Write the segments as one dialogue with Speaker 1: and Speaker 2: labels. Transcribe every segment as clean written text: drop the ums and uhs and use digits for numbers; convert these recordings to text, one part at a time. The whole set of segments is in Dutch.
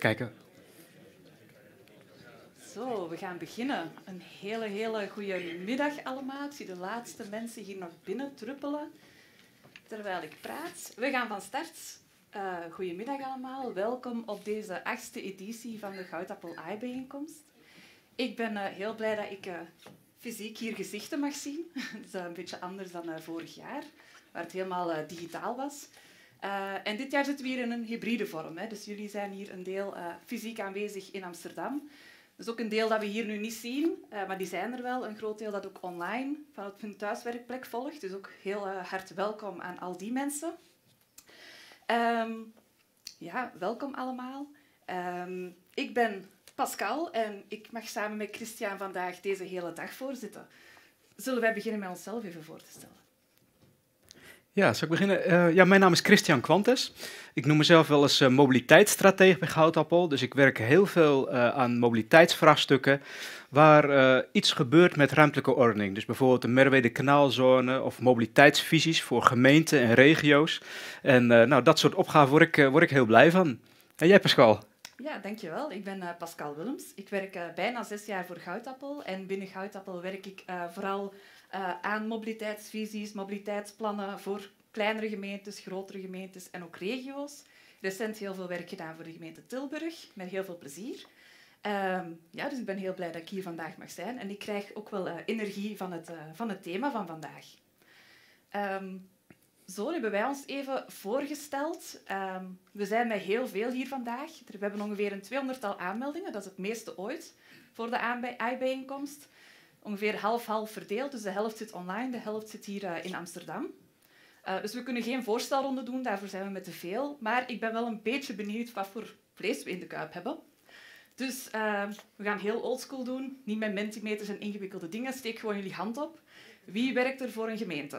Speaker 1: kijken.
Speaker 2: Zo, we gaan beginnen. Een hele goede middag allemaal. Ik zie de laatste mensen hier nog binnen druppelen terwijl ik praat. We gaan van start. Goedemiddag allemaal. Welkom op deze 8e editie van de Goudappel AI-bijeenkomst. Ik ben heel blij dat ik fysiek hier gezichten mag zien. Dat is een beetje anders dan vorig jaar, waar het helemaal digitaal was. En dit jaar zitten we hier in een hybride vorm. Hè. Dus jullie zijn hier een deel fysiek aanwezig in Amsterdam. Dus ook een deel dat we hier nu niet zien, maar die zijn er wel. Een groot deel dat ook online vanuit hun thuiswerkplek volgt. Dus ook heel hard welkom aan al die mensen. Welkom allemaal. Ik ben Pascal en ik mag samen met Christian vandaag deze hele dag voorzitten. Zullen wij beginnen met onszelf even voor te stellen?
Speaker 1: Ja, zal ik beginnen? Mijn naam is Christian Quantes. Ik noem mezelf wel eens mobiliteitsstratege bij Goudappel. Dus ik werk heel veel aan mobiliteitsvraagstukken waar iets gebeurt met ruimtelijke ordening. Dus bijvoorbeeld de Merwede Kanaalzone of mobiliteitsvisies voor gemeenten en regio's. En dat soort opgaven word ik heel blij van. En jij, Pascal?
Speaker 2: Ja, dankjewel. Ik ben Pascal Willems. Ik werk bijna 6 jaar voor Goudappel. En binnen Goudappel werk ik vooral aan mobiliteitsvisies, mobiliteitsplannen voor kleinere gemeentes, grotere gemeentes en ook regio's. Recent heel veel werk gedaan voor de gemeente Tilburg, met heel veel plezier. Dus ik ben heel blij dat ik hier vandaag mag zijn. En ik krijg ook wel energie van het thema van vandaag. Zo hebben wij ons even voorgesteld. We zijn met heel veel hier vandaag. We hebben ongeveer een 200-tal aanmeldingen. Dat is het meeste ooit voor de AI-bijeenkomst. Ongeveer half-half verdeeld. Dus de helft zit online, de helft zit hier in Amsterdam. Dus we kunnen geen voorstelronde doen, daarvoor zijn we met te veel. Maar ik ben wel een beetje benieuwd wat voor vlees we in de kuip hebben. Dus we gaan heel oldschool doen. Niet met mentimeters en ingewikkelde dingen. Steek gewoon jullie hand op. Wie werkt er voor een gemeente?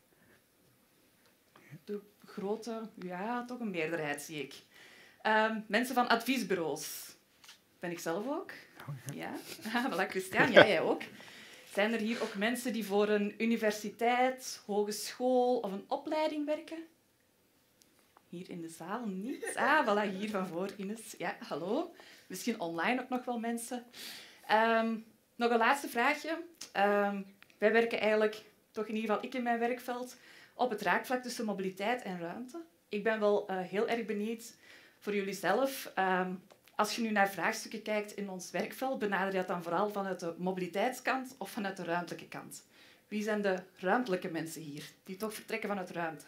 Speaker 2: De grote, ja, toch een meerderheid zie ik. Mensen van adviesbureaus. Ben ik zelf ook? Ja, voilà, Christian, jij ook. Zijn er hier ook mensen die voor een universiteit, hogeschool of een opleiding werken? Hier in de zaal niet. Voilà, hier van voor, Ines. Ja, hallo. Misschien online ook nog wel mensen. Nog een laatste vraagje. Wij werken eigenlijk, toch in ieder geval ik in mijn werkveld, op het raakvlak tussen mobiliteit en ruimte. Ik ben wel heel erg benieuwd voor jullie zelf. Als je nu naar vraagstukken kijkt in ons werkveld, benader je dat dan vooral vanuit de mobiliteitskant of vanuit de ruimtelijke kant? Wie zijn de ruimtelijke mensen hier, die toch vertrekken vanuit de ruimte?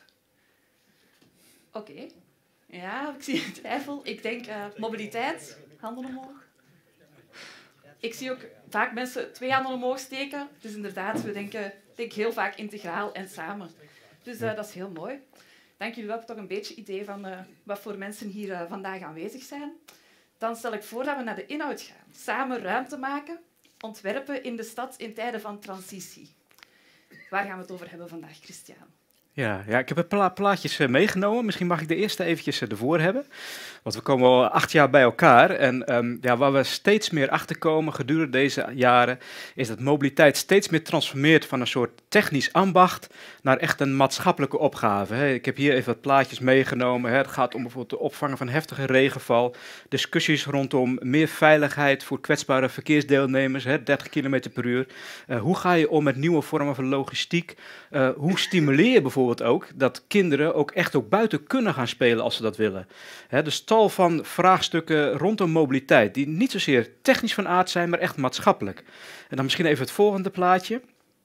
Speaker 2: Oké. Ja, ik zie twijfel. Ik denk mobiliteit. Handen omhoog. Ik zie ook vaak mensen 2 handen omhoog steken. Dus inderdaad, we denken heel vaak integraal en samen. Dus dat is heel mooi. Dank jullie wel voor toch een beetje idee van wat voor mensen hier vandaag aanwezig zijn. Dan stel ik voor dat we naar de inhoud gaan. Samen ruimte maken, ontwerpen in de stad in tijden van transitie. Waar gaan we het over hebben vandaag, Christian?
Speaker 1: Ja, ik heb een paar plaatjes meegenomen. Misschien mag ik de eerste eventjes ervoor hebben. Want we komen al 8 jaar bij elkaar. En waar we steeds meer achterkomen gedurende deze jaren, is dat mobiliteit steeds meer transformeert van een soort technisch ambacht naar echt een maatschappelijke opgave. Hè. Ik heb hier even wat plaatjes meegenomen. Hè. Het gaat om bijvoorbeeld het opvangen van heftige regenval. Discussies rondom meer veiligheid voor kwetsbare verkeersdeelnemers, hè, 30 km per uur. Hoe ga je om met nieuwe vormen van logistiek? Hoe stimuleer je bijvoorbeeld ook dat kinderen ook buiten kunnen gaan spelen als ze dat willen. Dus tal van vraagstukken rondom mobiliteit, die niet zozeer technisch van aard zijn, maar echt maatschappelijk. En dan misschien even het volgende plaatje.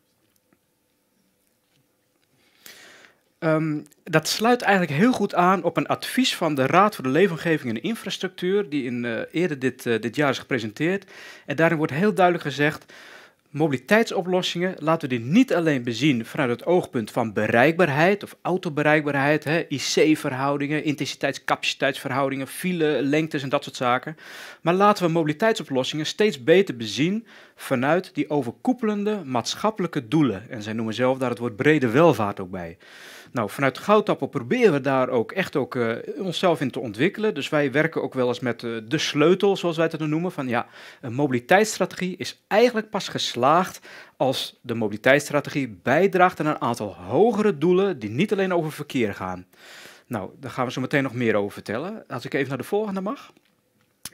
Speaker 1: Dat sluit eigenlijk heel goed aan op een advies van de Raad voor de Leefomgeving en Infrastructuur, die eerder dit jaar is gepresenteerd. En daarin wordt heel duidelijk gezegd: mobiliteitsoplossingen laten we die niet alleen bezien vanuit het oogpunt van bereikbaarheid of autobereikbaarheid, IC-verhoudingen, intensiteits-capaciteitsverhoudingen, file, lengtes en dat soort zaken. Maar laten we mobiliteitsoplossingen steeds beter bezien vanuit die overkoepelende maatschappelijke doelen. En zij noemen zelf daar het woord brede welvaart ook bij. Nou, vanuit Goudappel proberen we daar ook onszelf in te ontwikkelen. Dus wij werken ook wel eens met de sleutel, zoals wij het dan noemen. Van ja, een mobiliteitsstrategie is eigenlijk pas geslaagd als de mobiliteitsstrategie bijdraagt aan een aantal hogere doelen die niet alleen over verkeer gaan. Nou, daar gaan we zo meteen nog meer over vertellen. Als ik even naar de volgende mag.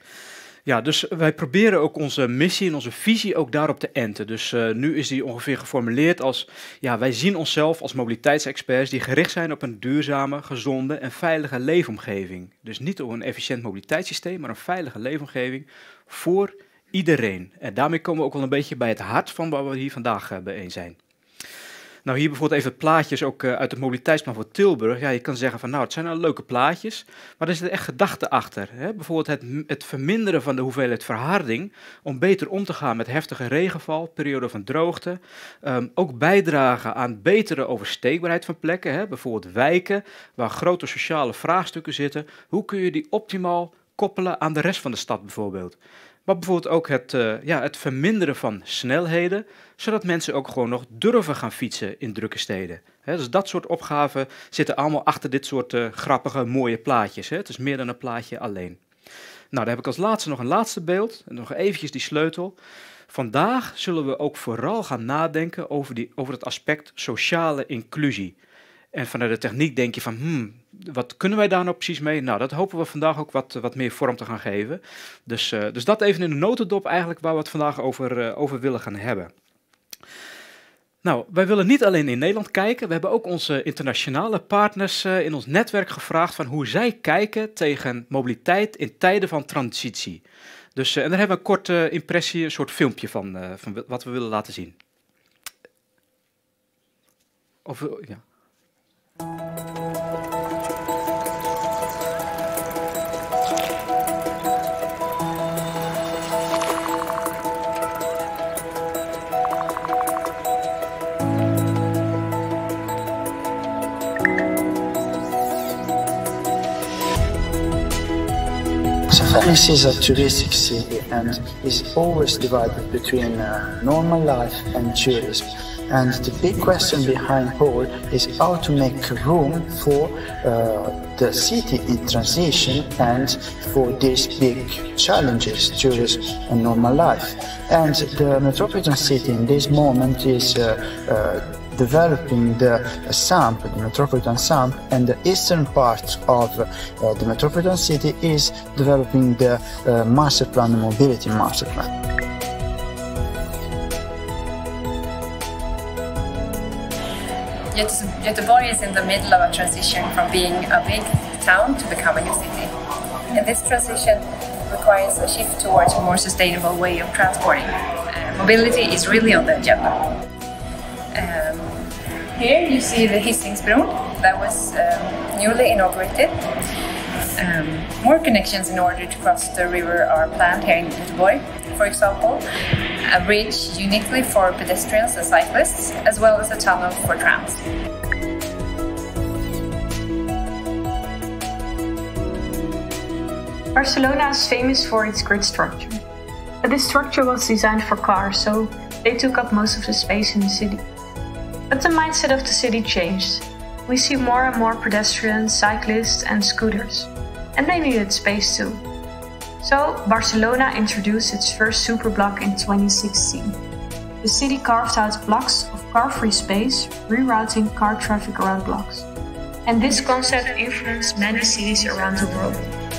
Speaker 1: Ja, dus wij proberen ook onze missie en onze visie ook daarop te enten. Dus nu is die ongeveer geformuleerd als, ja, wij zien onszelf als mobiliteitsexperts die gericht zijn op een duurzame, gezonde en veilige leefomgeving. Dus niet op een efficiënt mobiliteitssysteem, maar een veilige leefomgeving voor iedereen. En daarmee komen we ook wel een beetje bij het hart van waar we hier vandaag bijeen zijn. Nou, hier bijvoorbeeld even plaatjes ook uit het mobiliteitsplan voor Tilburg. Ja, je kan zeggen van, nou, het zijn leuke plaatjes, maar er zit echt gedachte achter. Hè? Bijvoorbeeld het verminderen van de hoeveelheid verharding om beter om te gaan met heftige regenval, periode van droogte. Ook bijdragen aan betere oversteekbaarheid van plekken, hè? Bijvoorbeeld wijken waar grote sociale vraagstukken zitten. Hoe kun je die optimaal koppelen aan de rest van de stad bijvoorbeeld? Maar bijvoorbeeld ook het verminderen van snelheden, zodat mensen ook gewoon nog durven gaan fietsen in drukke steden. Dus dat soort opgaven zitten allemaal achter dit soort grappige, mooie plaatjes. Het is meer dan een plaatje alleen. Nou, dan heb ik als laatste nog een laatste beeld, en nog eventjes die sleutel. Vandaag zullen we ook vooral gaan nadenken over het aspect sociale inclusie. En vanuit de techniek denk je van, wat kunnen wij daar nou precies mee? Nou, dat hopen we vandaag ook wat meer vorm te gaan geven. Dus dat even in de notendop eigenlijk waar we het vandaag over willen gaan hebben. Nou, wij willen niet alleen in Nederland kijken. We hebben ook onze internationale partners in ons netwerk gevraagd van hoe zij kijken tegen mobiliteit in tijden van transitie. Dus, en daar hebben we een korte impressie, een soort filmpje van wat we willen laten zien. Ja.
Speaker 3: Venice is a touristic city and is always divided between normal life and tourism. And the big question behind all is how to make room for the city in transition and for these big challenges, tourism and normal life. And the metropolitan city in this moment is developing the SAMP, the metropolitan SAMP, and the eastern part of the metropolitan city is developing the master plan, the mobility master plan.
Speaker 4: Göteborg is in the middle of a transition from being a big town to becoming a city. And this transition requires a shift towards a more sustainable way of transporting. Mobility is really on the agenda. Here you see the Hisingsbron that was newly inaugurated. More connections in order to cross the river are planned here in Göteborg. For example, a bridge uniquely for pedestrians and cyclists, as well as a tunnel for trams.
Speaker 5: Barcelona is famous for its grid structure. But this structure was designed for cars, so they took up most of the space in the city. But the mindset of the city changed. We see more and more pedestrians, cyclists and scooters. And they needed space too. So Barcelona introduced its first superblock in 2016. The city carved out blocks of car-free space, rerouting car traffic around blocks. And this concept influenced many cities around the world.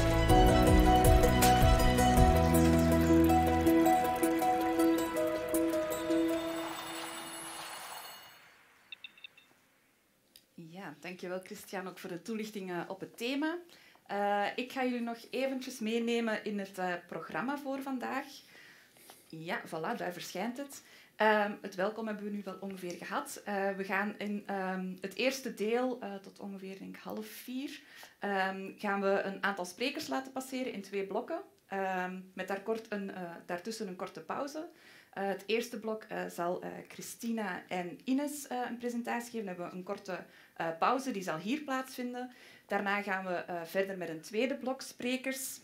Speaker 2: Ja, dankjewel Christian ook voor de toelichting op het thema. Ik ga jullie nog eventjes meenemen in het programma voor vandaag. Ja, voilà, daar verschijnt het. Het welkom hebben we nu wel ongeveer gehad. We gaan in het eerste deel, tot ongeveer 3:30, gaan we een aantal sprekers laten passeren in 2 blokken. Met daartussen een korte pauze. Het eerste blok zal Christina en Ines een presentatie geven. Dan hebben we een korte pauze, die zal hier plaatsvinden. Daarna gaan we verder met een tweede blok sprekers.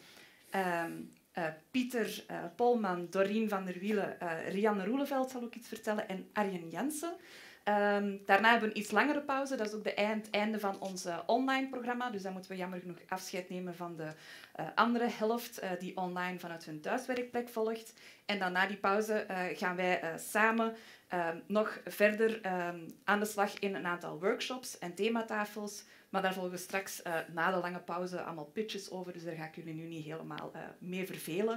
Speaker 2: Pieter Polman, Dorien van der Wielen, Rianne Roeleveld zal ook iets vertellen en Arjen Jensen. Daarna hebben we een iets langere pauze. Dat is ook het einde van ons online programma. Dus dan moeten we jammer genoeg afscheid nemen van de andere helft die online vanuit hun thuiswerkplek volgt. En dan na die pauze gaan wij samen nog verder aan de slag in een aantal workshops en thematafels. Maar daar volgen straks na de lange pauze allemaal pitches over. Dus daar ga ik jullie nu niet helemaal mee vervelen.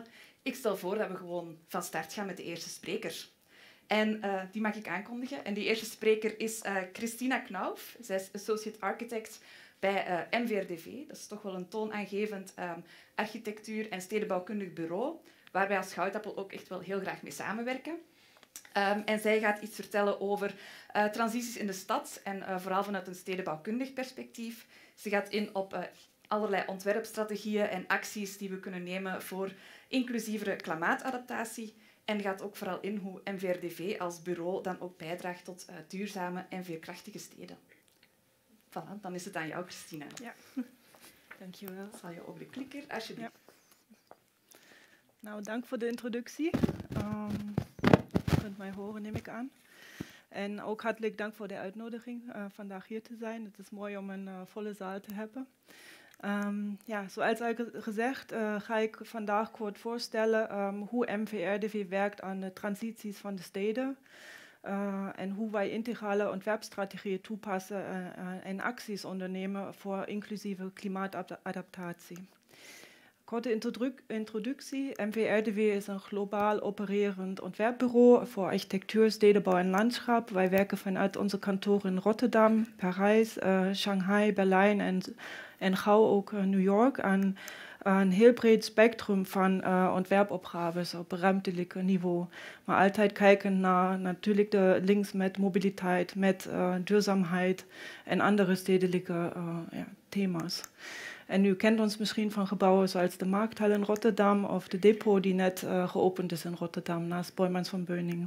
Speaker 2: Ik stel voor dat we gewoon van start gaan met de eerste spreker. En die mag ik aankondigen. En die eerste spreker is Christina Knauf. Zij is Associate Architect bij MVRDV. Dat is toch wel een toonaangevend architectuur- en stedenbouwkundig bureau, waar wij als Goudapel ook echt wel heel graag mee samenwerken. En zij gaat iets vertellen over transities in de stad en vooral vanuit een stedenbouwkundig perspectief. Ze gaat in op allerlei ontwerpstrategieën en acties die we kunnen nemen voor inclusievere klimaatadaptatie. En gaat ook vooral in hoe MVRDV als bureau dan ook bijdraagt tot duurzame en veerkrachtige steden. Voilà, dan is het aan jou, Christina.
Speaker 6: Ja, dankjewel.
Speaker 2: Zal je op de klikker, alsjeblieft.
Speaker 6: Ja. Nou, dank voor de introductie. Je kunt mij horen, neem ik aan. En ook hartelijk dank voor de uitnodiging vandaag hier te zijn. Het is mooi om een volle zaal te hebben. Ja, zoals al gezegd ga ik vandaag kort voorstellen hoe MVRDV werkt aan de transities van de steden. En hoe wij integrale ontwerpstrategieën toepassen en acties ondernemen voor inclusieve klimaatadaptatie. Korte introductie. MVRDW is een globaal opererend ontwerpbureau voor architectuur, stedenbouw en landschap. Wij werken vanuit onze kantoren in Rotterdam, Parijs, Shanghai, Berlijn en gauw ook New York aan een heel breed spectrum van ontwerpopgaves op ruimtelijk niveau. Maar altijd kijken naar natuurlijk de links met mobiliteit, met duurzaamheid en andere stedelijke thema's. En u kent ons misschien van gebouwen zoals de Markthal in Rotterdam of de depot die net geopend is in Rotterdam naast Boijmans van Beuningen.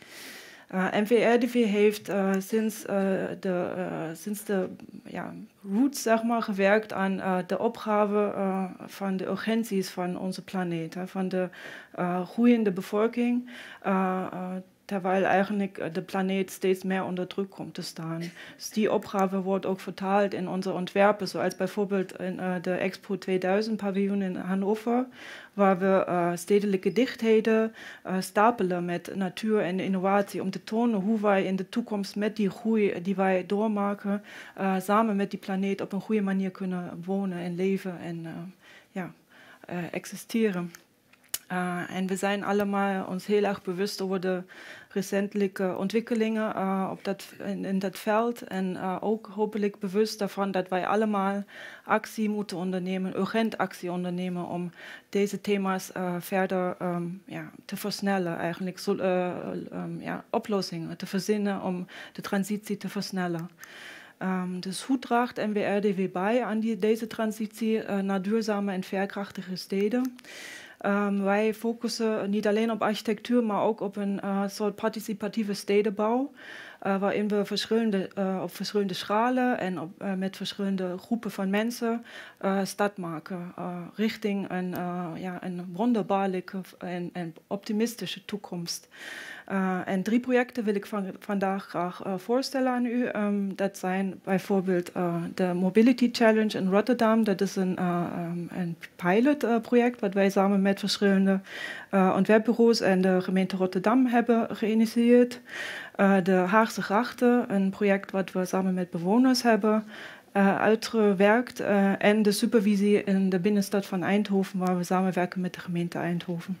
Speaker 6: MVRDV heeft sinds de roots zeg maar, gewerkt aan de opgave van de urgenties van onze planeet, van de groeiende bevolking, terwijl eigenlijk de planeet steeds meer onder druk komt te staan. Dus die opgave wordt ook vertaald in onze ontwerpen, zoals bijvoorbeeld in de Expo 2000 paviljoen in Hannover, waar we stedelijke dichtheden stapelen met natuur en innovatie, om te tonen hoe wij in de toekomst met die groei die wij doormaken, samen met die planeet op een goede manier kunnen wonen en leven en existeren. En we zijn allemaal ons heel erg bewust over de recentelijke ontwikkelingen in dat veld. En ook hopelijk bewust daarvan dat wij allemaal actie moeten ondernemen, urgent actie ondernemen om deze thema's verder te versnellen. Eigenlijk oplossingen te verzinnen om de transitie te versnellen. Dus hoe draagt MVRDV bij aan deze transitie naar duurzame en veerkrachtige steden? Wij focussen niet alleen op architectuur, maar ook op een soort participatieve stedenbouw, waarin we op verschillende schalen en met verschillende groepen van mensen stad maken, richting een wonderbaarlijke en optimistische toekomst. En 3 projecten wil ik vandaag graag voorstellen aan u. Dat zijn bijvoorbeeld de Mobility Challenge in Rotterdam. Dat is een pilotproject wat wij samen met verschillende ontwerpbureaus en de gemeente Rotterdam hebben geïnitieerd. De Haagse Grachten, een project wat we samen met bewoners hebben uitgewerkt. En de supervisie in de binnenstad van Eindhoven, waar we samenwerken met de gemeente Eindhoven.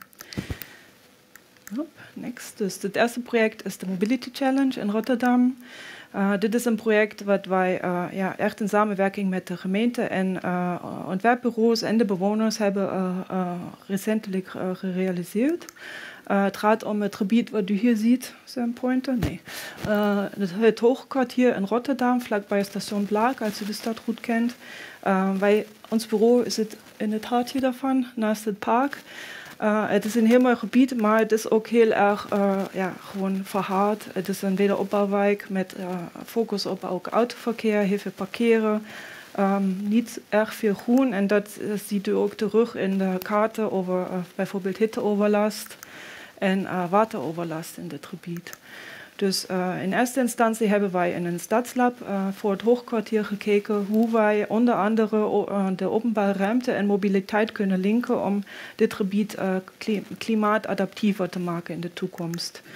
Speaker 6: Next. Dus het eerste project is de Mobility Challenge in Rotterdam. Dit is een project wat wij echt in samenwerking met de gemeente en ontwerpbureaus en de bewoners hebben recentelijk gerealiseerd. Het gaat om het gebied wat u hier ziet. Is er een pointer? Nee. Het Hoogkwartier in Rotterdam, vlakbij station Blaak, als u de stad goed kent. Ons bureau zit in het hartje daarvan, naast het park. Het is een heel mooi gebied, maar het is ook heel erg gewoon verhard. Het is een wederopbouwwijk met focus op ook autoverkeer, heel veel parkeren. Niet erg veel groen en dat ziet u ook terug in de kaarten over bijvoorbeeld hitteoverlast en wateroverlast in dit gebied. Dus in eerste instantie hebben wij in een stadslab voor het Hoogkwartier gekeken hoe wij onder andere de openbare ruimte en mobiliteit kunnen linken om dit gebied klimaatadaptiever te maken in de toekomst.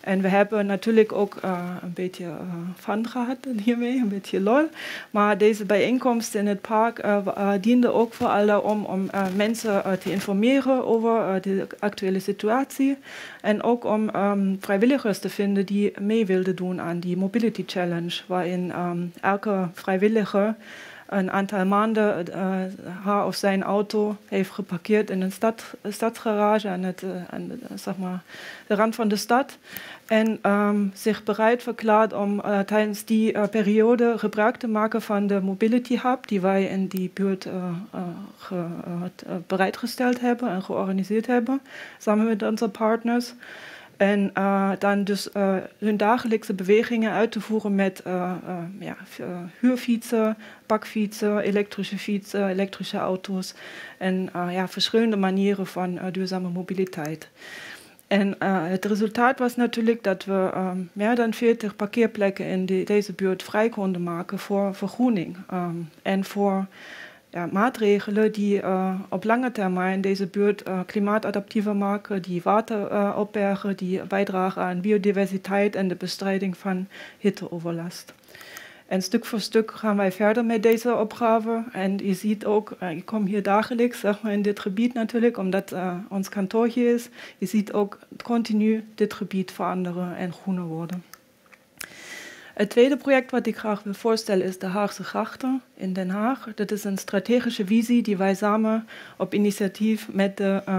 Speaker 6: En we hebben natuurlijk ook een beetje fun gehad hiermee, een beetje lol. Maar deze bijeenkomst in het park diende ook vooral om mensen te informeren over de actuele situatie. En ook om vrijwilligers te vinden die mee wilden doen aan die Mobility Challenge. Waarin elke vrijwilliger een aantal maanden haar of zijn auto heeft geparkeerd in een stadsgarage aan zeg maar, de rand van de stad. En zich bereid verklaart om tijdens die periode gebruik te maken van de Mobility Hub die wij in die buurt bereidgesteld hebben en georganiseerd hebben, samen met onze partners. En dan dus hun dagelijkse bewegingen uit te voeren met huurfietsen, bakfietsen, elektrische fietsen, elektrische auto's en verschillende manieren van duurzame mobiliteit. En het resultaat was natuurlijk dat we meer dan 40 parkeerplekken in deze buurt vrij konden maken voor vergroening en voor maatregelen die op lange termijn deze buurt klimaatadaptiever maken, die water opbergen, die bijdragen aan biodiversiteit en de bestrijding van hitteoverlast. En stuk voor stuk gaan wij verder met deze opgave. En je ziet ook, ik kom hier dagelijks zeg maar, in dit gebied natuurlijk, omdat ons kantoor hier is. Je ziet ook continu dit gebied veranderen en groener worden. Het tweede project wat ik graag wil voorstellen is de Haagse Grachten in Den Haag. Dat is een strategische visie die wij samen op initiatief met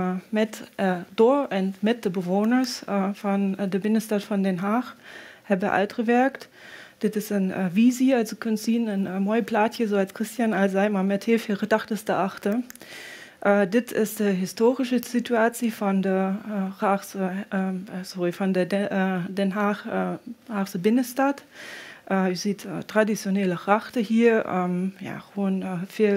Speaker 6: de bewoners van de binnenstad van Den Haag hebben uitgewerkt. Dit is een visie, als je kunt zien, een mooi plaatje, zoals Christian al zei, maar met heel veel gedachten erachter. Dit is de historische situatie van de Den Haagse binnenstad. U ziet traditionele grachten hier, gewoon veel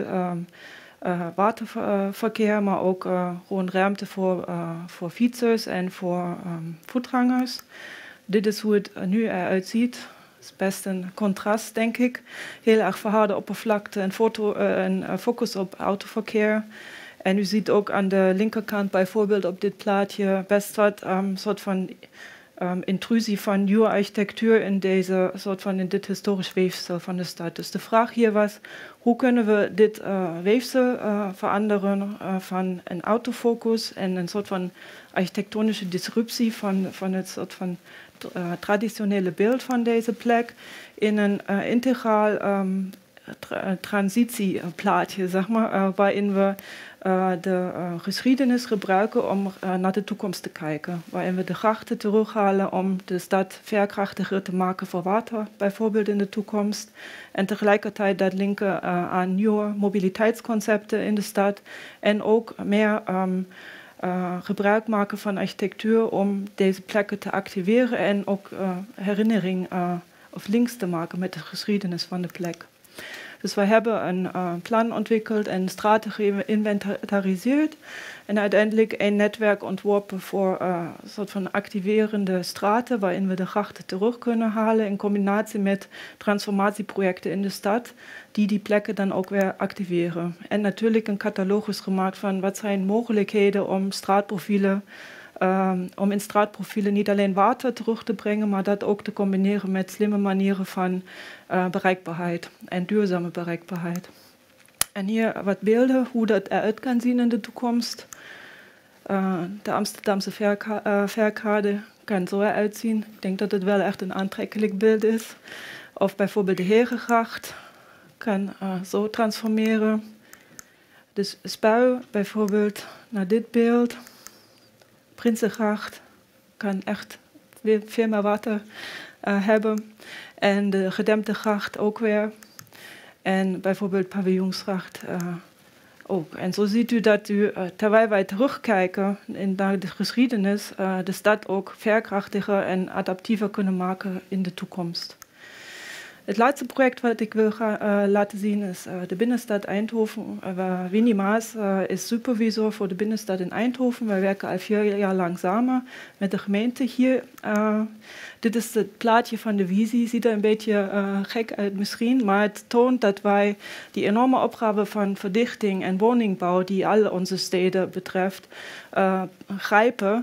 Speaker 6: waterverkeer, maar ook gewoon ruimte voor fietsers en voor voetgangers. Dit is hoe het nu eruit ziet. Het is best een contrast, denk ik. Heel erg verharde oppervlakte en focus op autoverkeer. En u ziet ook aan de linkerkant bijvoorbeeld op dit plaatje best wat soort van intrusie van nieuwe architectuur in dit historisch weefsel van de stad. Dus de vraag hier was, hoe kunnen we dit weefsel veranderen van een autofocus en een soort van architectonische disruptie van het soort van traditionele beeld van deze plek in een integraal transitieplaatje, zeg maar, waarin we de geschiedenis gebruiken om naar de toekomst te kijken. Waarin we de grachten terughalen om de stad veerkrachtiger te maken voor water, bijvoorbeeld in de toekomst. En tegelijkertijd dat linken aan nieuwe mobiliteitsconcepten in de stad. En ook meer gebruik maken van architectuur om deze plekken te activeren en ook herinnering of links te maken met de geschiedenis van de plek. Dus wij hebben een plan ontwikkeld en straten geïnventariseerd en uiteindelijk een netwerk ontworpen voor een soort van activerende straten waarin we de grachten terug kunnen halen in combinatie met transformatieprojecten in de stad die plekken dan ook weer activeren. En natuurlijk een catalogus gemaakt van wat zijn mogelijkheden om straatprofielen om in straatprofielen niet alleen water terug te brengen, maar dat ook te combineren met slimme manieren van bereikbaarheid en duurzame bereikbaarheid. En hier wat beelden hoe dat eruit kan zien in de toekomst. De Amsterdamse Verkade kan zo eruit zien. Ik denk dat het wel echt een aantrekkelijk beeld is. Of bijvoorbeeld de Herengracht kan zo transformeren. Dus Spui bijvoorbeeld naar dit beeld. Prinsengracht kan echt veel meer water hebben. En de gedempte gracht ook weer. En bijvoorbeeld Paviljoensgracht ook. En zo ziet u dat terwijl wij terugkijken naar de geschiedenis, de stad ook veerkrachtiger en adaptiever kunnen maken in de toekomst. Het laatste project wat ik wil laten zien is de binnenstad Eindhoven. Winnie Maas is supervisor voor de binnenstad in Eindhoven. Wij werken al 4 jaar lang samen met de gemeente hier. Dit is het plaatje van de visie. Ziet er een beetje gek uit misschien, maar het toont dat wij die enorme opgave van verdichting en woningbouw die al onze steden betreft, grijpen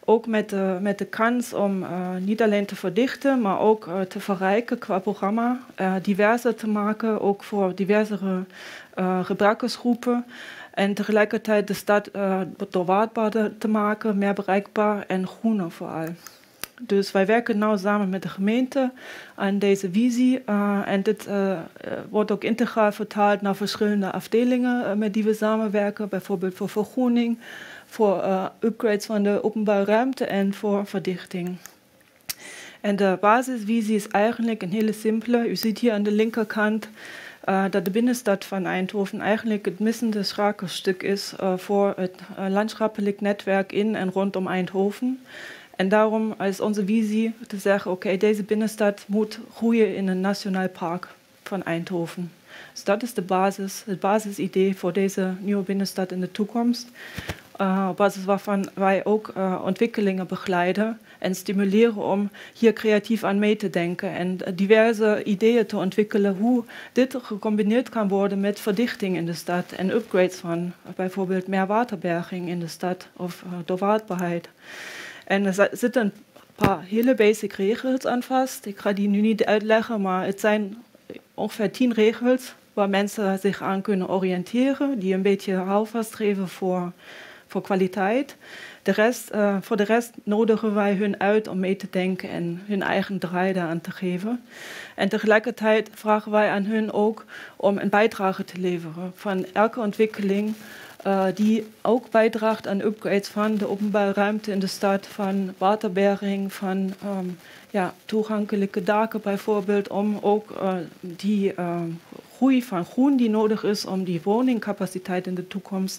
Speaker 6: ook met de kans om niet alleen te verdichten, maar ook te verrijken qua programma, diverser te maken, ook voor diversere gebruikersgroepen. En tegelijkertijd de stad doorwaadbaarder te maken, meer bereikbaar en groener vooral. Dus wij werken nu samen met de gemeente aan deze visie. En dit wordt ook integraal vertaald naar verschillende afdelingen met die we samenwerken. Bijvoorbeeld voor vergroening, voor upgrades van de openbare ruimte en voor verdichting. En de basisvisie is eigenlijk een hele simpele. U ziet hier aan de linkerkant dat de binnenstad van Eindhoven eigenlijk het missende schakelstuk is voor het landschappelijk netwerk in en rondom Eindhoven. En daarom is onze visie te zeggen, oké, deze binnenstad moet groeien in een nationaal park van Eindhoven. Dus dat is de basis, het basisidee voor deze nieuwe binnenstad in de toekomst. Op basis waarvan wij ook ontwikkelingen begeleiden en stimuleren om hier creatief aan mee te denken en diverse ideeën te ontwikkelen hoe dit gecombineerd kan worden met verdichting in de stad en upgrades van bijvoorbeeld meer waterberging in de stad of doorwaadbaarheid. En er zitten een paar hele basic regels aan vast. Ik ga die nu niet uitleggen, maar het zijn ongeveer 10 regels waar mensen zich aan kunnen oriënteren, die een beetje houvast geven voor kwaliteit. Voor de rest nodigen wij hun uit om mee te denken en hun eigen draai aan te geven. En tegelijkertijd vragen wij aan hun ook om een bijdrage te leveren van elke ontwikkeling die ook bijdraagt aan upgrades van de openbare ruimte in de stad, van waterberging, van toegankelijke daken bijvoorbeeld, om ook die groei van groen die nodig is om die woningcapaciteit in de toekomst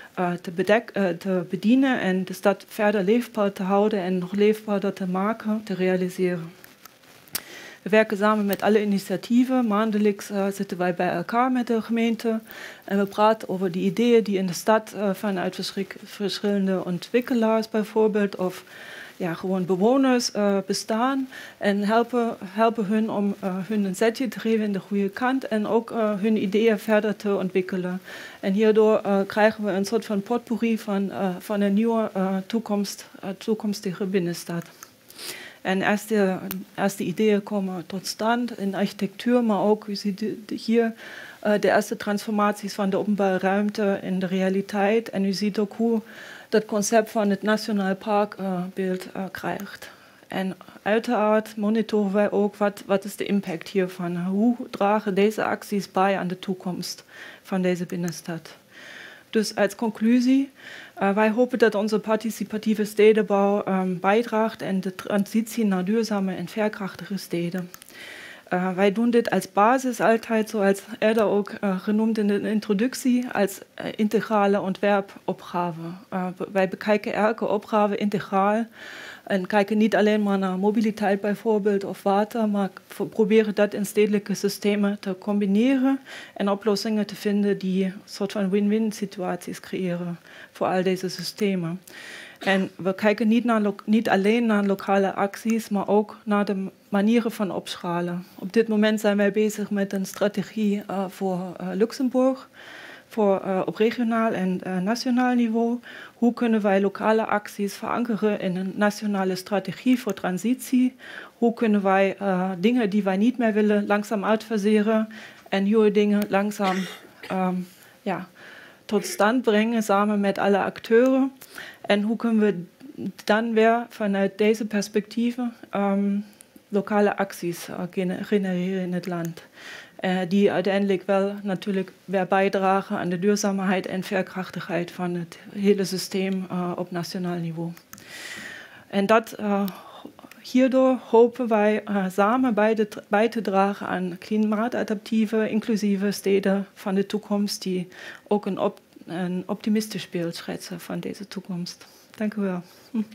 Speaker 6: te bedienen en de stad verder leefbaar te houden en nog leefbaarder te maken, te realiseren. We werken samen met alle initiatieven. Maandelijks zitten wij bij elkaar met de gemeente en we praten over die ideeën die in de stad vanuit verschillende ontwikkelaars bijvoorbeeld of gewoon bewoners bestaan en helpen hun om hun een zetje te geven in de goede kant en ook hun ideeën verder te ontwikkelen. En hierdoor krijgen we een soort van potpourri van een nieuwe toekomstige binnenstad. En eerste ideeën komen tot stand in architectuur, maar ook, u ziet hier de eerste transformaties van de openbare ruimte in de realiteit. En u ziet ook hoe dat concept van het Nationaal Parkbeeld krijgt. En uiteraard monitoren wij ook wat is de impact hiervan. Hoe dragen deze acties bij aan de toekomst van deze binnenstad. Dus als conclusie, wij hopen dat onze participatieve stedenbouw bijdraagt aan de transitie naar duurzame en veerkrachtige steden. Wij doen dit als basis altijd, zoals eerder ook genoemd in de introductie, als integrale ontwerpopgave. Wij bekijken elke opgave integraal en kijken niet alleen maar naar mobiliteit bijvoorbeeld of water, maar proberen dat in stedelijke systemen te combineren en oplossingen te vinden die een soort van win-win situaties creëren voor al deze systemen. En we kijken niet alleen naar lokale acties, maar ook naar de manieren van opschalen. Op dit moment zijn wij bezig met een strategie voor Luxemburg, op regionaal en nationaal niveau. Hoe kunnen wij lokale acties verankeren in een nationale strategie voor transitie? Hoe kunnen wij dingen die wij niet meer willen langzaam uitfaseren en nieuwe dingen langzaam tot stand brengen samen met alle acteuren? En hoe kunnen we dan weer vanuit deze perspectieven lokale acties genereren in het land? Die uiteindelijk wel natuurlijk weer bijdragen aan de duurzaamheid en veerkrachtigheid van het hele systeem op nationaal niveau. En hierdoor hopen wij samen bij te dragen aan klimaatadaptieve, inclusieve steden van de toekomst die ook een optimistisch beeld schetsen van deze toekomst. Dank u wel.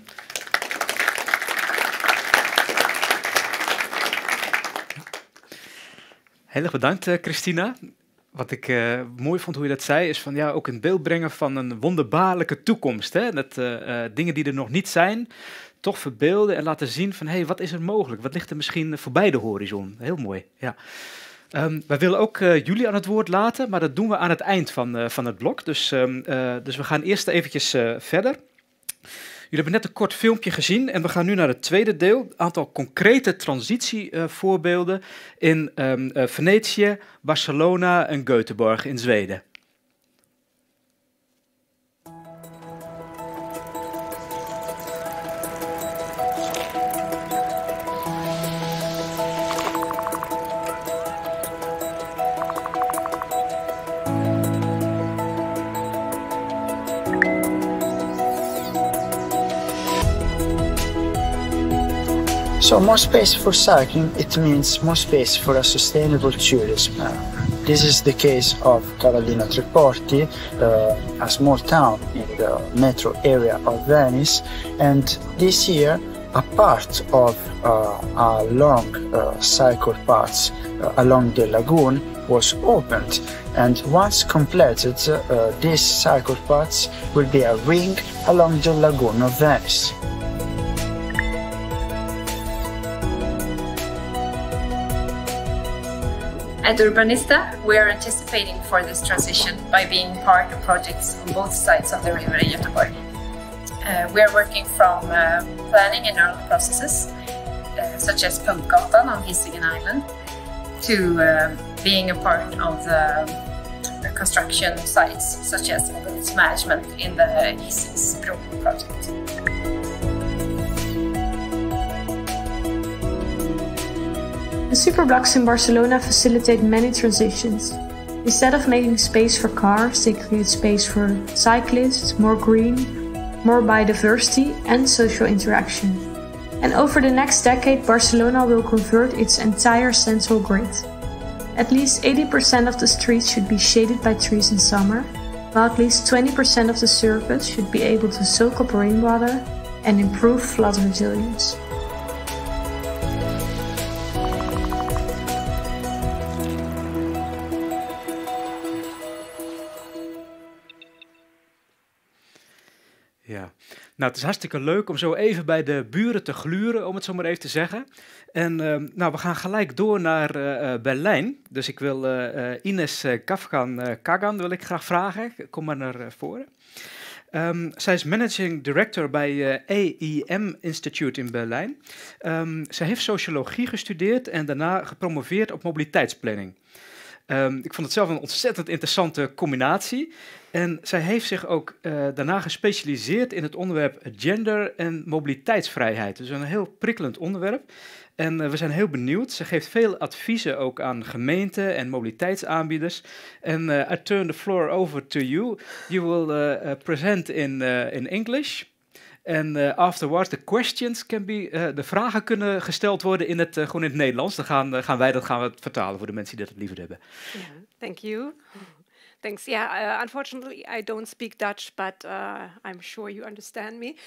Speaker 1: Heel erg bedankt, Christina. Wat ik mooi vond hoe je dat zei, is van ook een beeld brengen van een wonderbaarlijke toekomst. Hè? Dat dingen die er nog niet zijn, toch verbeelden en laten zien van wat is er mogelijk? Wat ligt er misschien voorbij de horizon? Heel mooi, ja. Wij willen ook jullie aan het woord laten, maar dat doen we aan het eind van het blok. Dus we gaan eerst eventjes verder. hebben net een kort filmpje gezien en we gaan nu naar het tweede deel. Een aantal concrete transitievoorbeelden in Venetië, Barcelona en Göteborg in Zweden.
Speaker 3: So more space for cycling, it means more space for a sustainable tourism. This is the case of Cavallino Treporti, a small town in the metro area of Venice, and this year a part of a long cycle path along the lagoon was opened, and once completed, this cycle path will be a ring along the lagoon of Venice.
Speaker 4: At Urbanista, we are anticipating for this transition by being part of projects on both sides of the river in Göteborg. We are working from planning and early processes, such as Pumpgatan on Hisingen Island, to being a part of the construction sites, such as mobility management in the Hisingsbro project.
Speaker 5: The superblocks in Barcelona facilitate many transitions. Instead of making space for cars, they create space for cyclists, more green, more biodiversity and social interaction. And over the next decade, Barcelona will convert its entire central grid. At least 80% of the streets should be shaded by trees in summer, while at least 20% of the surface should be able to soak up rainwater and improve flood resilience.
Speaker 1: Ja, nou, het is hartstikke leuk om zo even bij de buren te gluren, om het zo maar even te zeggen. En nou, we gaan gelijk door naar Berlijn. Dus ik wil Ines Kagan wil ik graag vragen. Kom maar naar voren. Zij is Managing Director bij AEM Institute in Berlijn. Zij heeft sociologie gestudeerd en daarna gepromoveerd op mobiliteitsplanning. Ik vond het zelf een ontzettend interessante combinatie. En zij heeft zich ook daarna gespecialiseerd in het onderwerp gender en mobiliteitsvrijheid. Dus een heel prikkelend onderwerp. En we zijn heel benieuwd. Ze geeft veel adviezen ook aan gemeenten en mobiliteitsaanbieders. En I turn the floor over to you. You will present in English. En afterwards, the questions can be, de vragen kunnen gesteld worden in het, gewoon in het Nederlands. Dan gaan we het vertalen voor de mensen die dat liever hebben.
Speaker 7: Yeah, thank you. Thanks. Yeah, unfortunately, I don't speak Dutch, but I'm sure you understand me.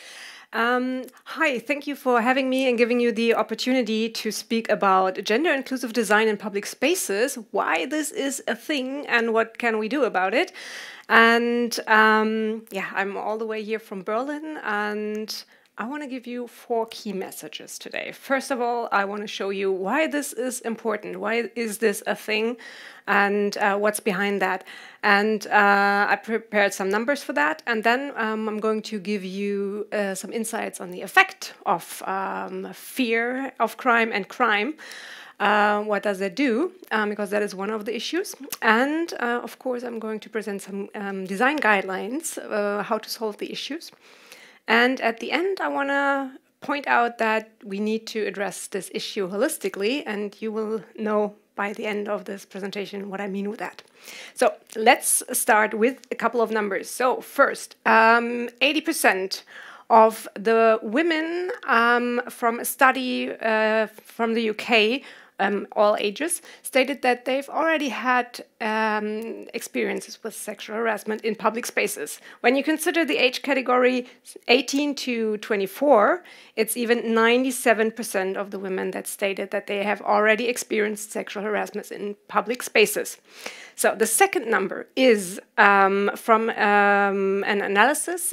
Speaker 7: Hi, thank you for having me and giving you the opportunity to speak about gender inclusive design in public spaces, why this is a thing and what can we do about it. And yeah, I'm all the way here from Berlin, and I want to give you 4 key messages today. First of all, I want to show you why this is important. Why is this a thing? And what's behind that? And I prepared some numbers for that. And then I'm going to give you some insights on the effect of fear of crime and crime. What does that do? Because that is one of the issues. And of course, I'm going to present some design guidelines, how to solve the issues. And at the end, I want to point out that we need to address this issue holistically, and you will know by the end of this presentation what I mean with that. So let's start with a couple of numbers. So first, 80% of the women from a study from the UK, all ages, stated that they've already had experiences with sexual harassment in public spaces. When you consider the age category 18 to 24, it's even 97% of the women that stated that they have already experienced sexual harassment in public spaces. So the second number is from an analysis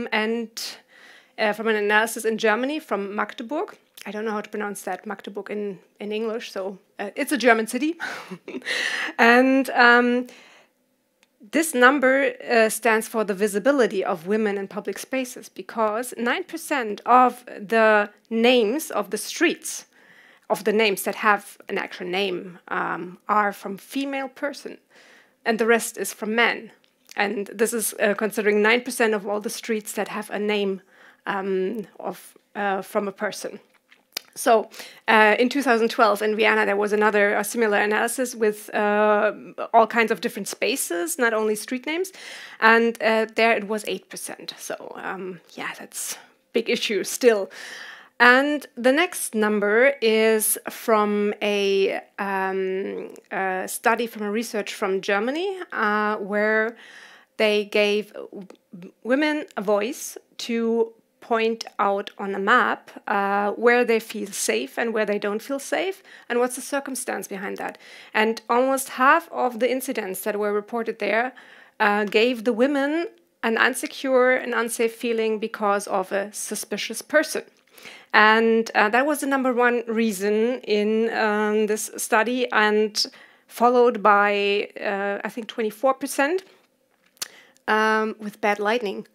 Speaker 7: from an analysis in Germany from Magdeburg. I don't know how to pronounce that, Magdeburg in English, so it's a German city. And this number stands for the visibility of women in public spaces, because 9% of the names of the streets, of the names that have an actual name, are from female person, and the rest is from men. And this is considering 9% of all the streets that have a name from a person. So in 2012 in Vienna, there was a similar analysis with all kinds of different spaces, not only street names, and there it was 8%. So yeah, that's a big issue still. And the next number is from a study from a research from Germany, where they gave women a voice to point out on a map where they feel safe and where they don't feel safe, and what's the circumstance behind that. And almost half of the incidents that were reported there gave the women an insecure and unsafe feeling because of a suspicious person. And that was the number one reason in this study, and followed by, I think, 24% with bad lighting.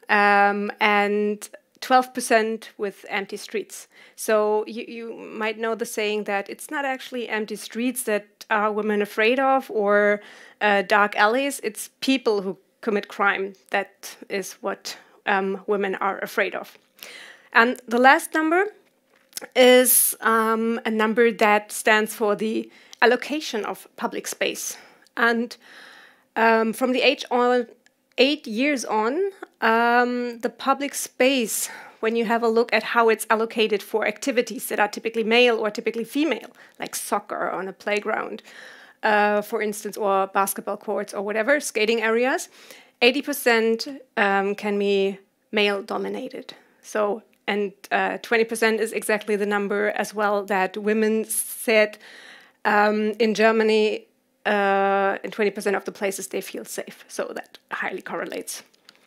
Speaker 7: And 12% with empty streets. So you might know the saying that it's not actually empty streets that are women afraid of, or dark alleys. It's people who commit crime. That is what women are afraid of. And the last number is a number that stands for the allocation of public space. And from the age of 8 years on, the public space, when you have a look at how it's allocated for activities that are typically male or typically female, like soccer on a playground, for instance, or basketball courts or whatever, skating areas, 80% can be male-dominated. So, and 20% is exactly the number as well that women said in Germany. In 20% of the places they feel safe. So that highly correlates.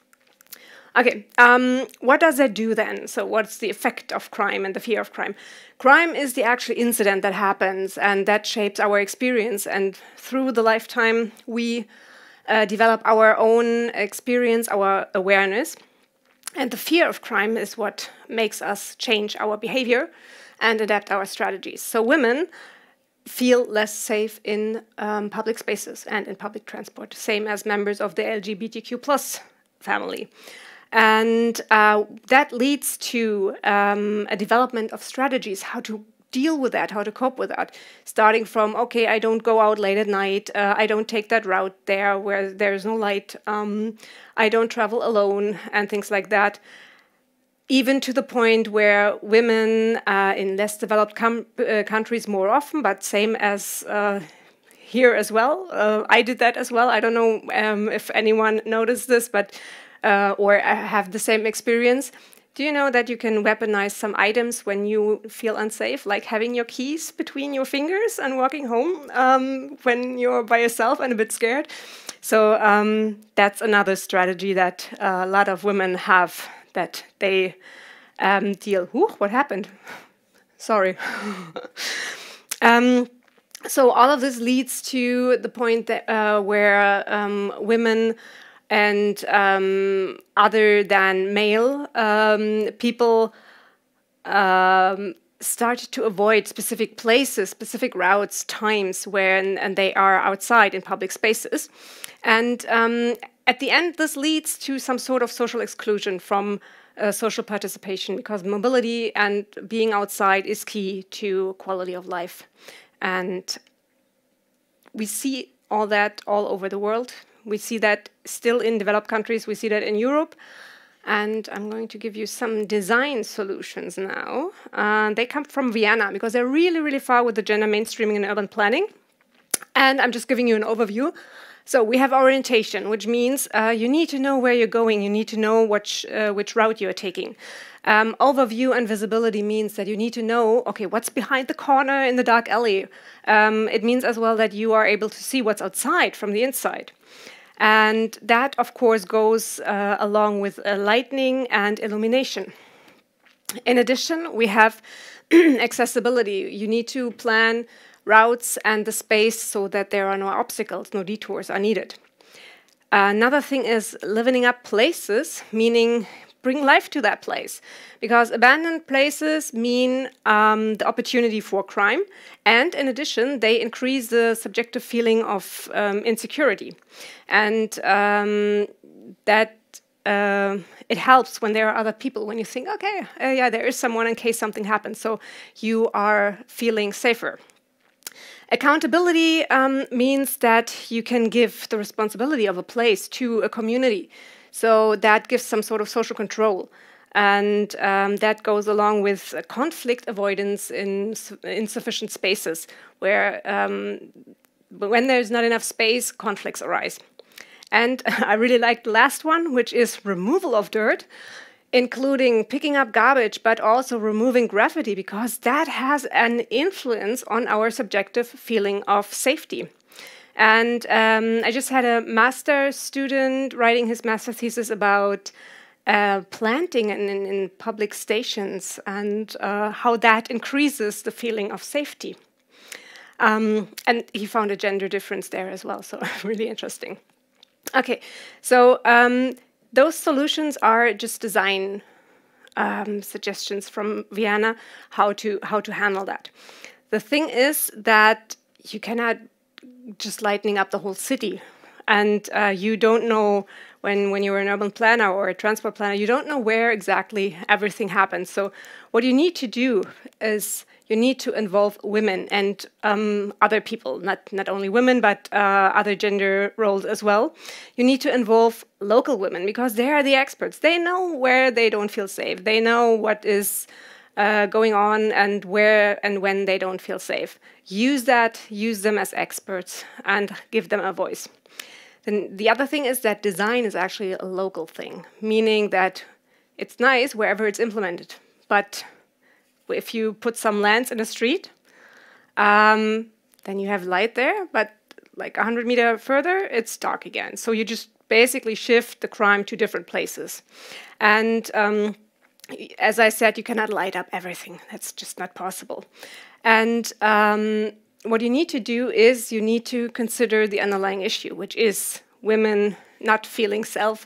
Speaker 7: Okay, what does that do then? So what's the effect of crime and the fear of crime? Crime is the actual incident that happens, and that shapes our experience. And through the lifetime, we develop our own experience, our awareness. And the fear of crime is what makes us change our behavior and adapt our strategies. So women feel less safe in public spaces and in public transport, same as members of the LGBTQ+ family. And that leads to a development of strategies, how to deal with that, how to cope with that, starting from, okay, I don't go out late at night, I don't take that route there where there's no light, I don't travel alone, and things like that. Even to the point where women in less developed countries more often, but same as here as well. I did that as well. I don't know if anyone noticed this, but or have the same experience. Do you know that you can weaponize some items when you feel unsafe, like having your keys between your fingers and walking home when you're by yourself and a bit scared? So that's another strategy that a lot of women have, that they deal. What happened? Sorry. So all of this leads to the point that where women and other than male people start to avoid specific places, specific routes, times when they are outside in public spaces. And at the end, this leads to some sort of social exclusion from social participation, because mobility and being outside is key to quality of life. And we see all that all over the world. We see that still in developed countries. We see that in Europe. And I'm going to give you some design solutions now. They come from Vienna, because they're really, really far with the gender mainstreaming and urban planning. And I'm just giving you an overview. So we have orientation, which means you need to know where you're going. You need to know which route you're taking. Overview and visibility means that you need to know, okay, what's behind the corner in the dark alley. It means as well that you are able to see what's outside from the inside. And that, of course, goes along with lighting and illumination. In addition, we have accessibility. You need to plan routes and the space so that there are no obstacles, no detours are needed. Another thing is living up places, meaning bring life to that place. Because abandoned places mean the opportunity for crime. And in addition, they increase the subjective feeling of insecurity. And that it helps when there are other people, when you think, okay, yeah, there is someone in case something happens. So you are feeling safer. Accountability means that you can give the responsibility of a place to a community. So that gives some sort of social control. And that goes along with conflict avoidance in insufficient spaces, where when there's not enough space, conflicts arise. And I really like the last one, which is removal of dirt, including picking up garbage, but also removing graffiti, because that has an influence on our subjective feeling of safety. And I just had a master student writing his master thesis about planting in public stations and how that increases the feeling of safety. And he found a gender difference there as well, so really interesting. Okay, so those solutions are just design suggestions from Vienna how to handle that. The thing is that you cannot just lightening up the whole city, and you don't know when you're an urban planner or a transport planner, you don't know where exactly everything happens. So what you need to do is you need to involve women and other people, not only women, but other gender roles as well. You need to involve local women because they are the experts. They know where they don't feel safe. They know what is going on and where and when they don't feel safe. Use them as experts and give them a voice. Then the other thing is that design is actually a local thing, meaning that it's nice wherever it's implemented, but if you put some lamps in a street, then you have light there, but like 100 meters further, it's dark again. So you just basically shift the crime to different places. And as I said, you cannot light up everything. That's just not possible. And what you need to do is you need to consider the underlying issue, which is women not feeling safe,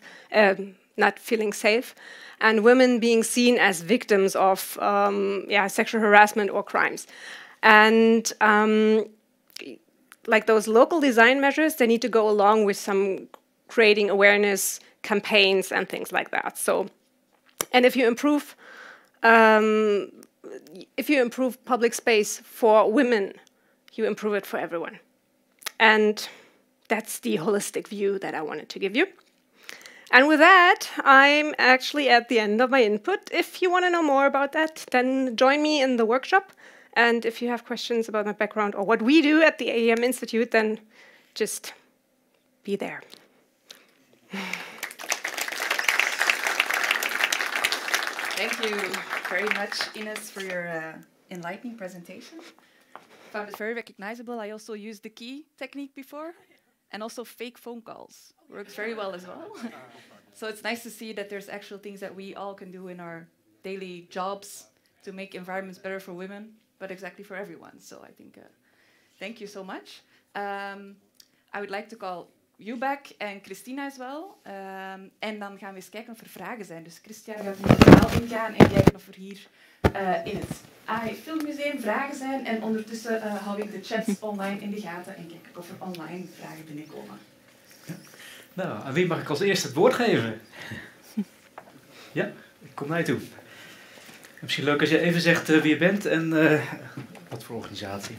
Speaker 7: and women being seen as victims of sexual harassment or crimes. And like those local design measures, they need to go along with some creating awareness campaigns and things like that. So, and if you improve public space for women, you improve it for everyone. And that's the holistic view that I wanted to give you. And with that, I'm actually at the end of my input. If you want to know more about that, then join me in the workshop. And if you have questions about my background or what we do at the AEM Institute, then just be there.
Speaker 2: Thank you very much, Ines, for your enlightening presentation. I found it very recognizable. I also used the key technique before, and also fake phone calls. Works very well as well. So it's nice to see that there's actual things that we all can do in our daily jobs to make environments better for women, but exactly for everyone. So I think, thank you so much. I would like to call you back en Christina as wel. En dan gaan we eens kijken of er vragen zijn. Dus Christian gaat in het verhaal ingaan en kijken of er hier in het AI Filmmuseum vragen zijn. En ondertussen hou ik de chats online in de gaten en kijk of er online vragen binnenkomen.
Speaker 1: Ja. Nou, aan wie mag ik als eerste het woord geven? Ja, ik kom naar je toe. Misschien leuk als je even zegt wie je bent en wat voor organisatie.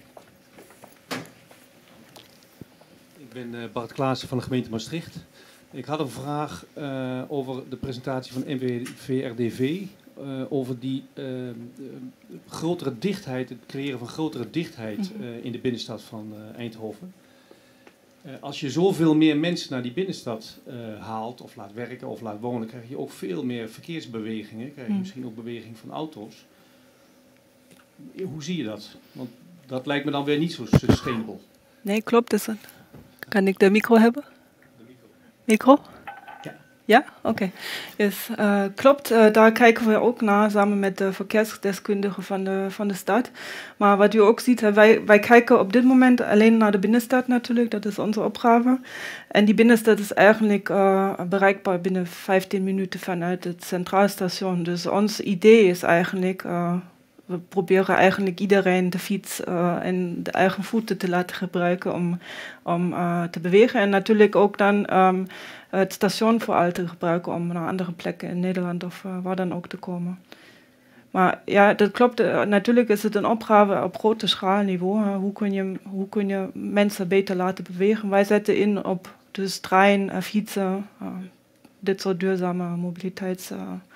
Speaker 8: Ik ben Bart Klaassen van de gemeente Maastricht. Ik had een vraag over de presentatie van NVVRDV. Over die grotere dichtheid, het creëren van grotere dichtheid in de binnenstad van Eindhoven. Als je zoveel meer mensen naar die binnenstad haalt, of laat werken of laat wonen, krijg je ook veel meer verkeersbewegingen. Krijg je misschien ook beweging van auto's. Hoe zie je dat? Want dat lijkt me dan weer niet zo sustainable.
Speaker 6: Nee, klopt. Dus kan ik de micro hebben? De micro?
Speaker 1: Ja.
Speaker 6: Ja, oké. Yes, klopt, daar kijken we ook naar samen met de verkeersdeskundigen van de stad. Maar wat u ook ziet, wij kijken op dit moment alleen naar de binnenstad natuurlijk, dat is onze opgave. En die binnenstad is eigenlijk bereikbaar binnen 15 minuten vanuit het Centraal Station. Dus ons idee is eigenlijk, we proberen eigenlijk iedereen de fiets en de eigen voeten te laten gebruiken om te bewegen. En natuurlijk ook dan het station vooral te gebruiken om naar andere plekken in Nederland of waar dan ook te komen. Maar ja, dat klopt. Natuurlijk is het een opgave op grote schaalniveau. Hoe kun je mensen beter laten bewegen? Wij zetten in op dus trein, fietsen, dit soort duurzame mobiliteits...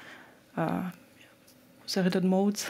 Speaker 6: hoe zeg je dat, modes?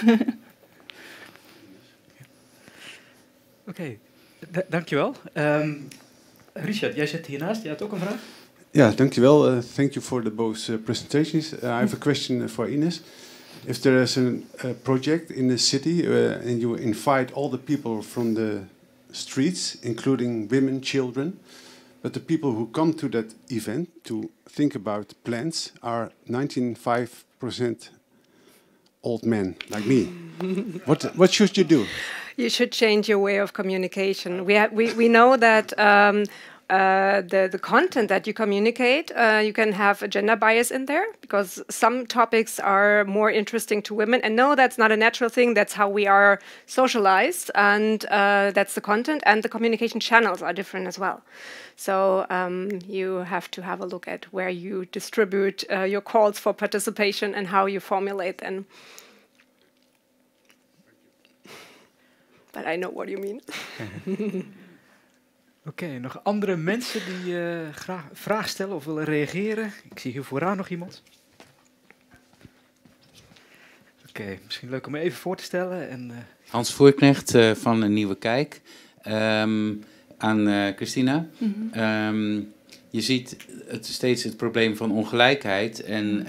Speaker 1: Oké, dankjewel. Richard, jij zit hiernaast. Jij had ook een vraag?
Speaker 9: Ja, dankjewel. Thank you for the both presentations. I have a question for Ines. If there is a project in the city and you invite all the people from the streets, including women, children, but the people who come to that event to think about plants are 95% old men like me. What should you do?
Speaker 7: You should change your way of communication. We know that the content that you communicate, you can have a gender bias in there because some topics are more interesting to women. And no, that's not a natural thing. That's how we are socialized, and that's the content. And the communication channels are different as well. So you have to have a look at where you distribute your calls for participation and how you formulate them. But I know what you mean.
Speaker 1: Oké, nog andere mensen die graag een vraag stellen of willen reageren? Ik zie hier vooraan nog iemand. Oké, misschien leuk om me even voor te stellen. En,
Speaker 10: Hans Voerknecht van Een Nieuwe Kijk. Aan Christina. Je ziet steeds het probleem van ongelijkheid.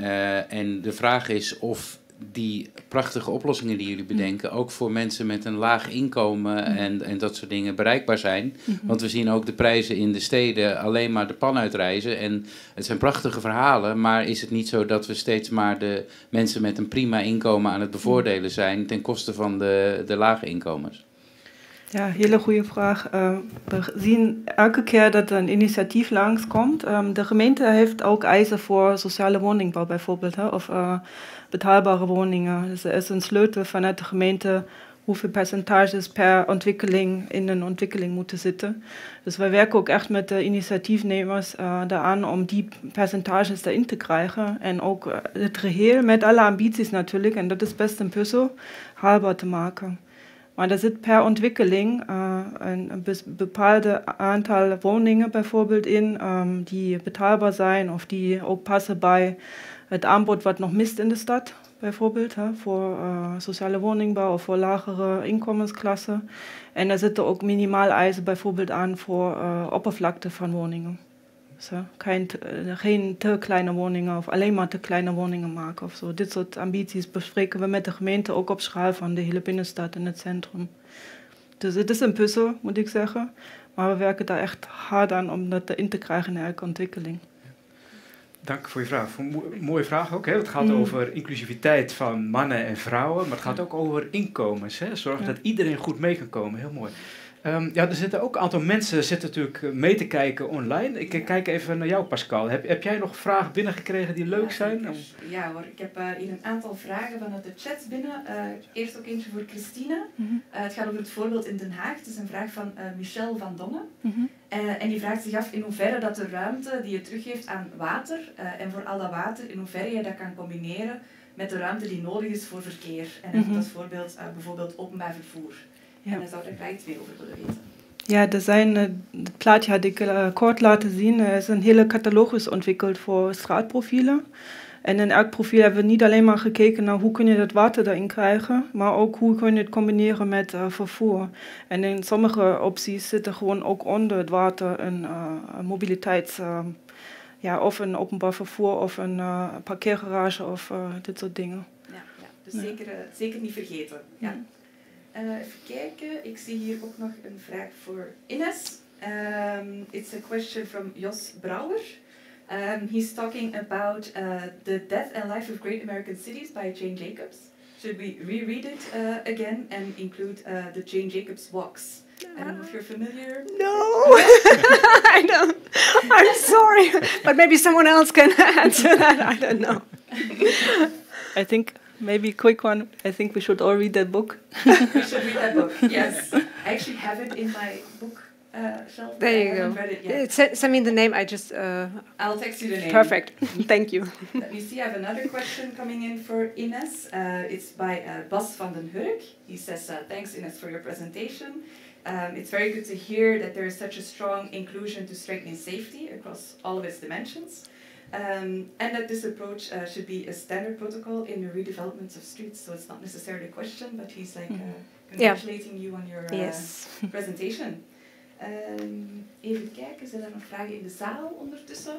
Speaker 10: En de vraag is of die prachtige oplossingen die jullie bedenken ook voor mensen met een laag inkomen en dat soort dingen bereikbaar zijn. Want we zien ook de prijzen in de steden alleen maar de pan uitreizen. En het zijn prachtige verhalen, maar is het niet zo dat we steeds maar de mensen met een prima inkomen aan het bevoordelen zijn ten koste van de lage inkomens?
Speaker 6: Ja, hele goede vraag. We zien elke keer dat er een initiatief langskomt. De gemeente heeft ook eisen voor sociale woningbouw bijvoorbeeld, of betaalbare woningen. Dus er is een sleutel vanuit de gemeente hoeveel percentages per ontwikkeling in een ontwikkeling moeten zitten. Dus wij werken ook echt met de initiatiefnemers daaraan om die percentages erin te krijgen. En ook het geheel met alle ambities natuurlijk, en dat is best een puzzel, haalbaar te maken. Maar er zit per ontwikkeling een bepaalde aantal woningen bijvoorbeeld in die betaalbaar zijn of die ook passen bij het aanbod wat nog mist in de stad, bijvoorbeeld voor sociale woningbouw of voor lagere inkomensklassen. En er zitten ook minimaaleisen bijvoorbeeld aan voor oppervlakte van woningen. Dus, geen te kleine woningen of alleen maar te kleine woningen maken of zo. Dit soort ambities bespreken we met de gemeente ook op schaal van de hele binnenstad en het centrum. Dus het is een puzzel, moet ik zeggen. Maar we werken daar echt hard aan om dat in te krijgen in elke ontwikkeling.
Speaker 1: Dank voor je vraag. Mooie vraag ook. Hè? Het gaat over inclusiviteit van mannen en vrouwen, maar het gaat ook over inkomens. Hè? Zorg dat iedereen goed mee kan komen. Heel mooi. Er zitten ook een aantal mensen natuurlijk mee te kijken online. Ik kijk even naar jou, Pascal. Heb jij nog vragen binnengekregen die leuk zijn?
Speaker 2: Ja hoor, ik heb hier een aantal vragen vanuit de chat binnen. Eerst ook eentje voor Christine. Het gaat over het voorbeeld in Den Haag. Het is een vraag van Michel van Dongen. En die vraagt zich af in hoeverre dat de ruimte die je teruggeeft aan water, en voor al dat water, in hoeverre je dat kan combineren met de ruimte die nodig is voor verkeer. En hij heeft als voorbeeld bijvoorbeeld openbaar vervoer. Ja. En daar zou ik graag iets meer over willen weten. Ja,
Speaker 6: het plaatje had ik kort laten zien. Er is een hele catalogus ontwikkeld voor straatprofielen. En in elk profiel hebben we niet alleen maar gekeken naar hoe kun je dat water erin krijgen, maar ook hoe kun je het combineren met vervoer. En in sommige opties zitten gewoon ook onder het water een mobiliteits... of een openbaar vervoer of een parkeergarage of dit soort dingen.
Speaker 2: Ja, dus zeker niet vergeten. Ja. Even kijken, ik zie hier ook nog een vraag voor Ines. It's a question from Jos Brouwer. He's talking about The Death and Life of Great American Cities by Jane Jacobs. Should we reread it again and include the Jane Jacobs walks? I don't know if you're familiar.
Speaker 7: No, I don't. I'm sorry, but maybe someone else can answer that. I don't know.
Speaker 6: I think maybe a quick one. I think we should all read that book.
Speaker 2: We should read that book, yes. I actually have it in my book shelf.
Speaker 7: There you
Speaker 2: I haven't
Speaker 7: go.
Speaker 2: read it yet.
Speaker 7: Send me the name. I just.
Speaker 2: I'll text you the name.
Speaker 7: Perfect. Thank you.
Speaker 2: Let me see. I have another question coming in for Ines. It's by Bas van den Hurk. He says, thanks Ines for your presentation. It's very good to hear that there is such a strong inclusion to strengthening safety across all of its dimensions. And that this approach should be a standard protocol in the redevelopment of streets. So it's not necessarily a question, but he's like congratulating you on your presentation. Even kijken, zijn er nog vragen in de zaal ondertussen?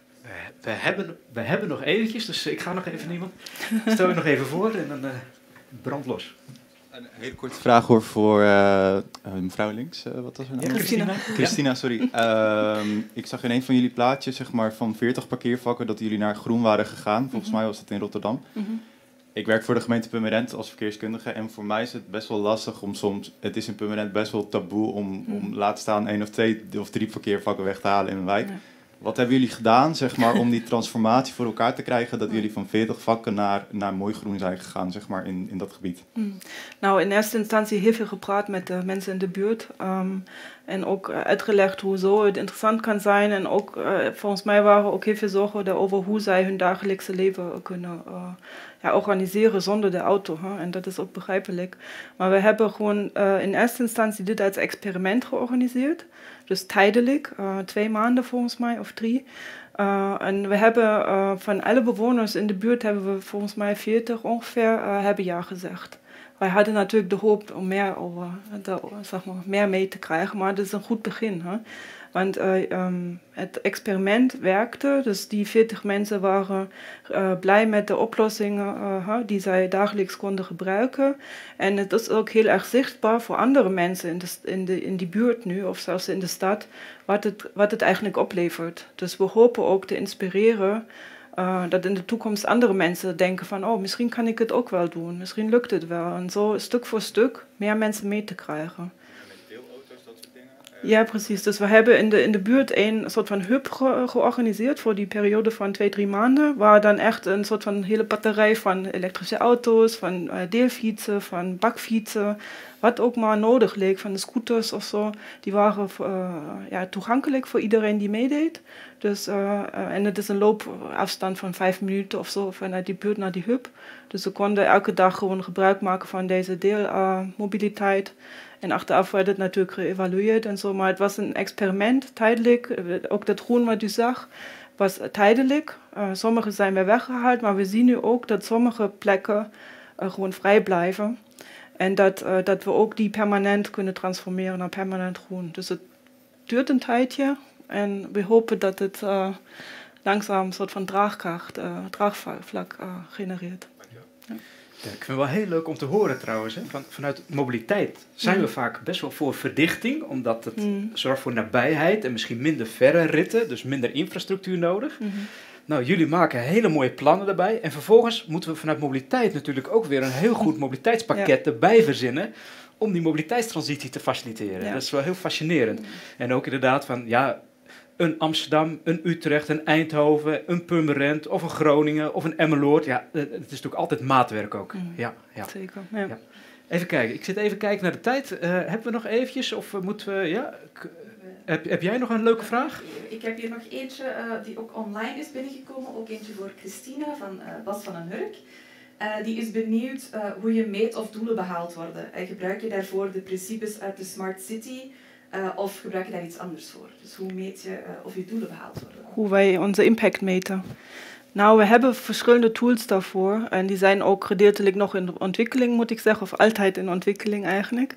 Speaker 1: We hebben nog eventjes, dus ik ga nog even iemand. Stel je nog even voor en dan brand los.
Speaker 11: Een hele korte vraag hoor voor mevrouw links. Wat was haar naam?
Speaker 1: Christina.
Speaker 11: Christina, sorry. Ik zag in een van jullie plaatjes zeg maar, van 40 parkeervakken dat jullie naar groen waren gegaan. Volgens mij was dat in Rotterdam. Ik werk voor de gemeente Purmerend als verkeerskundige. En voor mij is het best wel lastig om soms... Het is in Purmerend best wel taboe om laat staan 1 of 2 of 3 parkeervakken weg te halen in een wijk. Wat hebben jullie gedaan zeg maar, om die transformatie voor elkaar te krijgen... dat jullie van 40 vakken naar mooi groen zijn gegaan zeg maar, in dat gebied?
Speaker 6: Nou, in eerste instantie heel veel gepraat met de mensen in de buurt. En ook uitgelegd hoezo het interessant kan zijn. En ook, volgens mij waren ook heel veel zorgen over hoe zij hun dagelijkse leven kunnen organiseren zonder de auto. En dat is ook begrijpelijk. Maar we hebben gewoon in eerste instantie dit als experiment georganiseerd. Dus tijdelijk, 2 maanden volgens mij of 3. En we hebben van alle bewoners in de buurt hebben we volgens mij 40 ongeveer hebben ja gezegd. Wij hadden natuurlijk de hoop om meer mee te krijgen, maar dat is een goed begin. Hè? Want het experiment werkte, dus die 40 mensen waren blij met de oplossingen die zij dagelijks konden gebruiken. En het is ook heel erg zichtbaar voor andere mensen in die buurt nu, of zelfs in de stad, wat het eigenlijk oplevert. Dus we hopen ook te inspireren dat in de toekomst andere mensen denken van, oh, misschien kan ik het ook wel doen, misschien lukt het wel. En zo stuk voor stuk meer mensen mee te krijgen. Ja, precies. Dus we hebben in de buurt een soort van hub georganiseerd voor die periode van 2-3 maanden. Waar dan echt een soort van hele batterij van elektrische auto's, van deelfietsen, van bakfietsen, wat ook maar nodig leek, van de scooters of zo. Die waren toegankelijk voor iedereen die meedeed. Dus, en het is een loopafstand van 5 minuten of zo vanuit die buurt naar die hub. Dus ze konden elke dag gewoon gebruik maken van deze deelmobiliteit. En achteraf werd het natuurlijk geëvalueerd en zo, maar het was een experiment, tijdelijk. Ook dat groen wat u zag, was tijdelijk. Sommige zijn weer weggehaald, maar we zien nu ook dat sommige plekken gewoon vrij blijven. En dat we ook die permanent kunnen transformeren naar permanent groen. Dus het duurt een tijdje en we hopen dat het langzaam een soort van draagvlak genereert.
Speaker 1: Ja, ik vind het wel heel leuk om te horen trouwens. Hè. Vanuit mobiliteit zijn we vaak best wel voor verdichting. Omdat het zorgt voor nabijheid en misschien minder verre ritten. Dus minder infrastructuur nodig. Nou, jullie maken hele mooie plannen daarbij. En vervolgens moeten we vanuit mobiliteit natuurlijk ook weer een heel goed mobiliteitspakket erbij verzinnen. Om die mobiliteitstransitie te faciliteren. Ja. Dat is wel heel fascinerend. En ook inderdaad van, ja, een Amsterdam, een Utrecht, een Eindhoven, een Purmerend of een Groningen of een Emmeloord. Ja, het is natuurlijk altijd maatwerk ook. Ja.
Speaker 6: Zeker.
Speaker 1: Ja. Even kijken. Ik zit even kijken naar de tijd. Hebben we nog eventjes of moeten we... Ja? Heb jij nog een leuke vraag?
Speaker 2: Ik heb hier nog eentje die ook online is binnengekomen. Ook eentje voor Christina van Bas van den Hurk. Die is benieuwd hoe je meet of doelen behaald worden. Gebruik je daarvoor de principes uit de Smart City... of gebruik je daar iets anders voor? Dus hoe meet je of je doelen behaald worden?
Speaker 6: Hoe wij onze impact meten. Nou, we hebben verschillende tools daarvoor. En die zijn ook gedeeltelijk nog in ontwikkeling, moet ik zeggen. Of altijd in ontwikkeling eigenlijk.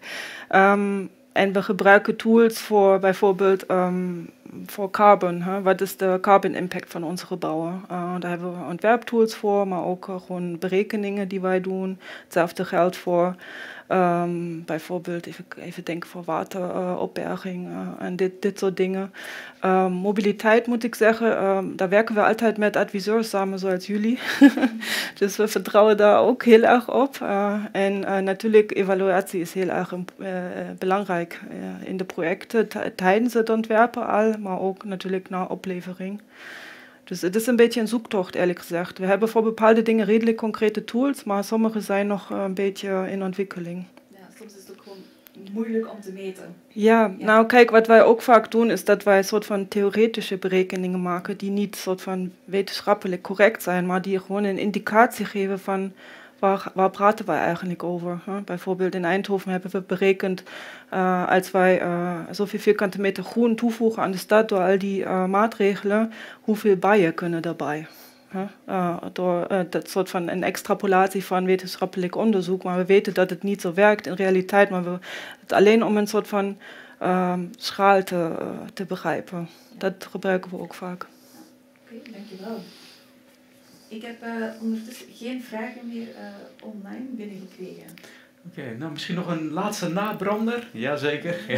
Speaker 6: En we gebruiken tools voor bijvoorbeeld voor carbon. Wat is de carbon impact van onze gebouwen? Daar hebben we ontwerptools voor, maar ook gewoon berekeningen die wij doen. Hetzelfde geldt voor Bijvoorbeeld, even denken voor wateropberging en dit soort dingen. Mobiliteit moet ik zeggen, daar werken we altijd met adviseurs samen, zoals jullie. Dus we vertrouwen daar ook heel erg op. En natuurlijk, evaluatie is heel erg belangrijk in de projecten, tijdens het ontwerpen al, maar ook natuurlijk na oplevering. Dus het is een beetje een zoektocht, eerlijk gezegd. We hebben voor bepaalde dingen redelijk concrete tools, maar sommige zijn nog een beetje in ontwikkeling.
Speaker 2: Ja, soms is het ook gewoon moeilijk om te meten.
Speaker 6: Ja, nou kijk, wat wij ook vaak doen, is dat wij een soort van theoretische berekeningen maken, die niet soort van wetenschappelijk correct zijn, maar die gewoon een indicatie geven van waar praten wij eigenlijk over. Hè? Bijvoorbeeld in Eindhoven hebben we berekend, als wij zoveel vierkante meter groen toevoegen aan de stad door al die maatregelen, hoeveel bijen kunnen daarbij. Door dat soort van een extrapolatie van wetenschappelijk onderzoek, maar we weten dat het niet zo werkt in realiteit, maar het alleen om een soort van schaal te begrijpen. Dat gebruiken we ook vaak.
Speaker 2: Oké, dankjewel. Ik heb ondertussen geen vragen meer online binnengekregen.
Speaker 1: Oké, nou misschien nog een laatste nabrander. Jazeker. Ja.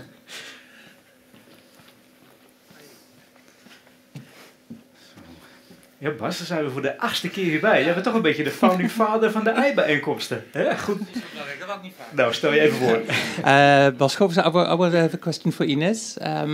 Speaker 1: Ja, Bas, dan zijn we voor de 8e keer hierbij. Jij bent toch een beetje de founding father van de eibijeenkomsten. Goed.
Speaker 12: Dat wou ik niet vragen.
Speaker 1: Nou, stel je even voor.
Speaker 12: Bas Govers, I will have a question for Ines.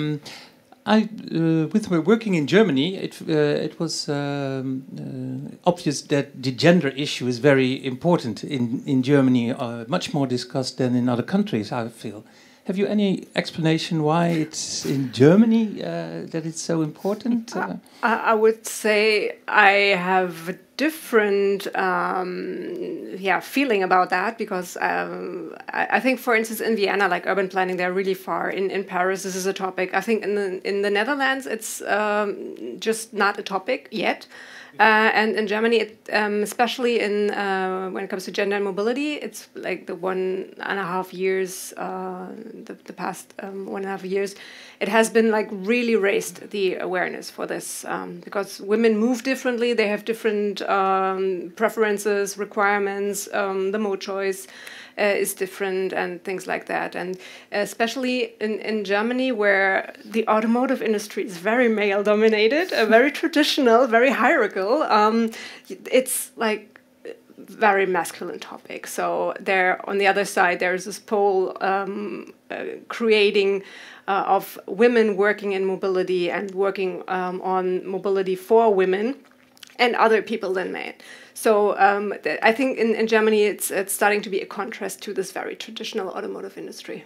Speaker 12: With my working in Germany, it was obvious that the gender issue is very important in Germany, much more discussed than in other countries, I feel. Have you any explanation why it's in Germany that it's so important?
Speaker 7: I would say I have a different feeling about that, because I think, for instance, in Vienna, like urban planning, they're really far. In Paris, this is a topic. I think in the Netherlands, it's just not a topic yet. And in Germany, especially when it comes to gender and mobility, it's like the 1.5 years, the past 1.5 years, it has been like really raised, the awareness for this, because women move differently, they have different preferences, requirements, the mode choice is different and things like that. And especially in Germany, where the automotive industry is very male dominated, very traditional, very hierarchical, it's like very masculine topic. So there, on the other side, there's this pole creating of women working in mobility and working on mobility for women and other people than men. So I think in Germany it's starting to be a contrast to this very traditional automotive industry.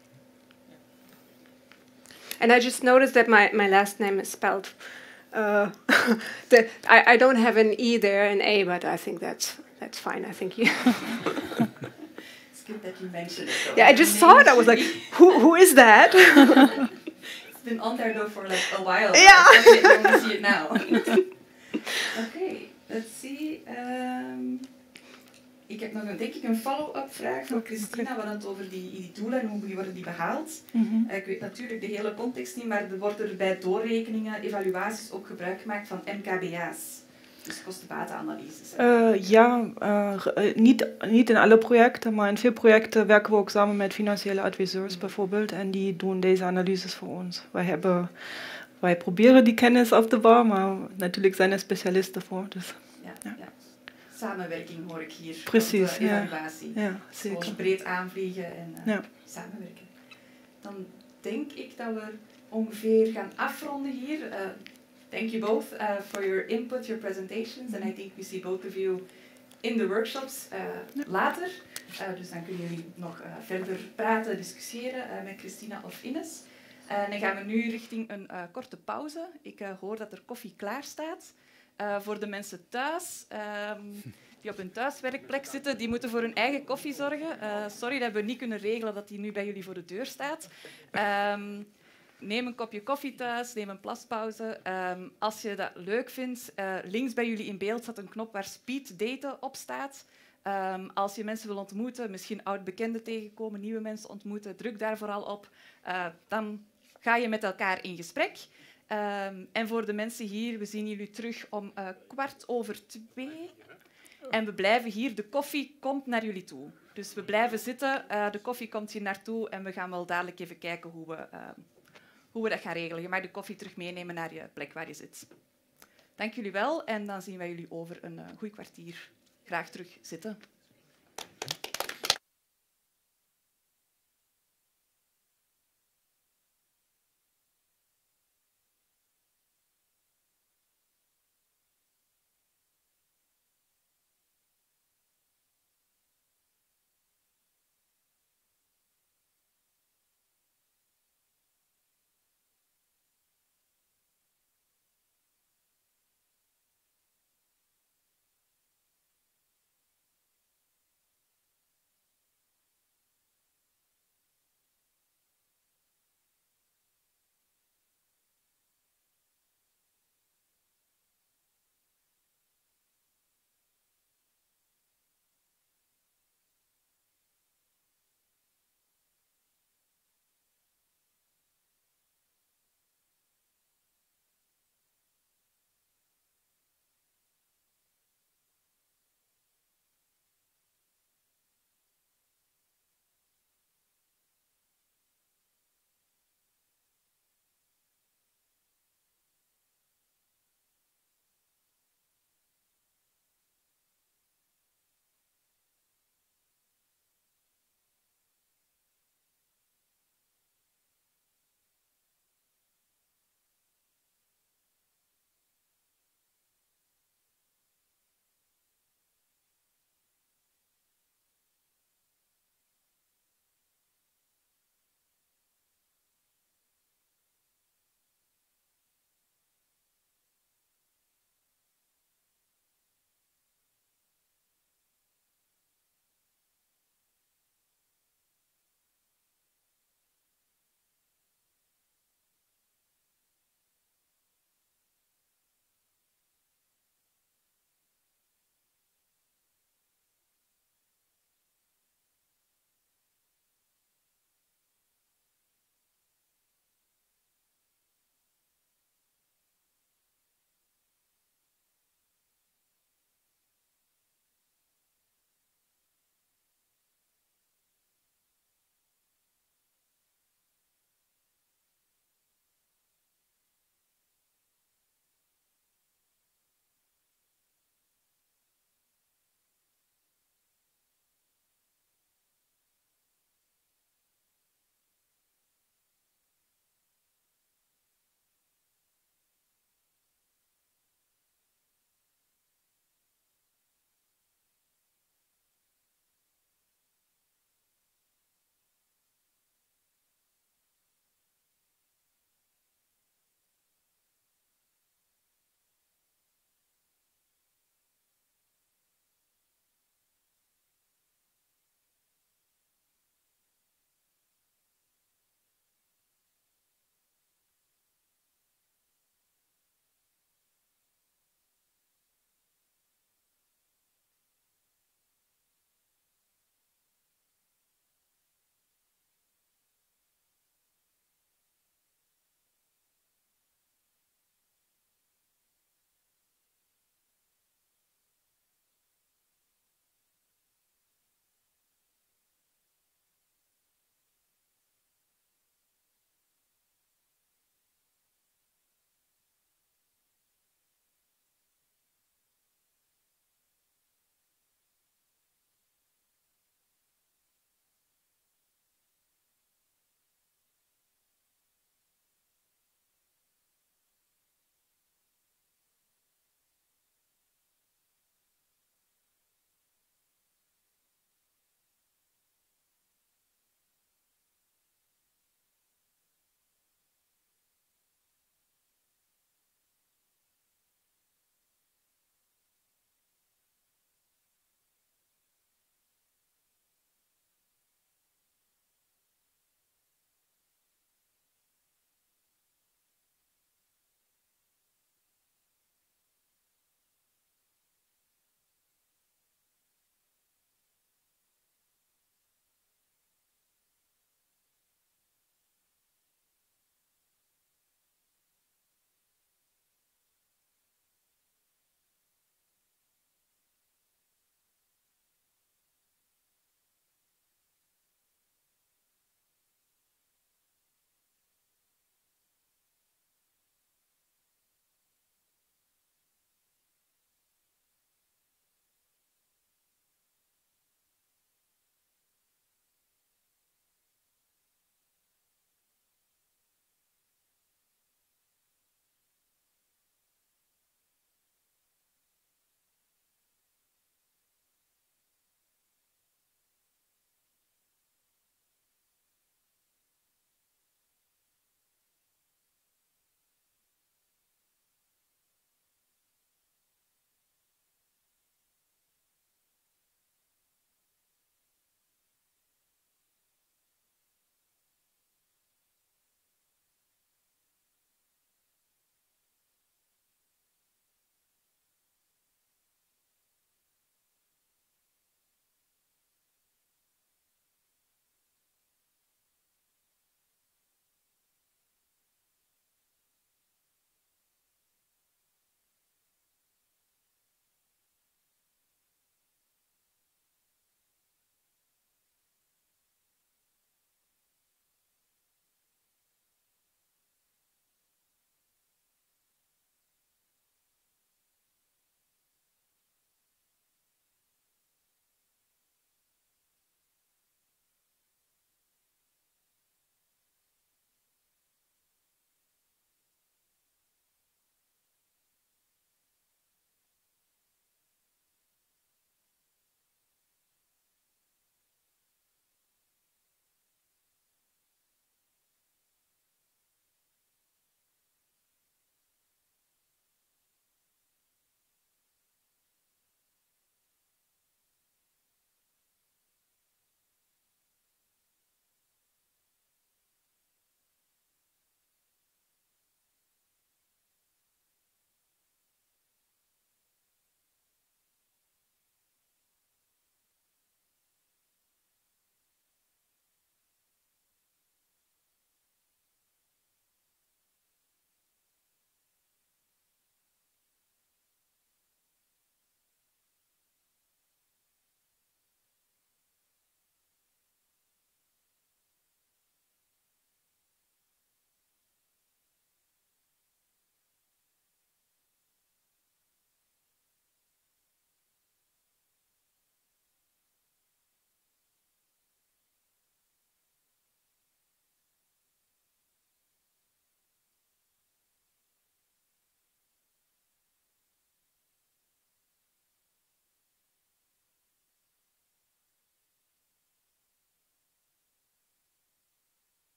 Speaker 7: And I just noticed that my last name is spelled. I don't have an E there, an A, but I think that's fine. I think you.
Speaker 2: It's good that you mentioned it.
Speaker 7: Yeah, I just saw it. I was like, who is that?
Speaker 2: It's been on there though for like a while.
Speaker 7: Yeah.
Speaker 2: I don't see it now. Okay, let's see. Ik heb nog denk ik een follow-up vraag van Christina, wat het over die doelen en hoe worden die behaald. Ik weet natuurlijk de hele context niet, maar er wordt er bij doorrekeningen, evaluaties ook gebruik gemaakt van MKBA's. Dus kosten-batenanalyses. Niet in alle projecten, maar in veel projecten werken we ook samen met financiële adviseurs bijvoorbeeld. En die doen deze analyses voor ons. Wij proberen die kennis op te bouwen, maar natuurlijk zijn er specialisten voor. Dus, ja. Samenwerking hoor ik hier.
Speaker 6: Precies,
Speaker 2: evaluatie.
Speaker 6: Ja, zeker.
Speaker 2: Gewoon breed aanvliegen en samenwerken. Dan denk ik dat we ongeveer gaan afronden hier. Thank you both for your input, your presentations. And I think we see both of you in the workshops later. Dus dan kunnen jullie nog verder praten, discussiëren met Christina of Ines. En dan gaan we nu richting een korte pauze. Ik hoor dat er koffie klaar staat. Voor de mensen thuis die op hun thuiswerkplek zitten, die moeten voor hun eigen koffie zorgen. Sorry dat we niet kunnen regelen dat die nu bij jullie voor de deur staat. Neem een kopje koffie thuis, neem een plaspauze. Als je dat leuk vindt, links bij jullie in beeld staat een knop waar speed daten op staat. Als je mensen wil ontmoeten, misschien oud-bekenden tegenkomen, nieuwe mensen ontmoeten, druk daar vooral op. Dan ga je met elkaar in gesprek. En voor de mensen hier, we zien jullie terug om 14:15. En we blijven hier. De koffie komt naar jullie toe. Dus we blijven zitten. De koffie komt hier naartoe. En we gaan wel dadelijk even kijken hoe we dat gaan regelen. Je mag de koffie terug meenemen naar je plek waar je zit. Dank jullie wel. En dan zien wij jullie over een goed kwartier graag terug zitten.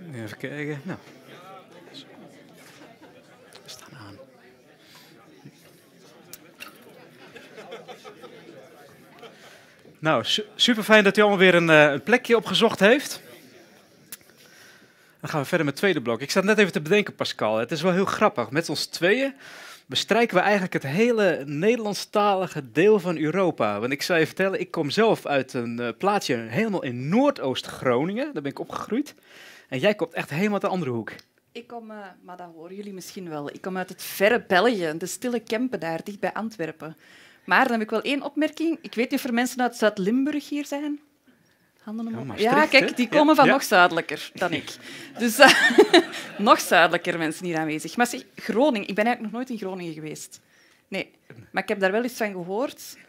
Speaker 1: Even kijken. Nou. We staan aan. Nou, super fijn dat u allemaal weer een plekje opgezocht heeft. Dan gaan we verder met het tweede blok. Ik zat net even te bedenken, Pascal. Het is wel heel grappig. Met ons tweeën bestrijken we eigenlijk het hele Nederlandstalige deel van Europa. Want ik zou je vertellen, ik kom zelf uit een plaatsje helemaal in Noordoost-Groningen. Daar ben ik opgegroeid. En jij komt echt helemaal uit de andere hoek.
Speaker 2: Ik kom, maar dat horen jullie misschien wel, ik kom uit het verre België, de stille Kempen daar, dicht bij Antwerpen. Maar dan heb ik wel één opmerking. Ik weet niet of er mensen uit Zuid-Limburg hier zijn. Handen omhoog. Ja, kijk, die komen van nog zuidelijker dan ik. Dus nog zuidelijker mensen hier aanwezig. Maar zeg, Groningen, ik ben eigenlijk nog nooit in Groningen geweest. Nee, maar ik heb daar wel eens van gehoord.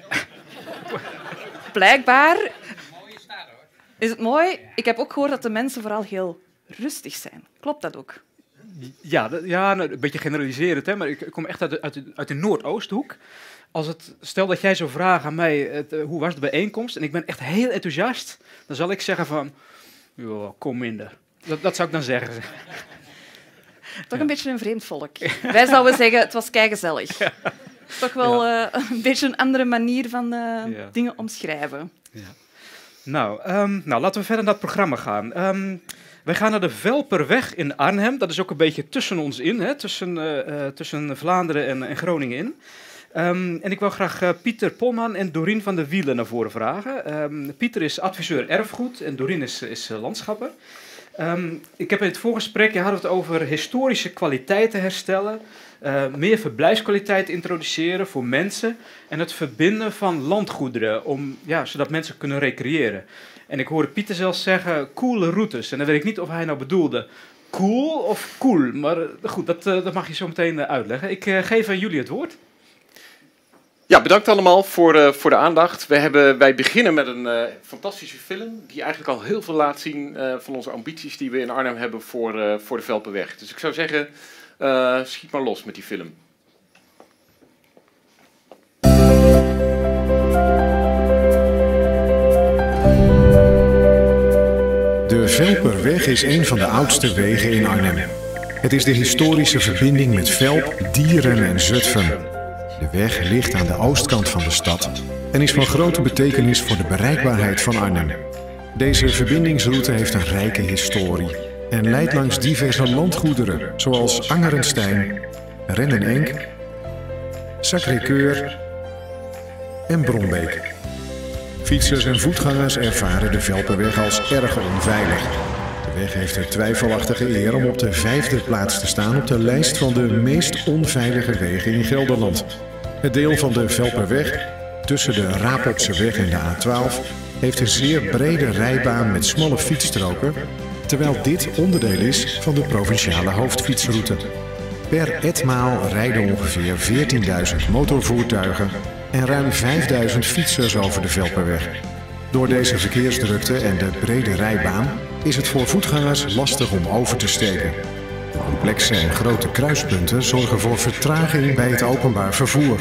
Speaker 2: Blijkbaar... Is het mooi? Ik heb ook gehoord dat de mensen vooral heel rustig zijn. Klopt dat ook?
Speaker 1: Ja, nou, een beetje generaliserend, hè, maar ik kom echt uit de Noordoosthoek. Stel dat jij zou vragen aan mij, hoe was de bijeenkomst? En ik ben echt heel enthousiast. Dan zal ik zeggen van, joh, kom minder. Dat zou ik dan zeggen.
Speaker 2: Toch een beetje een vreemd volk. Wij zouden zeggen, het was keigezellig. Ja. Toch wel een beetje een andere manier van dingen omschrijven. Ja. Nou, laten we verder naar het programma gaan. Wij gaan naar de Velperweg in Arnhem. Dat is ook een beetje tussen ons in, hè? Tussen Vlaanderen en Groningen in. En ik wil graag Pieter Polman en Dorien van de Wielen naar voren vragen. Pieter is adviseur erfgoed en Dorien is landschapper. Ik heb in het voorgesprek, hadden we het over historische kwaliteiten herstellen, meer verblijfskwaliteit introduceren voor mensen en het verbinden van landgoederen, zodat mensen kunnen recreëren. En ik hoorde Pieter zelfs zeggen, coole routes. En dan weet ik niet of hij nou bedoelde cool of cool, maar goed, dat mag je zo meteen uitleggen. Ik geef aan jullie het woord.
Speaker 13: Ja, bedankt allemaal voor de aandacht. Wij beginnen met een fantastische film die eigenlijk al heel veel laat zien van onze ambities die we in Arnhem hebben voor de Velperweg. Dus ik zou zeggen, schiet maar los met die film.
Speaker 14: De Velperweg is een van de oudste wegen in Arnhem. Het is de historische verbinding met Velp, Dieren en Zutphen. De weg ligt aan de oostkant van de stad en is van grote betekenis voor de bereikbaarheid van Arnhem. Deze verbindingsroute heeft een rijke historie en leidt langs diverse landgoederen zoals Angerenstein, Renenenk, Sacré-Cœur en Bronbeek. Fietsers en voetgangers ervaren de Velperweg als erg onveilig. De weg heeft de twijfelachtige eer om op de 5e plaats te staan op de lijst van de meest onveilige wegen in Gelderland. Het deel van de Velperweg, tussen de Rapopseweg en de A12, heeft een zeer brede rijbaan met smalle fietsstroken, terwijl dit onderdeel is van de provinciale hoofdfietsroute. Per etmaal rijden ongeveer 14.000 motorvoertuigen en ruim 5.000 fietsers over de Velperweg. Door deze verkeersdrukte en de brede rijbaan is het voor voetgangers lastig om over te steken. Complexe en grote kruispunten zorgen voor vertraging bij het openbaar vervoer.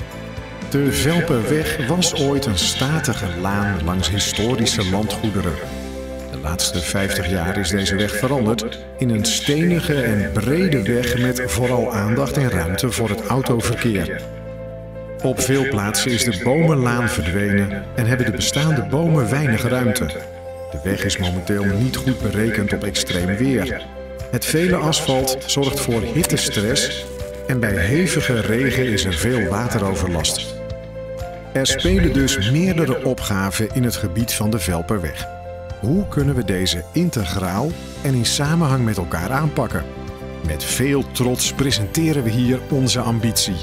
Speaker 14: De Velperweg was ooit een statige laan langs historische landgoederen. De laatste 50 jaar is deze weg veranderd in een stenige en brede weg met vooral aandacht en ruimte voor het autoverkeer. Op veel plaatsen is de bomenlaan verdwenen en hebben de bestaande bomen weinig ruimte. De weg is momenteel niet goed berekend op extreem weer. Het vele asfalt zorgt voor hittestress en bij hevige regen is er veel wateroverlast. Er spelen dus meerdere opgaven in het gebied van de Velperweg. Hoe kunnen we deze integraal en in samenhang met elkaar aanpakken? Met veel trots presenteren we hier onze ambitie.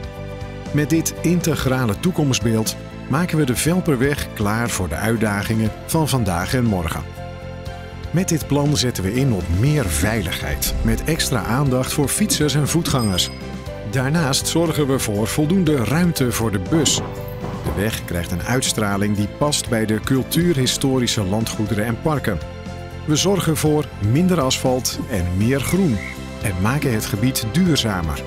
Speaker 14: Met dit integrale toekomstbeeld maken we de Velperweg klaar voor de uitdagingen van vandaag en morgen. Met dit plan zetten we in op meer veiligheid, met extra aandacht voor fietsers en voetgangers. Daarnaast zorgen we voor voldoende ruimte voor de bus. De weg krijgt een uitstraling die past bij de cultuurhistorische landgoederen en parken. We zorgen voor minder asfalt en meer groen en maken het gebied duurzamer.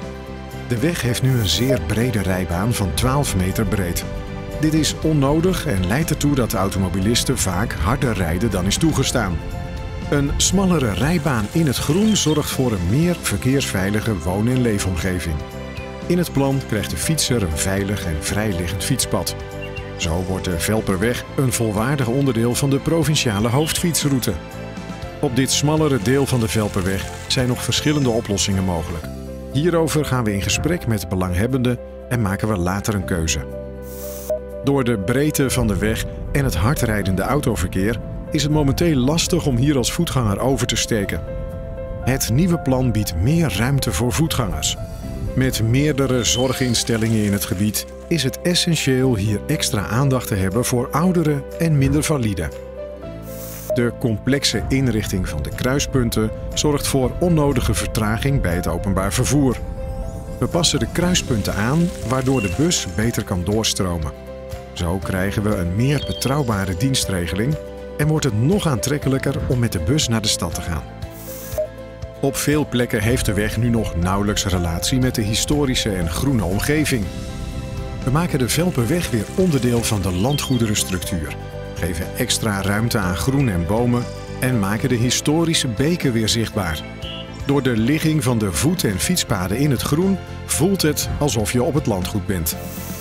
Speaker 14: De weg heeft nu een zeer brede rijbaan van 12 meter breed. Dit is onnodig en leidt ertoe dat automobilisten vaak harder rijden dan is toegestaan. Een smallere rijbaan in het groen zorgt voor een meer verkeersveilige woon- en leefomgeving. In het plan krijgt de fietser een veilig en vrijliggend fietspad. Zo wordt de Velperweg een volwaardig onderdeel van de provinciale hoofdfietsroute. Op dit smallere deel van de Velperweg zijn nog verschillende oplossingen mogelijk. Hierover gaan we in gesprek met belanghebbenden en maken we later een keuze. Door de breedte van de weg en het hardrijdende autoverkeer is het momenteel lastig om hier als voetganger over te steken. Het nieuwe plan biedt meer ruimte voor voetgangers. Met meerdere zorginstellingen in het gebied is het essentieel hier extra aandacht te hebben voor ouderen en minder validen. De complexe inrichting van de kruispunten zorgt voor onnodige vertraging bij het openbaar vervoer. We passen de kruispunten aan, waardoor de bus beter kan doorstromen. Zo krijgen we een meer betrouwbare dienstregeling en wordt het nog aantrekkelijker om met de bus naar de stad te gaan. Op veel plekken heeft de weg nu nog nauwelijks relatie met de historische en groene omgeving. We maken de Velperweg weer onderdeel van de landgoederenstructuur, geven extra ruimte aan groen en bomen en maken de historische beken weer zichtbaar. Door de ligging van de voet- en fietspaden in het groen voelt het alsof je op het landgoed bent.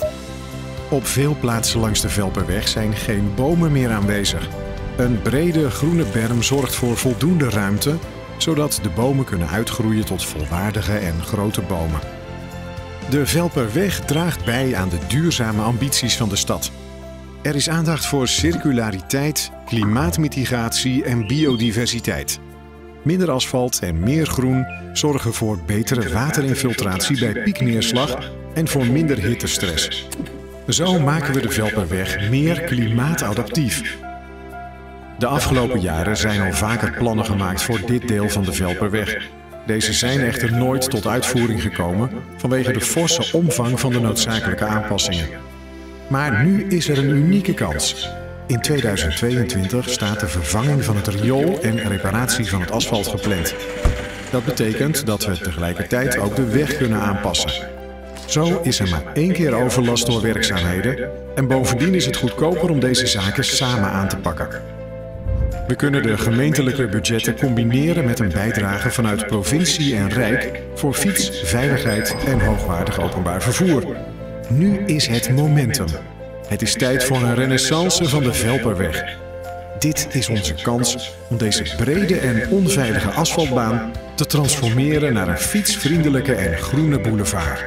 Speaker 14: Op veel plaatsen langs de Velperweg zijn geen bomen meer aanwezig. Een brede groene berm zorgt voor voldoende ruimte, zodat de bomen kunnen uitgroeien tot volwaardige en grote bomen. De Velperweg draagt bij aan de duurzame ambities van de stad. Er is aandacht voor circulariteit, klimaatmitigatie en biodiversiteit. Minder asfalt en meer groen zorgen voor betere waterinfiltratie bij piekneerslag en voor minder hittestress. Zo maken we de Velperweg meer klimaatadaptief. De afgelopen jaren zijn al vaker plannen gemaakt voor dit deel van de Velperweg. Deze zijn echter nooit tot uitvoering gekomen vanwege de forse omvang van de noodzakelijke aanpassingen. Maar nu is er een unieke kans. In 2022 staat de vervanging van het riool en reparatie van het asfalt gepland. Dat betekent dat we tegelijkertijd ook de weg kunnen aanpassen. Zo is er maar 1 keer overlast door werkzaamheden en bovendien is het goedkoper om deze zaken samen aan te pakken. We kunnen de gemeentelijke budgetten combineren met een bijdrage vanuit provincie en Rijk voor fiets, veiligheid en hoogwaardig openbaar vervoer. Nu is het momentum. Het is tijd voor een renaissance van de Velperweg. Dit is onze kans om deze brede en onveilige asfaltbaan te transformeren naar een fietsvriendelijke en groene boulevard.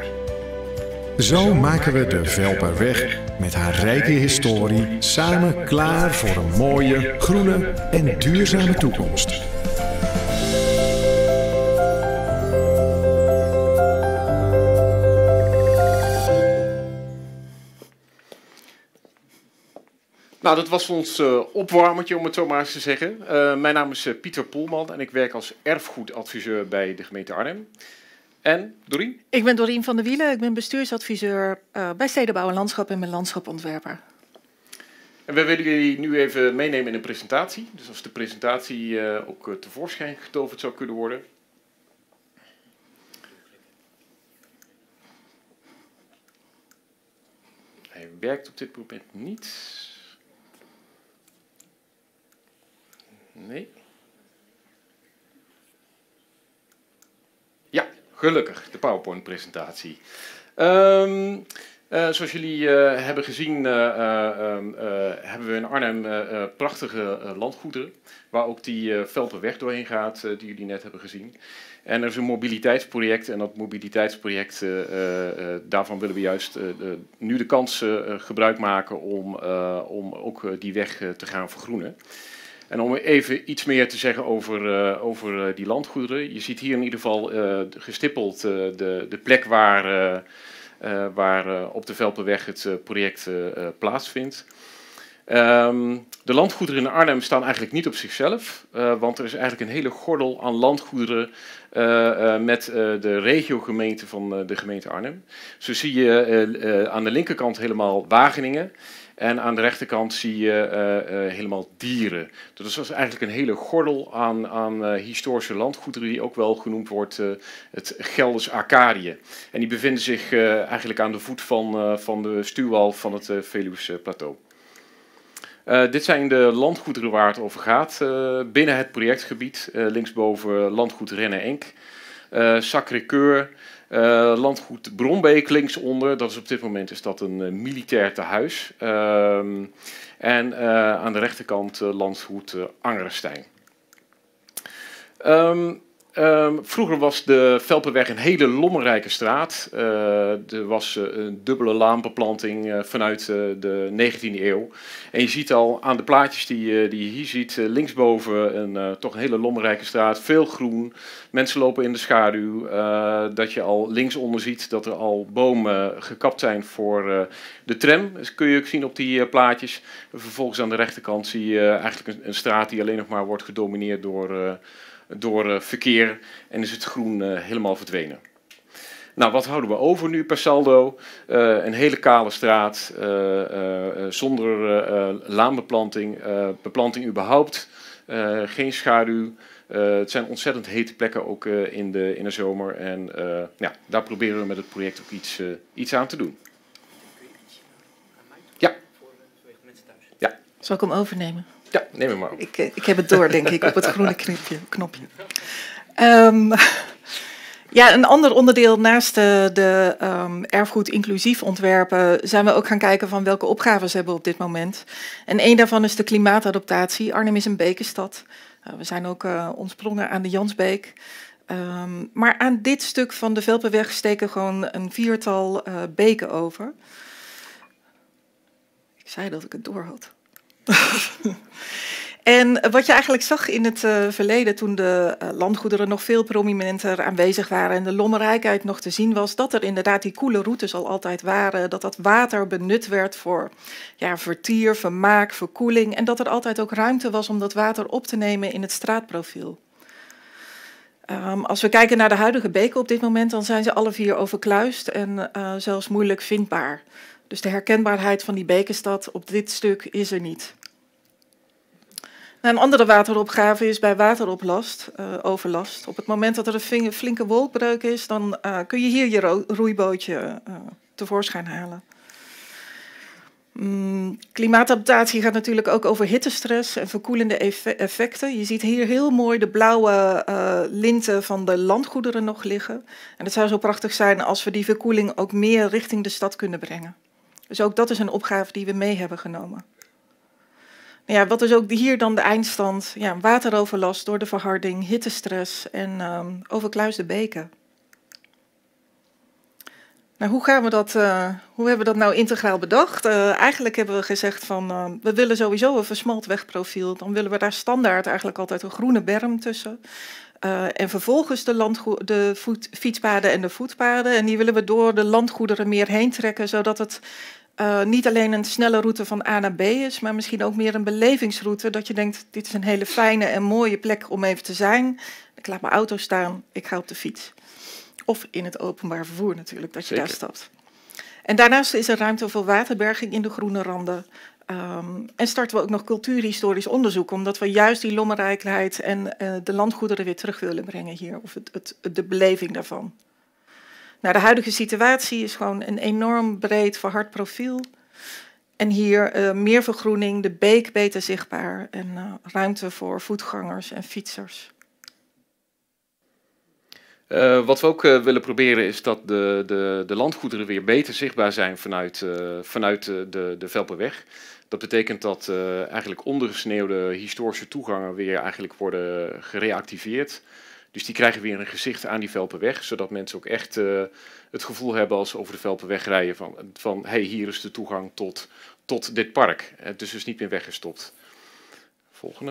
Speaker 14: Zo maken we de Velperweg met haar rijke historie samen klaar voor een mooie, groene en duurzame toekomst.
Speaker 13: Nou, dat was ons opwarmertje, om het zo maar eens te zeggen. Mijn naam is Pieter Polman en ik werk als erfgoedadviseur bij de gemeente Arnhem. En Dorien?
Speaker 15: Ik ben Dorien van der Wielen, ik ben bestuursadviseur bij Stedenbouw en Landschap en ben landschapontwerper.
Speaker 13: En we willen jullie nu even meenemen in een presentatie. Dus als de presentatie ook tevoorschijn getoverd zou kunnen worden. Hij werkt op dit moment niet. Nee. Ja, gelukkig, de PowerPoint-presentatie. Zoals jullie hebben gezien, hebben we in Arnhem prachtige landgoederen, waar ook die Velperweg doorheen gaat, die jullie net hebben gezien. En er is een mobiliteitsproject en dat mobiliteitsproject, daarvan willen we juist nu de kans gebruik maken om ook die weg te gaan vergroenen. En om even iets meer te zeggen over die landgoederen. Je ziet hier in ieder geval gestippeld de plek waar op de Velperweg het project plaatsvindt. De landgoederen in Arnhem staan eigenlijk niet op zichzelf, want er is eigenlijk een hele gordel aan landgoederen met de regiogemeente van de gemeente Arnhem. Zo zie je aan de linkerkant helemaal Wageningen. En aan de rechterkant zie je helemaal Dieren. Dus dat is eigenlijk een hele gordel aan historische landgoederen die ook wel genoemd wordt het Gelders Arcadië. En die bevinden zich eigenlijk aan de voet van de stuwwal van het Veluws plateau. Dit zijn de landgoederen waar het over gaat binnen het projectgebied. Linksboven landgoed Renne-Enk, Sacré-Cœur, landgoed Brombeek linksonder. Dat is op dit moment is dat een militair tehuis. En aan de rechterkant landgoed Angerstein. Vroeger was de Velperweg een hele lommerrijke straat. Er was een dubbele laanbeplanting vanuit de 19e eeuw. En je ziet al aan de plaatjes die je hier ziet, linksboven toch een hele lommerrijke straat, veel groen. Mensen lopen in de schaduw. Dat je al linksonder ziet dat er al bomen gekapt zijn voor de tram. Dat kun je ook zien op die plaatjes. En vervolgens aan de rechterkant zie je eigenlijk een straat die alleen nog maar wordt gedomineerd door verkeer en is het groen helemaal verdwenen. Nou, wat houden we over nu per saldo? Een hele kale straat, zonder laanbeplanting, beplanting überhaupt, geen schaduw. Het zijn ontzettend hete plekken ook in de zomer en ja, daar proberen we met het project ook iets aan te doen. Ja. Ja.
Speaker 15: Zal ik hem overnemen?
Speaker 13: Ja, neem hem maar op.
Speaker 15: Ik heb het door, denk ik, op het groene knopje. Ja, een ander onderdeel naast de erfgoed inclusief ontwerpen zijn we ook gaan kijken van welke opgaven ze hebben op dit moment. En één daarvan is de klimaatadaptatie. Arnhem is een bekenstad. We zijn ook ontsprongen aan de Jansbeek. Maar aan dit stuk van de Velperweg steken gewoon een 4-tal beken over. Ik zei dat ik het door had. En wat je eigenlijk zag in het verleden, toen de landgoederen nog veel prominenter aanwezig waren en de lommerrijkheid nog te zien was, dat er inderdaad die koele routes al altijd waren, dat dat water benut werd voor vertier, vermaak, verkoeling en dat er altijd ook ruimte was om dat water op te nemen in het straatprofiel. Als we kijken naar de huidige beken op dit moment, dan zijn ze alle 4 overkluist en zelfs moeilijk vindbaar. Dus de herkenbaarheid van die bekenstad op dit stuk is er niet. Een andere wateropgave is bij wateroverlast. Op het moment dat er een flinke wolkbreuk is, dan kun je hier je roeibootje tevoorschijn halen. Klimaatadaptatie gaat natuurlijk ook over hittestress en verkoelende effecten. Je ziet hier heel mooi de blauwe linten van de landgoederen nog liggen. En het zou zo prachtig zijn als we die verkoeling ook meer richting de stad kunnen brengen. Dus ook dat is een opgave die we mee hebben genomen. Ja, wat is ook hier dan de eindstand? Ja, wateroverlast door de verharding, hittestress en overkluisde beken. Nou, hoe hebben we dat nou integraal bedacht? Eigenlijk hebben we gezegd van, we willen sowieso een versmalt wegprofiel. Dan willen we daar standaard eigenlijk altijd een groene berm tussen. En vervolgens de fietspaden en de voetpaden. En die willen we door de landgoederen meer heen trekken, zodat het niet alleen een snelle route van A naar B is, maar misschien ook meer een belevingsroute. Dat je denkt, dit is een hele fijne en mooie plek om even te zijn. Ik laat mijn auto staan, ik ga op de fiets. Of in het openbaar vervoer natuurlijk, dat je daar stapt. En daarnaast is er ruimte voor waterberging in de groene randen. En starten we ook nog cultuurhistorisch onderzoek, omdat we juist die lommerrijkheid en de landgoederen weer terug willen brengen hier. Of de beleving daarvan. Nou, de huidige situatie is gewoon een enorm breed verhard profiel. En hier meer vergroening, de beek beter zichtbaar en ruimte voor voetgangers en fietsers.
Speaker 13: Wat we ook willen proberen is dat de landgoederen weer beter zichtbaar zijn vanuit de Velperweg. Dat betekent dat eigenlijk ondergesneeuwde historische toegangen weer eigenlijk worden gereactiveerd. Dus die krijgen weer een gezicht aan die Velperweg, zodat mensen ook echt het gevoel hebben als ze over de Velperweg rijden van hey, hier is de toegang tot dit park. Het is dus niet meer weggestopt. Volgende.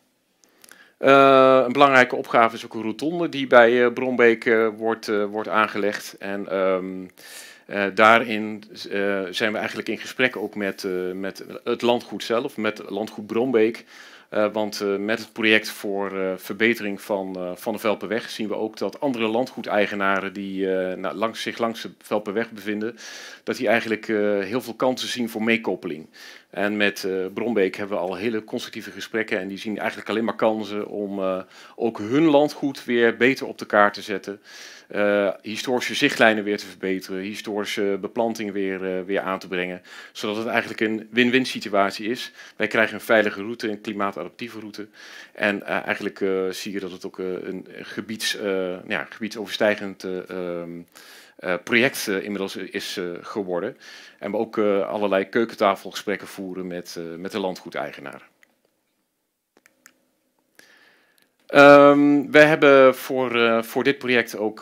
Speaker 13: Een belangrijke opgave is ook een rotonde die bij Brombeek wordt aangelegd. En daarin zijn we eigenlijk in gesprek ook met het landgoed zelf, met landgoed Brombeek. Want met het project voor verbetering van de Velperweg zien we ook dat andere landgoedeigenaren die zich langs de Velperweg bevinden, dat die eigenlijk heel veel kansen zien voor meekoppeling. En met Bronbeek hebben we al hele constructieve gesprekken en die zien eigenlijk alleen maar kansen om ook hun landgoed weer beter op de kaart te zetten. Historische zichtlijnen weer te verbeteren, historische beplanting weer aan te brengen, zodat het eigenlijk een win-win situatie is. Wij krijgen een veilige route, een klimaatadaptieve route. En eigenlijk zie je dat het ook een gebiedsoverstijgend project inmiddels is geworden. En we ook allerlei keukentafelgesprekken voeren met de landgoedeigenaren. Wij hebben voor dit project ook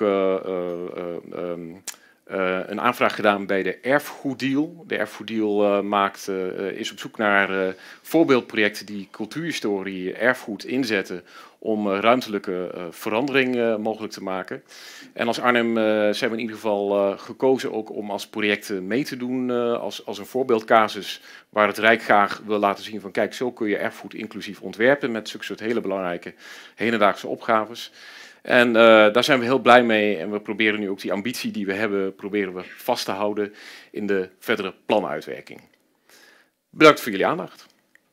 Speaker 13: een aanvraag gedaan bij de Erfgoeddeal. De Erfgoeddeal is op zoek naar voorbeeldprojecten die cultuurhistorie, erfgoed inzetten om ruimtelijke verandering mogelijk te maken. En als Arnhem zijn we in ieder geval gekozen ook om als project mee te doen als een voorbeeldcasus waar het Rijk graag wil laten zien van kijk, zo kun je erfgoed inclusief ontwerpen met zulke soort hele belangrijke hedendaagse opgaves. En daar zijn we heel blij mee en we proberen nu ook die ambitie die we hebben, proberen we vast te houden in de verdere planuitwerking. Bedankt voor jullie aandacht.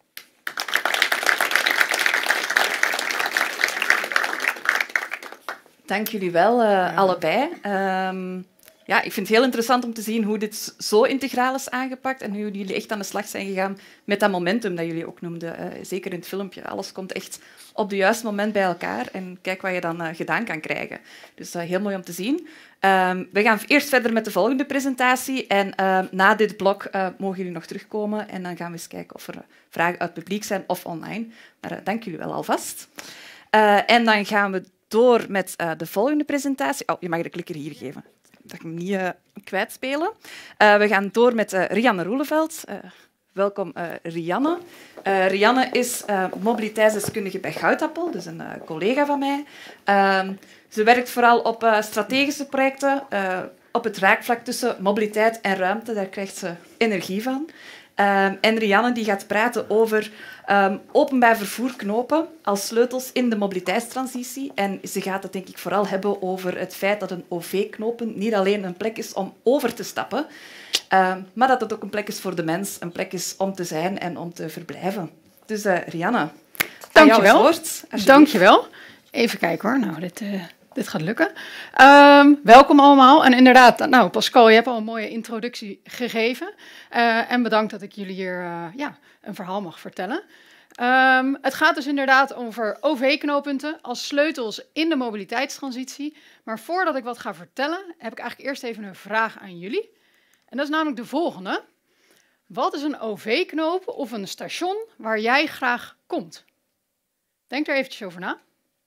Speaker 2: Dank jullie wel, allebei. Ja, ik vind het heel interessant om te zien hoe dit zo integraal is aangepakt en hoe jullie echt aan de slag zijn gegaan met dat momentum dat jullie ook noemden. Zeker in het filmpje. Alles komt echt op het juiste moment bij elkaar en kijk wat je dan gedaan kan krijgen. Dus heel mooi om te zien. We gaan eerst verder met de volgende presentatie en na dit blok mogen jullie nog terugkomen en dan gaan we eens kijken of er vragen uit het publiek zijn of online. Maar dank jullie wel alvast. En dan gaan we door met de volgende presentatie. Oh, je mag de klikker hier geven, dat ik hem niet kwijtspelen. We gaan door met Rianne Roeleveld. Welkom, Rianne. Rianne is mobiliteitsdeskundige bij Goutappel, dus een collega van mij. Ze werkt vooral op strategische projecten, op het raakvlak tussen mobiliteit en ruimte. Daar krijgt ze energie van. En Rianne die gaat praten over openbaar vervoerknopen als sleutels in de mobiliteitstransitie. En ze gaat het denk ik vooral hebben over het feit dat een OV-knopen niet alleen een plek is om over te stappen, maar dat het ook een plek is voor de mens, een plek is om te zijn en om te verblijven. Dus Rianne,
Speaker 16: dankjewel. Dankjewel. Even kijken hoor. Nou, dit gaat lukken. Welkom allemaal. En inderdaad, nou Pascal, je hebt al een mooie introductie gegeven. En bedankt dat ik jullie hier een verhaal mag vertellen. Het gaat dus inderdaad over OV-knooppunten als sleutels in de mobiliteitstransitie. Maar voordat ik wat ga vertellen, heb ik eigenlijk eerst even een vraag aan jullie. En dat is namelijk de volgende. Wat is een OV-knoop of een station waar jij graag komt? Denk er eventjes over na.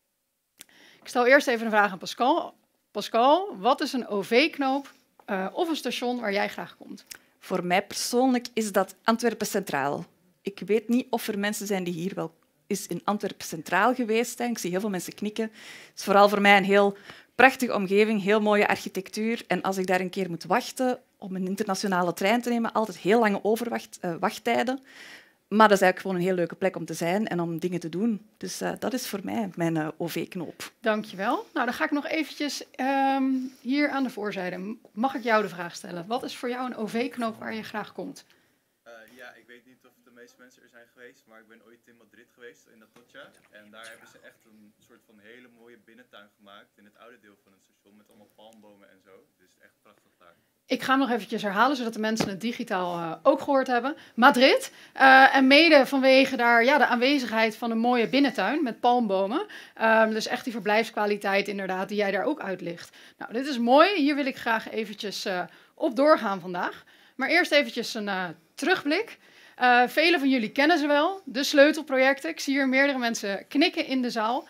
Speaker 16: Ik stel eerst even een vraag aan Pascal. Pascal, wat is een OV-knoop of een station waar jij graag komt?
Speaker 2: Voor mij persoonlijk is dat Antwerpen Centraal. Ik weet niet of er mensen zijn die hier wel eens in Antwerpen Centraal geweest zijn. Ik zie heel veel mensen knikken. Het is vooral voor mij een heel prachtige omgeving, heel mooie architectuur. En als ik daar een keer moet wachten om een internationale trein te nemen, altijd heel lange wachttijden. Maar dat is eigenlijk gewoon een heel leuke plek om te zijn en om dingen te doen. Dus dat is voor mij mijn OV-knoop.
Speaker 16: Dankjewel. Nou, dan ga ik nog eventjes hier aan de voorzijde. Mag ik jou de vraag stellen? Wat is voor jou een OV-knoop waar je graag komt?
Speaker 11: Ja, ik weet niet of de meeste mensen er zijn geweest, maar ik ben ooit in Madrid geweest, in Atocha. En daar hebben ze echt een soort van hele mooie binnentuin gemaakt in het oude deel van het station met allemaal palmbomen en zo. Dus echt prachtig daar.
Speaker 16: Ik ga hem nog eventjes herhalen, zodat de mensen het digitaal ook gehoord hebben. Madrid. En mede vanwege daar de aanwezigheid van een mooie binnentuin met palmbomen. Dus echt die verblijfskwaliteit inderdaad, die jij daar ook uitlicht. Nou, dit is mooi. Hier wil ik graag eventjes op doorgaan vandaag. Maar eerst eventjes een terugblik. Velen van jullie kennen ze wel, de sleutelprojecten. Ik zie hier meerdere mensen knikken in de zaal.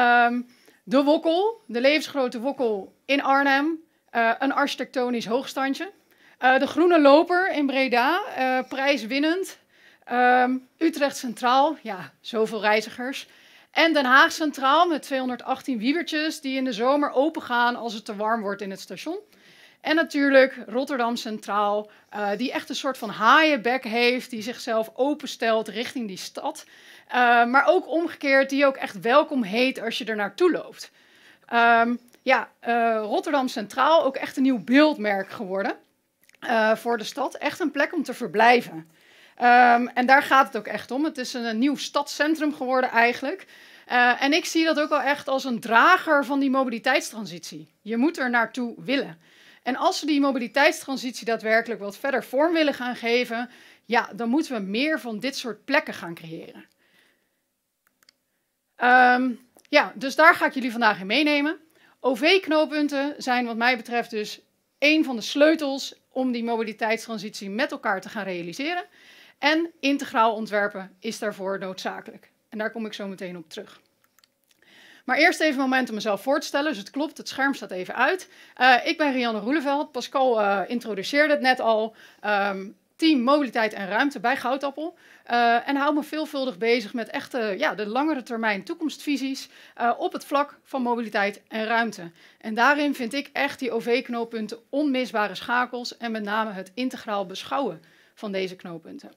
Speaker 16: De Wokkel, de levensgrote Wokkel in Arnhem. Een architectonisch hoogstandje. De Groene Loper in Breda, prijswinnend. Utrecht Centraal, ja, zoveel reizigers. En Den Haag Centraal met 218 wiebertjes die in de zomer opengaan als het te warm wordt in het station. En natuurlijk Rotterdam Centraal, die echt een soort van haaienbek heeft, die zichzelf openstelt richting die stad. Maar ook omgekeerd, die ook echt welkom heet als je er naartoe loopt. Rotterdam Centraal, ook echt een nieuw beeldmerk geworden voor de stad. Echt een plek om te verblijven. En daar gaat het ook echt om. Het is een nieuw stadscentrum geworden eigenlijk. En ik zie dat ook wel echt als een drager van die mobiliteitstransitie. Je moet er naartoe willen. En als we die mobiliteitstransitie daadwerkelijk wat verder vorm willen gaan geven, ja, dan moeten we meer van dit soort plekken gaan creëren. Dus daar ga ik jullie vandaag in meenemen. OV-knooppunten zijn wat mij betreft dus een van de sleutels om die mobiliteitstransitie met elkaar te gaan realiseren. En integraal ontwerpen is daarvoor noodzakelijk. En daar kom ik zo meteen op terug. Maar eerst even een moment om mezelf voor te stellen. Dus het klopt, het scherm staat even uit. Ik ben Rianne Roeleveld. Pascal introduceerde het net al. Team Mobiliteit en Ruimte bij Goudappel. En hou me veelvuldig bezig met echt de langere termijn toekomstvisies op het vlak van mobiliteit en ruimte. En daarin vind ik echt die OV-knooppunten onmisbare schakels en met name het integraal beschouwen van deze knooppunten.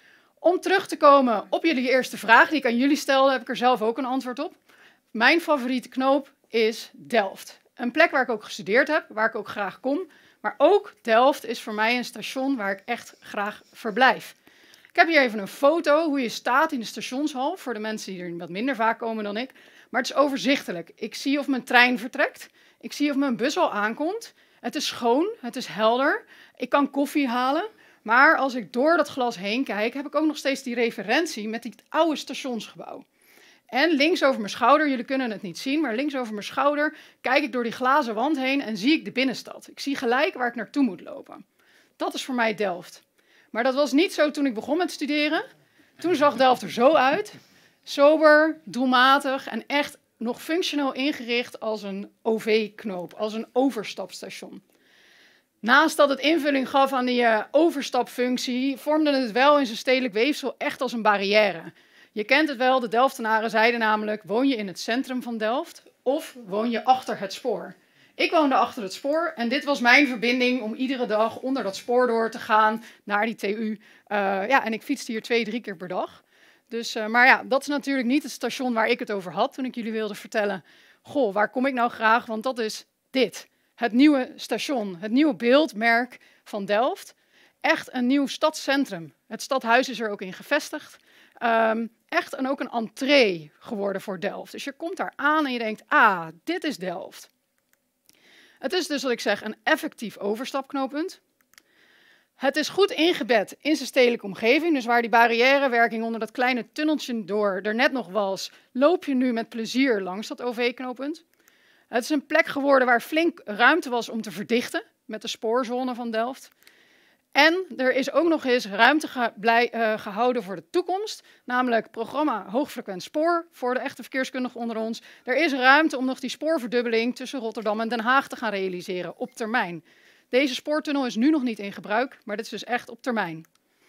Speaker 16: Om terug te komen op jullie eerste vraag die ik aan jullie stelde, heb ik er zelf ook een antwoord op. Mijn favoriete knoop is Delft. Een plek waar ik ook gestudeerd heb, waar ik ook graag kom. Maar ook Delft is voor mij een station waar ik echt graag verblijf. Ik heb hier even een foto hoe je staat in de stationshal, voor de mensen die er wat minder vaak komen dan ik. Maar het is overzichtelijk. Ik zie of mijn trein vertrekt. Ik zie of mijn bus al aankomt. Het is schoon, het is helder. Ik kan koffie halen. Maar als ik door dat glas heen kijk, heb ik ook nog steeds die referentie met dit oude stationsgebouw. En links over mijn schouder, jullie kunnen het niet zien, maar links over mijn schouder kijk ik door die glazen wand heen en zie ik de binnenstad. Ik zie gelijk waar ik naartoe moet lopen. Dat is voor mij Delft. Maar dat was niet zo toen ik begon met studeren. Toen zag Delft er zo uit. Sober, doelmatig en echt nog functioneel ingericht als een OV-knoop, als een overstapstation. Naast dat het invulling gaf aan die overstapfunctie, vormde het wel in zijn stedelijk weefsel echt als een barrière. Je kent het wel, de Delftenaren zeiden namelijk, woon je in het centrum van Delft of woon je achter het spoor? Ik woonde achter het spoor en dit was mijn verbinding om iedere dag onder dat spoor door te gaan naar die TU. En ik fietste hier 2-3 keer per dag. Dus, maar ja, dat is natuurlijk niet het station waar ik het over had toen ik jullie wilde vertellen. Goh, waar kom ik nou graag? Want dat is dit. Het nieuwe station, het nieuwe beeldmerk van Delft. Echt een nieuw stadscentrum. Het stadhuis is er ook in gevestigd. Echt ook een entree geworden voor Delft. Dus je komt daar aan en je denkt, dit is Delft. Het is dus wat ik zeg een effectief overstapknooppunt. Het is goed ingebed in zijn stedelijke omgeving. Dus waar die barrièrewerking onder dat kleine tunneltje door er net nog was, loop je nu met plezier langs dat OV-knooppunt. Het is een plek geworden waar flink ruimte was om te verdichten met de spoorzone van Delft. En er is ook nog eens ruimte gehouden voor de toekomst, namelijk programma Hoogfrequent Spoor voor de echte verkeerskundigen onder ons. Er is ruimte om nog die spoorverdubbeling tussen Rotterdam en Den Haag te gaan realiseren op termijn. Deze spoortunnel is nu nog niet in gebruik, maar dit is dus echt op termijn.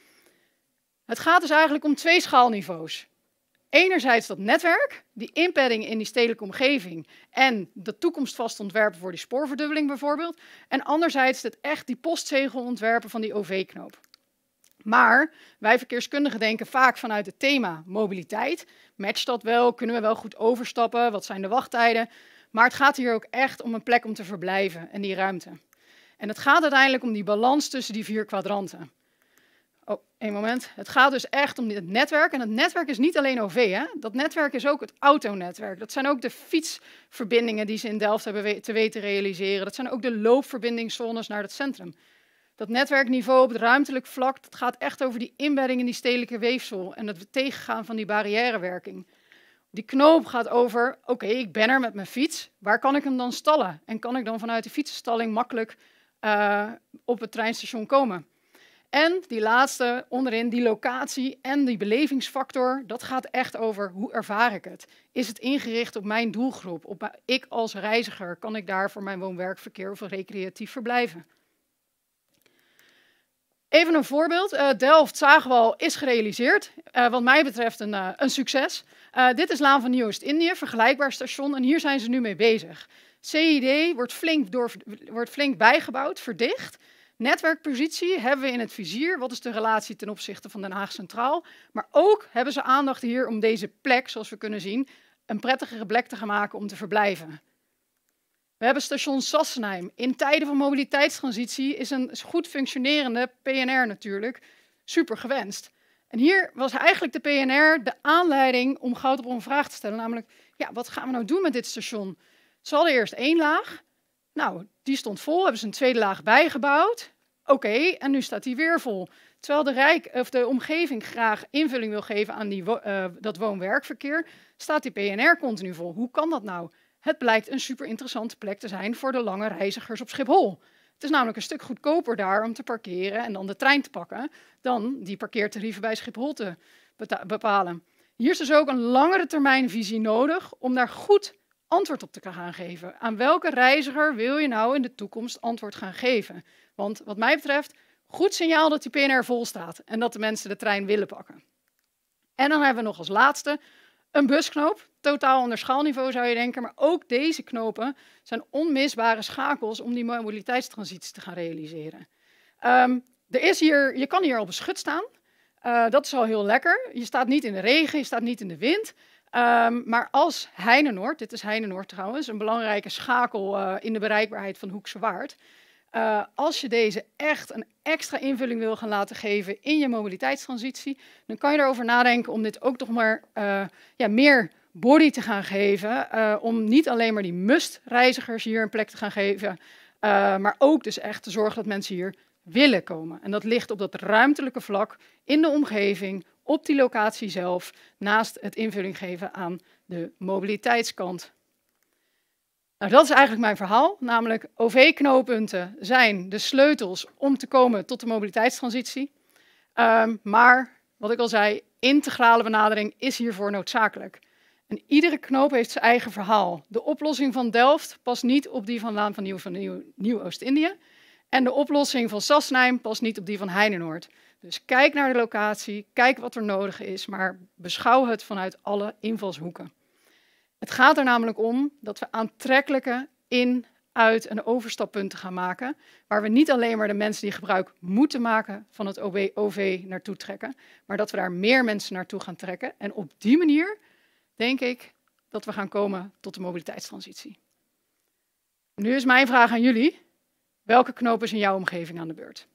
Speaker 16: Het gaat dus eigenlijk om 2 schaalniveaus. Enerzijds dat netwerk, die inpadding in die stedelijke omgeving en de toekomstvast ontwerpen voor die spoorverdubbeling bijvoorbeeld. En anderzijds het echt die postzegel ontwerpen van die OV-knoop. Maar wij verkeerskundigen denken vaak vanuit het thema mobiliteit. Matcht dat wel? Kunnen we wel goed overstappen? Wat zijn de wachttijden? Maar het gaat hier ook echt om een plek om te verblijven en die ruimte. En het gaat uiteindelijk om die balans tussen die 4 kwadranten. Oh, één moment. Het gaat dus echt om het netwerk. En het netwerk is niet alleen OV, hè? Dat netwerk is ook het autonetwerk. Dat zijn ook de fietsverbindingen die ze in Delft hebben te weten realiseren. Dat zijn ook de loopverbindingszones naar het centrum. Dat netwerkniveau op het ruimtelijk vlak, dat gaat echt over die inbedding in die stedelijke weefsel en het tegengaan van die barrièrewerking. Die knoop gaat over, oké, ik ben er met mijn fiets. Waar kan ik hem dan stallen? En kan ik dan vanuit de fietsenstalling makkelijk op het treinstation komen? En die laatste onderin, die locatie en die belevingsfactor, dat gaat echt over hoe ervaar ik het? Is het ingericht op mijn doelgroep? Ik als reiziger, kan ik daar voor mijn woon-werkverkeer of recreatief verblijven? Even een voorbeeld. Delft, zagen we al, is gerealiseerd. Wat mij betreft een succes. Dit is Laan van Nieuw-Oost-Indië, vergelijkbaar station. En hier zijn ze nu mee bezig. CID wordt flink bijgebouwd, verdicht. Netwerkpositie hebben we in het vizier. Wat is de relatie ten opzichte van Den Haag Centraal? Maar ook hebben ze aandacht hier om deze plek, zoals we kunnen zien, een prettigere plek te gaan maken om te verblijven. We hebben station Sassenheim. In tijden van mobiliteitstransitie is een goed functionerende PNR natuurlijk super gewenst. En hier was eigenlijk de PNR de aanleiding om Gouda een vraag te stellen. Namelijk, ja, wat gaan we nou doen met dit station? Ze hadden eerst 1 laag. Nou, die stond vol. Hebben ze een tweede laag bijgebouwd. Oké, en nu staat die weer vol. Terwijl de omgeving graag invulling wil geven aan dat woon-werkverkeer, staat die PNR continu vol. Hoe kan dat nou? Het blijkt een super interessante plek te zijn voor de lange reizigers op Schiphol. Het is namelijk een stuk goedkoper daar om te parkeren en dan de trein te pakken, dan die parkeertarieven bij Schiphol te bepalen. Hier is dus ook een langere termijn visie nodig om daar goed antwoord op te gaan geven. Aan welke reiziger wil je nou in de toekomst antwoord gaan geven? Want wat mij betreft, goed signaal dat die PNR vol staat en dat de mensen de trein willen pakken. En dan hebben we nog als laatste een busknoop. Totaal onder schaalniveau zou je denken, maar ook deze knopen zijn onmisbare schakels om die mobiliteitstransitie te gaan realiseren. Je kan hier op een schut staan. Dat is al heel lekker. Je staat niet in de regen, je staat niet in de wind. Maar als Heinenoord, dit is Heinenoord trouwens, een belangrijke schakel in de bereikbaarheid van Hoekse Waard. Als je deze echt een extra invulling wil gaan laten geven in je mobiliteitstransitie, dan kan je erover nadenken om dit ook toch maar meer body te gaan geven. Om niet alleen maar die must-reizigers hier een plek te gaan geven, maar ook dus echt te zorgen dat mensen hier willen komen. En dat ligt op dat ruimtelijke vlak, in de omgeving, op die locatie zelf, naast het invulling geven aan de mobiliteitskant. Nou, dat is eigenlijk mijn verhaal, namelijk OV-knooppunten zijn de sleutels om te komen tot de mobiliteitstransitie. Maar, wat ik al zei, integrale benadering is hiervoor noodzakelijk. En iedere knoop heeft zijn eigen verhaal. De oplossing van Delft past niet op die van Laan van Nieuw-Oost-Indië. En de oplossing van Sassenheim past niet op die van Heinenoord. Dus kijk naar de locatie, kijk wat er nodig is, maar beschouw het vanuit alle invalshoeken. Het gaat er namelijk om dat we aantrekkelijke in-, uit- en overstappunten gaan maken, waar we niet alleen maar de mensen die gebruik moeten maken van het OV naartoe trekken, maar dat we daar meer mensen naartoe gaan trekken. En op die manier denk ik dat we gaan komen tot de mobiliteitstransitie. Nu is mijn vraag aan jullie. Welke knoop is in jouw omgeving aan de beurt?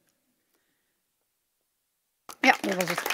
Speaker 16: Ja, dat was het.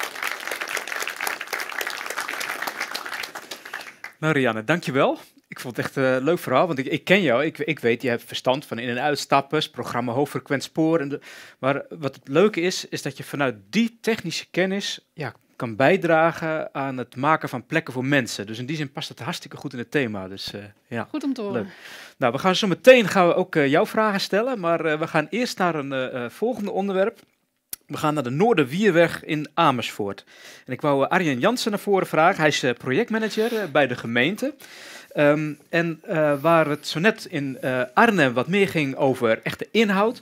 Speaker 1: Nou, Rianne, dankjewel. Ik vond het echt een leuk verhaal, want ik ken jou. Ik weet, je hebt verstand van in- en uitstappers, programma hoogfrequent spoor. Maar wat het leuke is dat je vanuit die technische kennis kan bijdragen aan het maken van plekken voor mensen. Dus in die zin past het hartstikke goed in het thema. Dus,
Speaker 16: goed om te horen.
Speaker 1: Leuk. Nou, we gaan ook jouw vragen stellen, maar we gaan eerst naar een volgende onderwerp. We gaan naar de Noorderwierweg in Amersfoort. En ik wou Arjen Jansen naar voren vragen. Hij is projectmanager bij de gemeente. Waar het zo net in Arnhem wat meer ging over echte inhoud,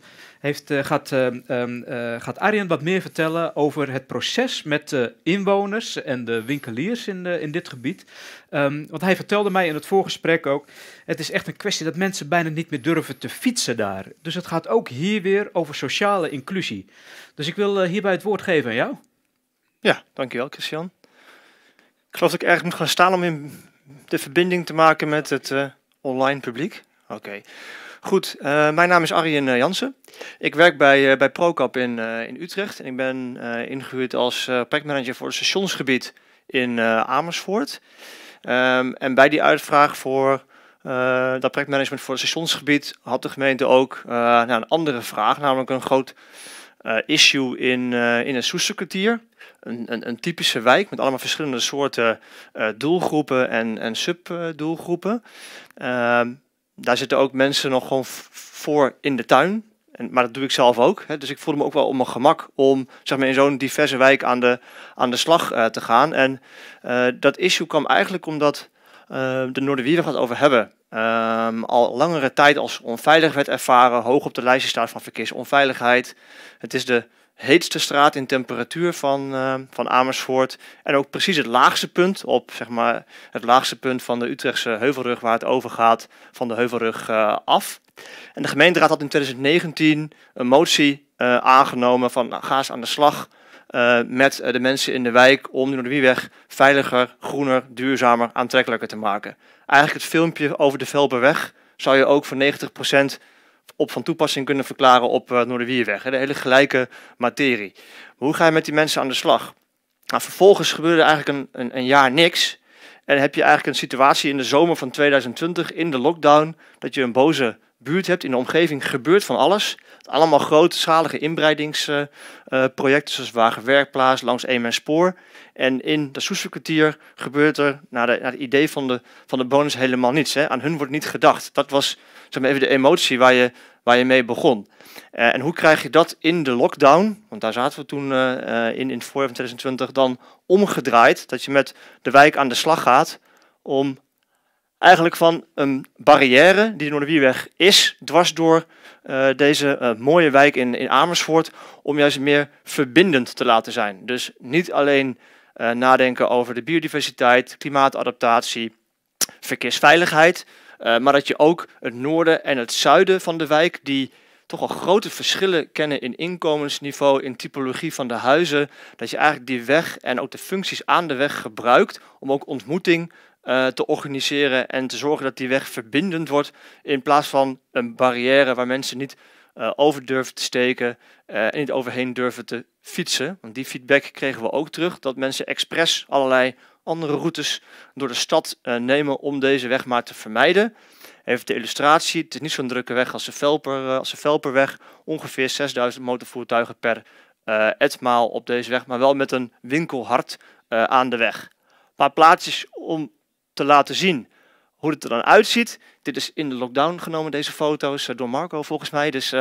Speaker 1: gaat Arjen wat meer vertellen over het proces met de inwoners en de winkeliers in dit gebied. Want hij vertelde mij in het voorgesprek ook, het is echt een kwestie dat mensen bijna niet meer durven te fietsen daar. Dus het gaat ook hier weer over sociale inclusie. Dus ik wil hierbij het woord geven aan jou.
Speaker 17: Ja, dankjewel Christian. Ik geloof dat ik ergens moet gaan staan om in de verbinding te maken met het online publiek. Oké. Goed, mijn naam is Arjen Jansen. Ik werk bij Procap in Utrecht en ik ben ingehuurd als projectmanager voor het stationsgebied in Amersfoort. En bij die uitvraag voor dat projectmanagement voor het stationsgebied had de gemeente ook een andere vraag, namelijk een groot issue in het Soesterkwartier. Een typische wijk met allemaal verschillende soorten doelgroepen en subdoelgroepen. Daar zitten ook mensen nog gewoon voor in de tuin. Maar dat doe ik zelf ook. Hè. Dus ik voelde me ook wel op mijn gemak om zeg maar, in zo'n diverse wijk aan de slag te gaan. En dat issue kwam eigenlijk omdat de Noorderwierweg het over hebben. Al langere tijd als onveilig werd ervaren, hoog op de lijstje staat van verkeersonveiligheid. Het is de heetste straat in temperatuur van Amersfoort. En ook precies het laagste punt, op zeg maar, het laagste punt van de Utrechtse Heuvelrug, waar het overgaat van de Heuvelrug af. En de gemeenteraad had in 2019 een motie aangenomen van nou, ga eens aan de slag met de mensen in de wijk om de Noorderwierweg veiliger, groener, duurzamer, aantrekkelijker te maken. Eigenlijk het filmpje over de Velperweg zou je ook voor 90% op van toepassing kunnen verklaren op Noorderwierweg. De hele gelijke materie. Maar hoe ga je met die mensen aan de slag? Nou, vervolgens gebeurde eigenlijk een jaar niks. En heb je eigenlijk een situatie in de zomer van 2020 in de lockdown, dat je een boze buurt hebt. In de omgeving gebeurt van alles. Allemaal grootschalige inbreidingsprojecten, zoals Wagenwerkplaats, langs Eemenspoor. En in dat Soesterkwartier gebeurt er, naar het idee van de bonus, helemaal niets. Hè. Aan hun wordt niet gedacht. Dat was zeg maar even de emotie waar je mee begon. En hoe krijg je dat in de lockdown, want daar zaten we toen in het voorjaar van 2020, dan omgedraaid, dat je met de wijk aan de slag gaat om eigenlijk van een barrière die de Noorderwierweg is, dwars door deze mooie wijk in Amersfoort, om juist meer verbindend te laten zijn. Dus niet alleen nadenken over de biodiversiteit, klimaatadaptatie, verkeersveiligheid, maar dat je ook het noorden en het zuiden van de wijk, die toch al grote verschillen kennen in inkomensniveau, in typologie van de huizen, dat je eigenlijk die weg en ook de functies aan de weg gebruikt om ook ontmoeting te organiseren en te zorgen dat die weg verbindend wordt, in plaats van een barrière waar mensen niet over durven te steken en niet overheen durven te fietsen. Want die feedback kregen we ook terug, dat mensen expres allerlei andere routes door de stad nemen om deze weg maar te vermijden. Even de illustratie, het is niet zo'n drukke weg als de Velperweg, ongeveer 6000 motorvoertuigen per etmaal op deze weg, maar wel met een winkelhart aan de weg. Een paar plaatjes om te laten zien hoe het er dan uitziet. Dit is in de lockdown genomen, deze foto's, door Marco volgens mij. Dus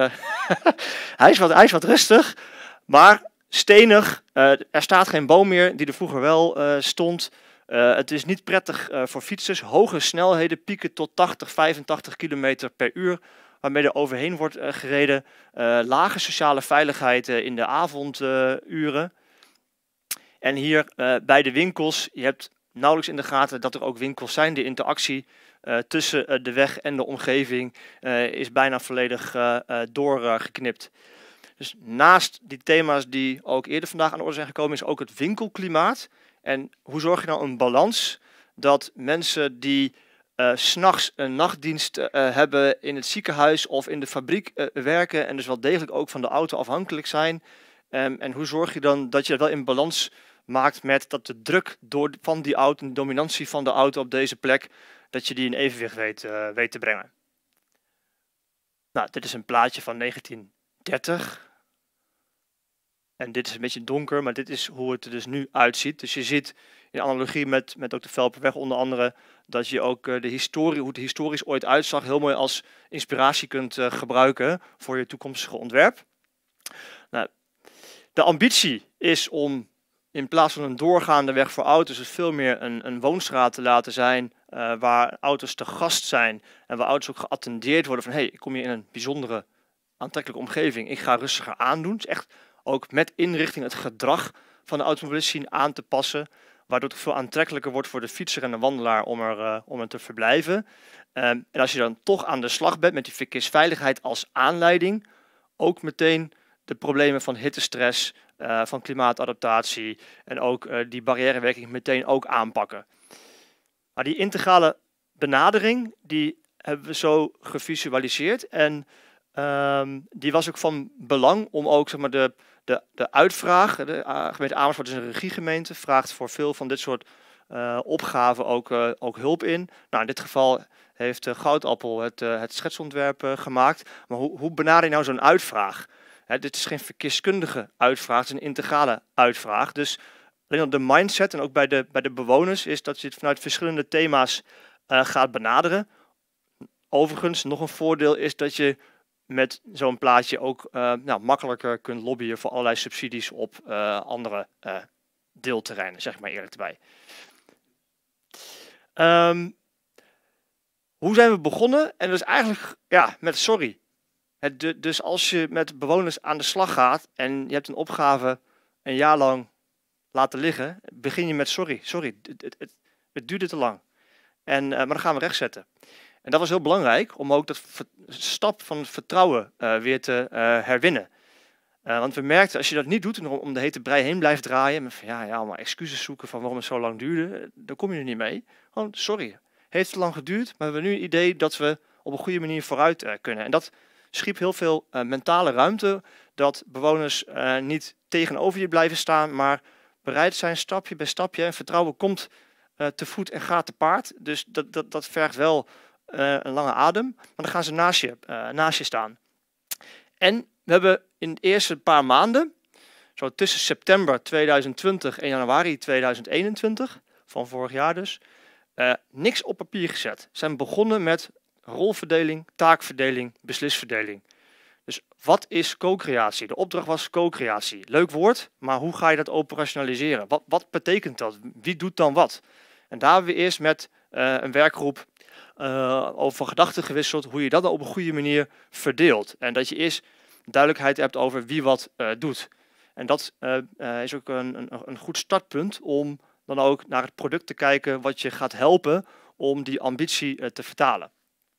Speaker 17: hij is wat rustig, maar stenig. Er staat geen boom meer die er vroeger wel stond. Het is niet prettig voor fietsers. Hoge snelheden pieken tot 80, 85 km per uur, waarmee er overheen wordt gereden. Lage sociale veiligheid in de avonduren. En hier bij de winkels, je hebt nauwelijks in de gaten dat er ook winkels zijn. De interactie tussen de weg en de omgeving is bijna volledig doorgeknipt. Dus naast die thema's die ook eerder vandaag aan de orde zijn gekomen, is ook het winkelklimaat. En hoe zorg je nou een balans dat mensen die 's nachts een nachtdienst hebben in het ziekenhuis of in de fabriek werken en dus wel degelijk ook van de auto afhankelijk zijn. En hoe zorg je dan dat je dat wel in balans maakt met dat de druk van die auto, de dominantie van de auto op deze plek, dat je die in evenwicht weet te brengen. Nou, dit is een plaatje van 1930. En dit is een beetje donker, maar dit is hoe het er dus nu uitziet. Dus je ziet in analogie met ook de Velperweg onder andere, dat je ook hoe het historisch ooit uitzag, heel mooi als inspiratie kunt gebruiken voor je toekomstige ontwerp. Nou, de ambitie is om in plaats van een doorgaande weg voor auto's het veel meer een woonstraat te laten zijn, waar auto's te gast zijn en waar auto's ook geattendeerd worden van hey, ik kom hier in een bijzondere aantrekkelijke omgeving, ik ga rustiger aandoen. Dus echt ook met inrichting het gedrag van de automobilist zien aan te passen, waardoor het veel aantrekkelijker wordt voor de fietser en de wandelaar om er te verblijven. En als je dan toch aan de slag bent met die verkeersveiligheid als aanleiding, ook meteen de problemen van hittestress, van klimaatadaptatie en ook die barrièrewerking meteen ook aanpakken. Maar die integrale benadering, die hebben we zo gevisualiseerd en die was ook van belang om ook zeg maar, de uitvraag, de gemeente Amersfoort is een regiegemeente, vraagt voor veel van dit soort opgaven ook hulp in. Nou, in dit geval heeft Goudappel het schetsontwerp gemaakt. Maar hoe benader je nou zo'n uitvraag? Dit is geen verkeerskundige uitvraag, het is een integrale uitvraag. Dus alleen op de mindset en ook bij de bewoners is dat je het vanuit verschillende thema's gaat benaderen. Overigens, nog een voordeel is dat je met zo'n plaatje ook makkelijker kunt lobbyen voor allerlei subsidies op andere deelterreinen, zeg maar eerlijk erbij. Hoe zijn we begonnen? En dat is eigenlijk met sorry. Dus als je met bewoners aan de slag gaat en je hebt een opgave een jaar lang laten liggen, begin je met sorry, het duurde te lang. Maar dan gaan we rechtzetten. En dat was heel belangrijk om ook dat stap van het vertrouwen weer te herwinnen. Want we merkten, als je dat niet doet en om de hete brei heen blijft draaien, met allemaal excuses zoeken van waarom het zo lang duurde, dan kom je er niet mee. Gewoon, sorry, heeft te lang geduurd, maar we hebben nu een idee dat we op een goede manier vooruit kunnen. En dat schiep heel veel mentale ruimte, dat bewoners niet tegenover je blijven staan, maar bereid zijn stapje bij stapje. En vertrouwen komt te voet en gaat te paard. Dus dat vergt wel een lange adem, maar dan gaan ze naast je staan. En we hebben in de eerste paar maanden, zo tussen september 2020 en januari 2021, van vorig jaar dus, niks op papier gezet. We zijn begonnen met rolverdeling, taakverdeling, beslisverdeling. Dus wat is co-creatie? De opdracht was co-creatie. Leuk woord, maar hoe ga je dat operationaliseren? Wat betekent dat? Wie doet dan wat? En daar hebben we eerst met een werkgroep over gedachten gewisseld hoe je dat op een goede manier verdeelt. En dat je eerst duidelijkheid hebt over wie wat doet. En dat is ook een goed startpunt om dan ook naar het product te kijken wat je gaat helpen om die ambitie te vertalen.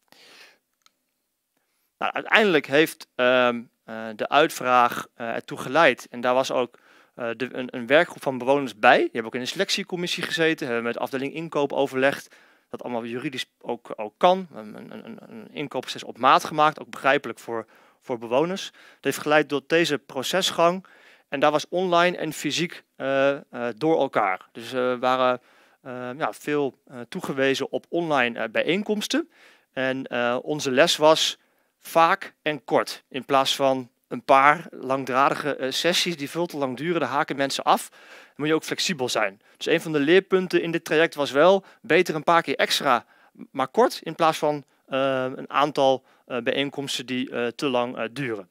Speaker 17: Nou, uiteindelijk heeft de uitvraag ertoe geleid, en daar was ook een werkgroep van bewoners bij. Die hebben ook in een selectiecommissie gezeten, hebben met de afdeling inkoop overlegd, dat allemaal juridisch ook kan. Een inkoopproces op maat gemaakt, ook begrijpelijk voor bewoners. Dat heeft geleid tot deze procesgang. En daar was online en fysiek door elkaar. Dus we waren veel toegewezen op online bijeenkomsten. En onze les was vaak en kort. In plaats van een paar langdradige sessies die veel te lang duren, daar haken mensen af. Dan moet je ook flexibel zijn. Dus een van de leerpunten in dit traject was wel beter een paar keer extra, maar kort, in plaats van een aantal bijeenkomsten die te lang duren.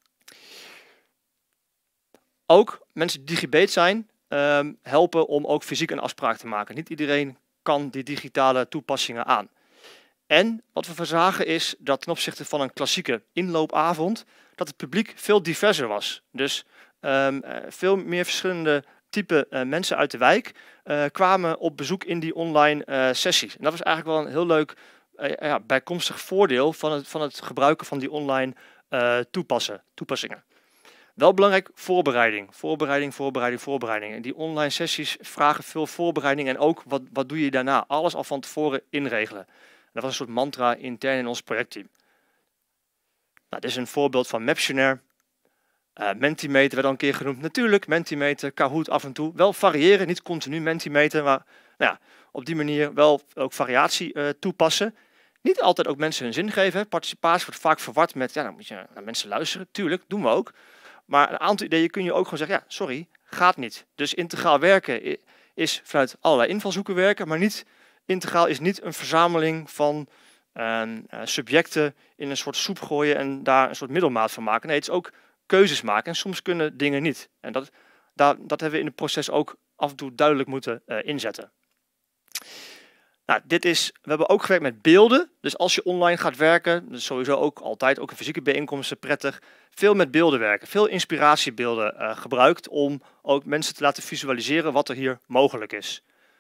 Speaker 17: Ook mensen die digibeet zijn, helpen om ook fysiek een afspraak te maken. Niet iedereen kan die digitale toepassingen aan. En wat we verzagen is dat ten opzichte van een klassieke inloopavond, dat het publiek veel diverser was. Dus veel meer verschillende type mensen uit de wijk kwamen op bezoek in die online sessies. En dat was eigenlijk wel een heel leuk bijkomstig voordeel van het gebruiken van die online toepassingen. Wel belangrijk, voorbereiding. En die online sessies vragen veel voorbereiding en ook wat doe je daarna? Alles al van tevoren inregelen. Dat was een soort mantra intern in ons projectteam. Nou, dit is een voorbeeld van Maptionaire. Mentimeter werd al een keer genoemd. Natuurlijk, Mentimeter, Kahoot af en toe. Wel variëren, niet continu Mentimeter, maar op die manier wel ook variatie toepassen. Niet altijd ook mensen hun zin geven. Hè. Participatie wordt vaak verward met, dan moet je naar mensen luisteren. Tuurlijk, doen we ook. Maar een aantal ideeën kun je ook gewoon zeggen, sorry, gaat niet. Dus integraal werken is vanuit allerlei invalshoeken werken, maar niet... Integraal is niet een verzameling van subjecten in een soort soep gooien en daar een soort middelmaat van maken. Nee, het is ook keuzes maken en soms kunnen dingen niet. En dat hebben we in het proces ook af en toe duidelijk moeten inzetten. Nou, we hebben ook gewerkt met beelden. Dus als je online gaat werken, dus sowieso ook altijd, ook in fysieke bijeenkomsten prettig, veel met beelden werken. Veel inspiratiebeelden gebruikt om ook mensen te laten visualiseren wat er hier mogelijk is.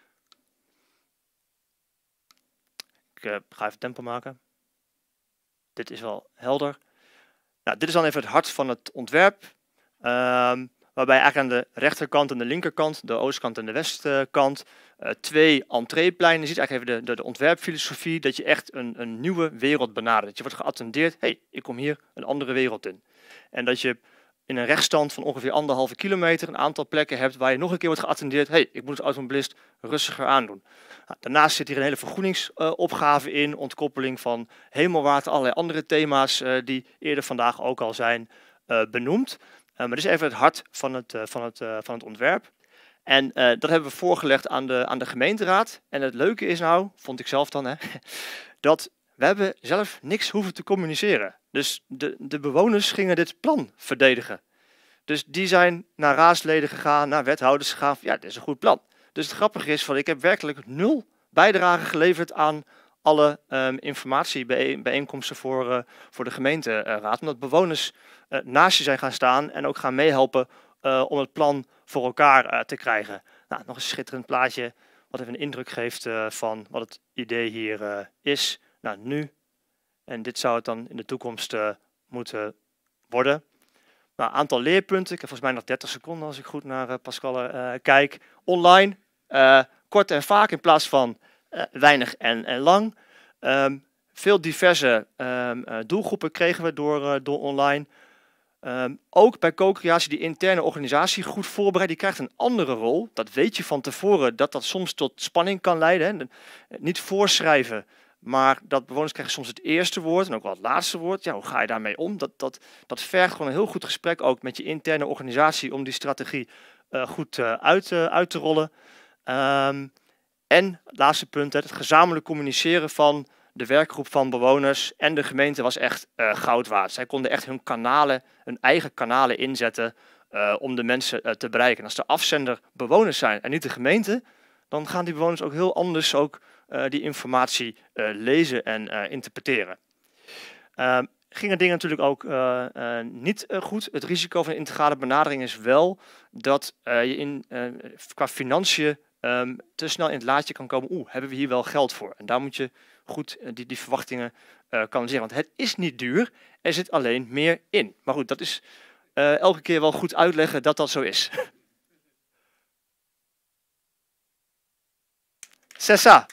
Speaker 17: Ik ga even tempo maken. Dit is wel helder. Nou, dit is dan even het hart van het ontwerp. Waarbij eigenlijk aan de rechterkant en de linkerkant, de oostkant en de westkant, 2 entreepleinen. Je ziet eigenlijk even de ontwerpfilosofie, dat je echt een nieuwe wereld benadert. Dat je wordt geattendeerd, ik kom hier een andere wereld in. En dat je in een rechtstand van ongeveer 1,5 kilometer een aantal plekken hebt waar je nog een keer wordt geattendeerd, ik moet als automobilist rustiger aandoen. Nou, daarnaast zit hier een hele vergroeningsopgave in, ontkoppeling van hemelwaarten, allerlei andere thema's die eerder vandaag ook al zijn benoemd. Maar dit is even het hart van het ontwerp. En dat hebben we voorgelegd aan de gemeenteraad. En het leuke is nou, vond ik zelf dan, dat we hebben zelf niks hoeven te communiceren. Dus de bewoners gingen dit plan verdedigen. Dus die zijn naar raadsleden gegaan, naar wethouders gegaan. Ja, dit is een goed plan. Dus het grappige is, ik heb werkelijk 0 bijdrage geleverd aan alle informatiebijeenkomsten voor de gemeenteraad. Omdat bewoners naast je zijn gaan staan en ook gaan meehelpen om het plan voor elkaar te krijgen. Nou, nog een schitterend plaatje wat even een indruk geeft van wat het idee hier is. Nou, nu. En dit zou het dan in de toekomst moeten worden. Nou, aantal leerpunten. Ik heb volgens mij nog 30 seconden als ik goed naar Pascal kijk. Online, kort en vaak in plaats van weinig en lang. Veel diverse doelgroepen kregen we door online. Ook bij co-creatie die interne organisatie goed voorbereid. Die krijgt een andere rol. Dat weet je van tevoren dat soms tot spanning kan leiden. Hè. Niet voorschrijven, maar dat bewoners krijgen soms het eerste woord en ook wel het laatste woord. Ja, hoe ga je daarmee om? Dat vergt gewoon een heel goed gesprek ook met je interne organisatie om die strategie goed uit te rollen. En laatste punt, het gezamenlijk communiceren van de werkgroep van bewoners en de gemeente was echt goud waard. Zij konden echt hun eigen kanalen inzetten om de mensen te bereiken. En als de afzender bewoners zijn en niet de gemeente, dan gaan die bewoners ook heel anders ook die informatie lezen en interpreteren. Gingen dingen natuurlijk ook niet goed. Het risico van een integrale benadering is wel dat je qua financiën te snel in het laadje kan komen. Hebben we hier wel geld voor? En daar moet je goed die verwachtingen kanaliseren. Want het is niet duur, er zit alleen meer in. Maar goed, dat is elke keer wel goed uitleggen dat dat zo is. C'est ça.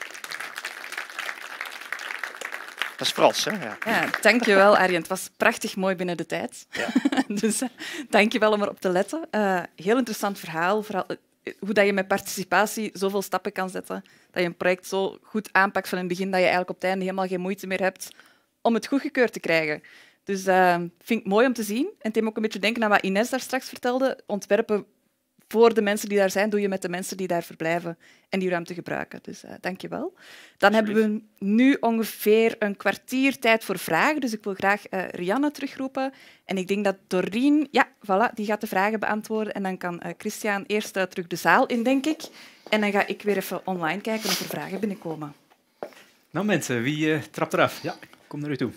Speaker 17: Dat is Frans, hè?
Speaker 2: Ja, dankjewel Arjen. Het was prachtig mooi binnen de tijd. Ja. Dus dankjewel om erop te letten. Heel interessant verhaal. Vooral hoe dat je met participatie zoveel stappen kan zetten. Dat je een project zo goed aanpakt van in het begin dat je eigenlijk op het einde helemaal geen moeite meer hebt om het goedgekeurd te krijgen. Dus vind ik mooi om te zien. En het deed me ook een beetje denken aan wat Ines daar straks vertelde. Ontwerpen voor de mensen die daar zijn, doe je met de mensen die daar verblijven en die ruimte gebruiken. Dus dank je wel. Dan hebben we nu ongeveer een kwartier tijd voor vragen. Dus ik wil graag Rianne terugroepen. En ik denk dat Doreen, ja, voilà, die gaat de vragen beantwoorden. En dan kan Christian eerst terug de zaal in, denk ik. En dan ga ik weer even online kijken of er vragen binnenkomen.
Speaker 1: Nou mensen, wie trapt eraf? Ja, kom naar u toe.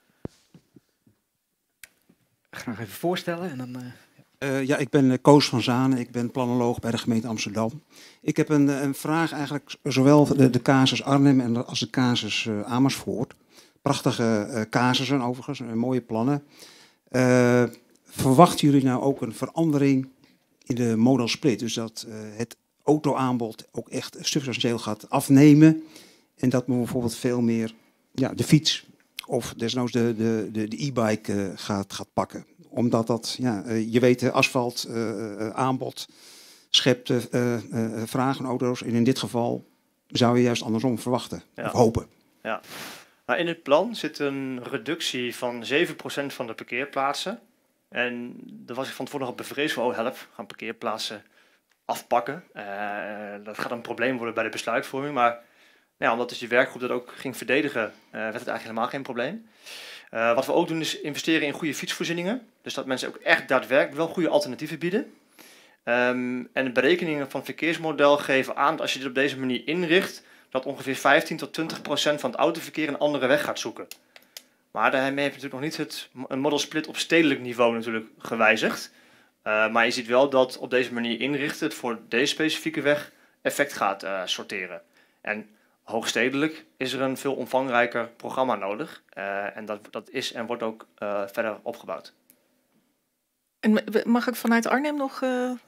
Speaker 1: Graag even voorstellen en dan...
Speaker 18: Ja, ik ben Koos van Zanen, ik ben planoloog bij de gemeente Amsterdam. Ik heb een vraag eigenlijk, zowel de casus Arnhem als de casus Amersfoort. Prachtige casussen overigens, mooie plannen. Verwachten jullie nou ook een verandering in de modal split? Dus dat het autoaanbod ook echt substantieel gaat afnemen en dat men bijvoorbeeld veel meer de fiets of desnoods de e-bike gaat pakken? Omdat dat, je weet, asfalt, aanbod schept vraag van auto's. En in dit geval zou je juist andersom verwachten, of hopen.
Speaker 17: Ja. Nou, in het plan zit een reductie van 7% van de parkeerplaatsen. En daar was ik van tevoren nog op bevreesd van, help, gaan parkeerplaatsen afpakken. Dat gaat een probleem worden bij de besluitvorming. Maar omdat dus die werkgroep dat ook ging verdedigen, werd het eigenlijk helemaal geen probleem. Wat we ook doen is investeren in goede fietsvoorzieningen. Dus dat mensen ook echt daadwerkelijk wel goede alternatieven bieden. En de berekeningen van het verkeersmodel geven aan dat als je dit op deze manier inricht, dat ongeveer 15 tot 20% van het autoverkeer een andere weg gaat zoeken. Maar daarmee heb je natuurlijk nog niet een model split op stedelijk niveau natuurlijk gewijzigd. Maar je ziet wel dat op deze manier inrichten het voor deze specifieke weg effect gaat sorteren. En hoogstedelijk is er een veel omvangrijker programma nodig. En dat is en wordt ook verder opgebouwd.
Speaker 15: En mag ik vanuit Arnhem nog...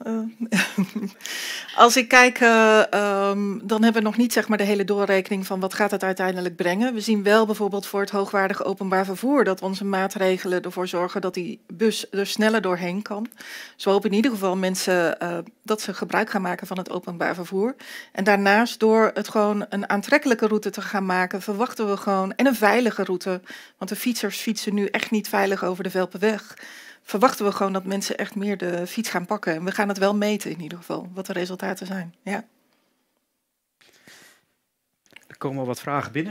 Speaker 15: Als ik kijk, dan hebben we nog niet zeg maar, de hele doorrekening van wat gaat het uiteindelijk brengen. We zien wel bijvoorbeeld voor het hoogwaardig openbaar vervoer dat onze maatregelen ervoor zorgen dat die bus er sneller doorheen kan. Dus we hopen in ieder geval mensen dat ze gebruik gaan maken van het openbaar vervoer. En daarnaast door het gewoon een aantrekkelijke route te gaan maken, verwachten we gewoon, en een veilige route, want de fietsers fietsen nu echt niet veilig over de Velpenweg. Verwachten we gewoon dat mensen echt meer de fiets gaan pakken. En we gaan het wel meten in ieder geval, wat de resultaten zijn. Ja.
Speaker 1: Er komen wat vragen binnen.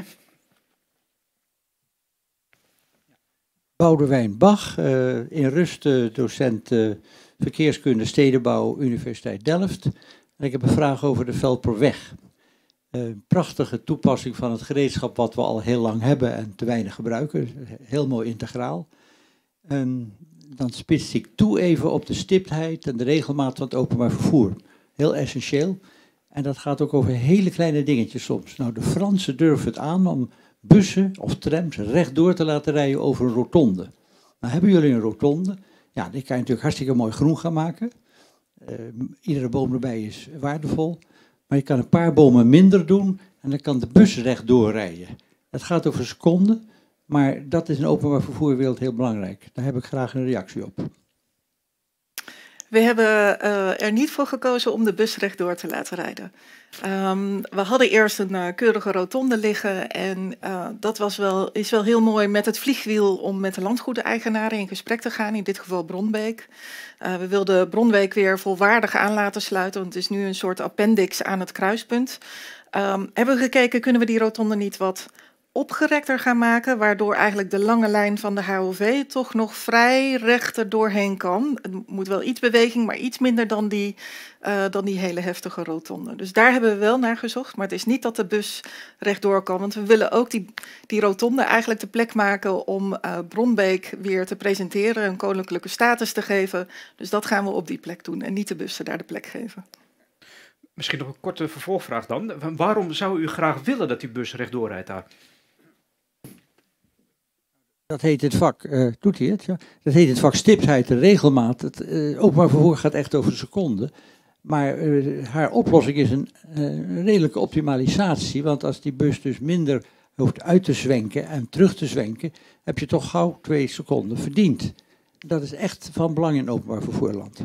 Speaker 19: Boudewijn Bach, in rust docent verkeerskunde stedenbouw Universiteit Delft. En ik heb een vraag over de Velperweg. Prachtige toepassing van het gereedschap wat we al heel lang hebben en te weinig gebruiken. Heel mooi integraal. Dan spits ik toe even op de stiptheid en de regelmaat van het openbaar vervoer. Heel essentieel. En dat gaat ook over hele kleine dingetjes soms. Nou, de Fransen durven het aan om bussen of trams rechtdoor te laten rijden over een rotonde. Nou, hebben jullie een rotonde? Ja, die kan je natuurlijk hartstikke mooi groen gaan maken. Iedere boom erbij is waardevol. Maar je kan een paar bomen minder doen en dan kan de bus rechtdoor rijden. Het gaat over seconden, maar dat is in openbaar vervoerwereld heel belangrijk. Daar heb ik graag een reactie op.
Speaker 15: We hebben er niet voor gekozen om de bus rechtdoor te laten rijden. We hadden eerst een keurige rotonde liggen en dat is wel heel mooi met het vliegwiel om met de landgoedeigenaren in gesprek te gaan, in dit geval Bronbeek. We wilden Bronbeek weer volwaardig aan laten sluiten, want het is nu een soort appendix aan het kruispunt. Hebben we gekeken, kunnen we die rotonde niet wat opgerekter gaan maken, waardoor eigenlijk de lange lijn van de HOV toch nog vrij rechter doorheen kan. Het moet wel iets beweging, maar iets minder dan die hele heftige rotonde. Dus daar hebben we wel naar gezocht, maar het is niet dat de bus rechtdoor kan, want we willen ook die rotonde eigenlijk de plek maken om Bronbeek weer te presenteren, een koninklijke status te geven. Dus dat gaan we op die plek doen en niet de bussen daar de plek geven.
Speaker 1: Misschien nog een korte vervolgvraag dan. Waarom zou u graag willen dat die bus rechtdoor rijdt daar?
Speaker 19: Dat heet het vak, doet hij het? Ja? Dat heet het vak stiptheid en regelmaat. Het openbaar vervoer gaat echt over seconden. Maar haar oplossing is een redelijke optimalisatie. Want als die bus dus minder hoeft uit te zwenken en terug te zwenken, heb je toch gauw 2 seconden verdiend. Dat is echt van belang in openbaar vervoerland.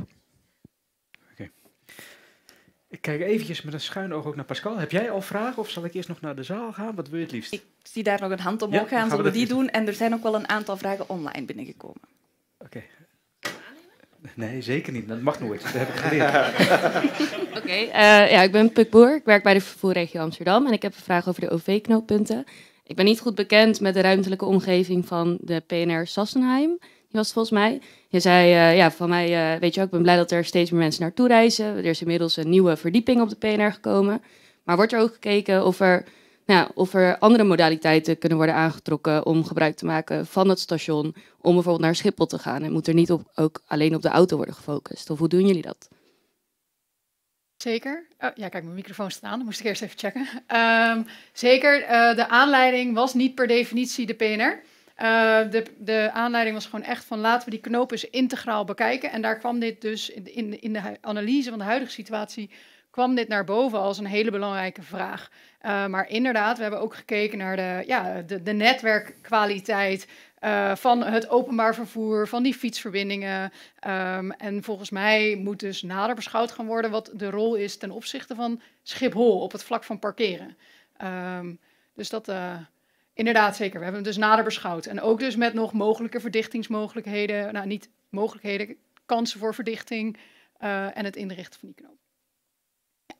Speaker 1: Ik kijk eventjes met een schuin oog ook naar Pascal. Heb jij al vragen of zal ik eerst nog naar de zaal gaan? Wat wil je het liefst?
Speaker 2: Ik zie daar nog een hand omhoog gaan. Zullen we die doen? En er zijn ook wel een aantal vragen online binnengekomen.
Speaker 1: Oké. Nee, zeker niet. Dat mag nooit. Dat heb ik geleerd.
Speaker 20: Oké, ja, ik ben Puk Boer. Ik werk bij de vervoerregio Amsterdam. En ik heb een vraag over de OV-knooppunten. Ik ben niet goed bekend met de ruimtelijke omgeving van de PNR Sassenheim. Die was het volgens mij. Je zei, van mij, weet je ook, ik ben blij dat er steeds meer mensen naartoe reizen. Er is inmiddels een nieuwe verdieping op de PNR gekomen. Maar wordt er ook gekeken of er andere modaliteiten kunnen worden aangetrokken om gebruik te maken van het station, om bijvoorbeeld naar Schiphol te gaan? En moet er niet ook alleen op de auto worden gefocust? Of hoe doen jullie dat?
Speaker 16: Zeker. Oh, ja, kijk, mijn microfoon staat aan. Dat moest ik eerst even checken. Zeker, de aanleiding was niet per definitie de PNR. De aanleiding was gewoon echt van laten we die knoop eens integraal bekijken. En daar kwam dit dus in de analyse van de huidige situatie kwam dit naar boven als een hele belangrijke vraag. Maar inderdaad, we hebben ook gekeken naar de netwerkkwaliteit van het openbaar vervoer, van die fietsverbindingen. En volgens mij moet dus nader beschouwd gaan worden wat de rol is ten opzichte van Schiphol op het vlak van parkeren. Dus dat... Inderdaad, zeker. We hebben hem dus nader beschouwd. En ook dus met nog mogelijke verdichtingsmogelijkheden. Nou, niet mogelijkheden, kansen voor verdichting en het inrichten van die knoop. Ja.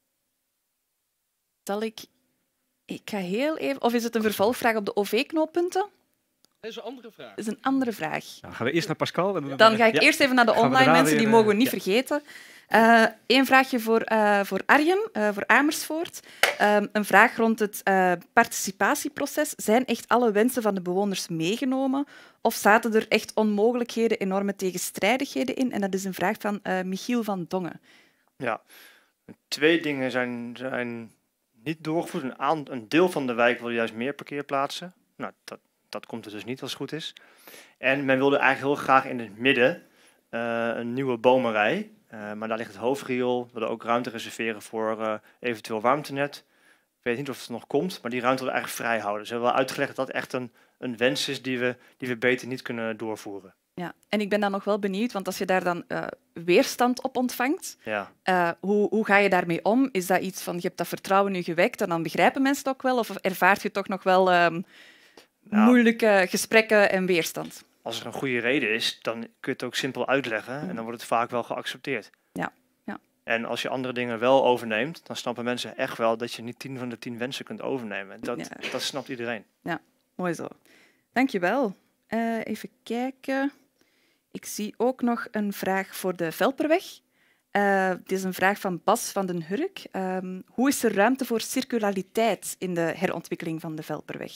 Speaker 2: Zal ik ga heel even... Of is het een vervolgvraag op de OV-knooppunten?
Speaker 21: Dat is een andere vraag.
Speaker 2: Dat is een andere vraag.
Speaker 1: Nou, gaan we eerst naar Pascal. En
Speaker 2: dan ga ik eerst even naar de online mensen, die mogen we niet vergeten. Eén vraagje voor Arjen, voor Amersfoort. Een vraag rond het participatieproces. Zijn echt alle wensen van de bewoners meegenomen? Of zaten er echt onmogelijkheden, enorme tegenstrijdigheden in? En dat is een vraag van Michiel van Dongen.
Speaker 17: Ja, 2 dingen zijn niet doorgevoerd. Een deel van de wijk wil juist meer parkeerplaatsen. Nou, dat komt er dus niet als het goed is. En men wilde eigenlijk heel graag in het midden een nieuwe bomenrij. Maar daar ligt het hoofdriool. We willen ook ruimte reserveren voor eventueel warmtenet. Ik weet niet of het nog komt, maar die ruimte willen we eigenlijk vrij houden. Ze hebben wel uitgelegd dat dat echt een wens is die we beter niet kunnen doorvoeren.
Speaker 2: Ja, en ik ben dan nog wel benieuwd, want als je daar dan weerstand op ontvangt, hoe ga je daarmee om? Is dat iets van, je hebt dat vertrouwen nu gewekt en dan begrijpen mensen het ook wel? Of ervaart je toch nog wel moeilijke gesprekken en weerstand?
Speaker 17: Als er een goede reden is, dan kun je het ook simpel uitleggen en dan wordt het vaak wel geaccepteerd.
Speaker 2: Ja.
Speaker 17: En als je andere dingen wel overneemt, dan snappen mensen echt wel dat je niet 10 van de 10 wensen kunt overnemen. Dat snapt iedereen.
Speaker 2: Ja, mooi zo. Dankjewel. Even kijken. Ik zie ook nog een vraag voor de Velperweg. Dit is een vraag van Bas van den Hurk. Hoe is er ruimte voor circulariteit in de herontwikkeling van de Velperweg?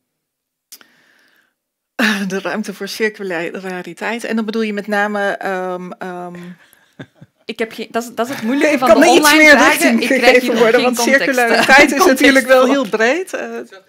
Speaker 15: De ruimte voor circulariteit. En dan bedoel je met name...
Speaker 2: Ik heb geen, dat is het moeilijke van de
Speaker 15: online
Speaker 2: vragen.
Speaker 15: Ik kan er iets meer richting gegeven worden, want circulariteit is natuurlijk wel heel breed.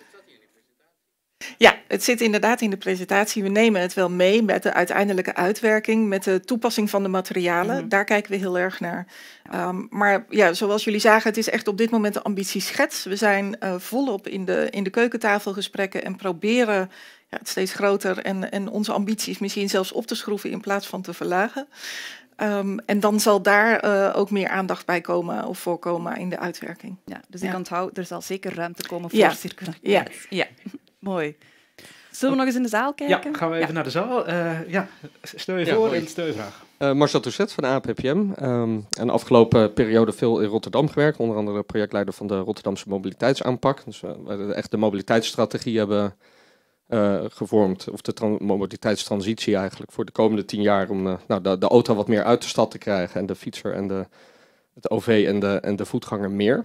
Speaker 15: Ja, het zit inderdaad in de presentatie. We nemen het wel mee met de uiteindelijke uitwerking, met de toepassing van de materialen. Daar kijken we heel erg naar. Maar ja, zoals jullie zagen, het is echt op dit moment een ambitieschets. We zijn volop in de keukentafelgesprekken en proberen het steeds groter en onze ambities misschien zelfs op te schroeven in plaats van te verlagen. En dan zal daar ook meer aandacht bij komen of voorkomen in de uitwerking.
Speaker 2: Ja, dus ik onthoud, er zal zeker ruimte komen voor circulariteit. Ja. Mooi. Zullen we nog eens in de zaal kijken?
Speaker 1: Ja, gaan we even naar de zaal. Stel je voor en stel je vraag.
Speaker 3: Marcel Touzet van de APPM. En de afgelopen periode veel in Rotterdam gewerkt. Onder andere projectleider van de Rotterdamse mobiliteitsaanpak. Dus we echt de mobiliteitsstrategie hebben gevormd. Of de mobiliteitstransitie eigenlijk voor de komende 10 jaar. Om de auto wat meer uit de stad te krijgen. En de fietser en het OV en de voetganger meer.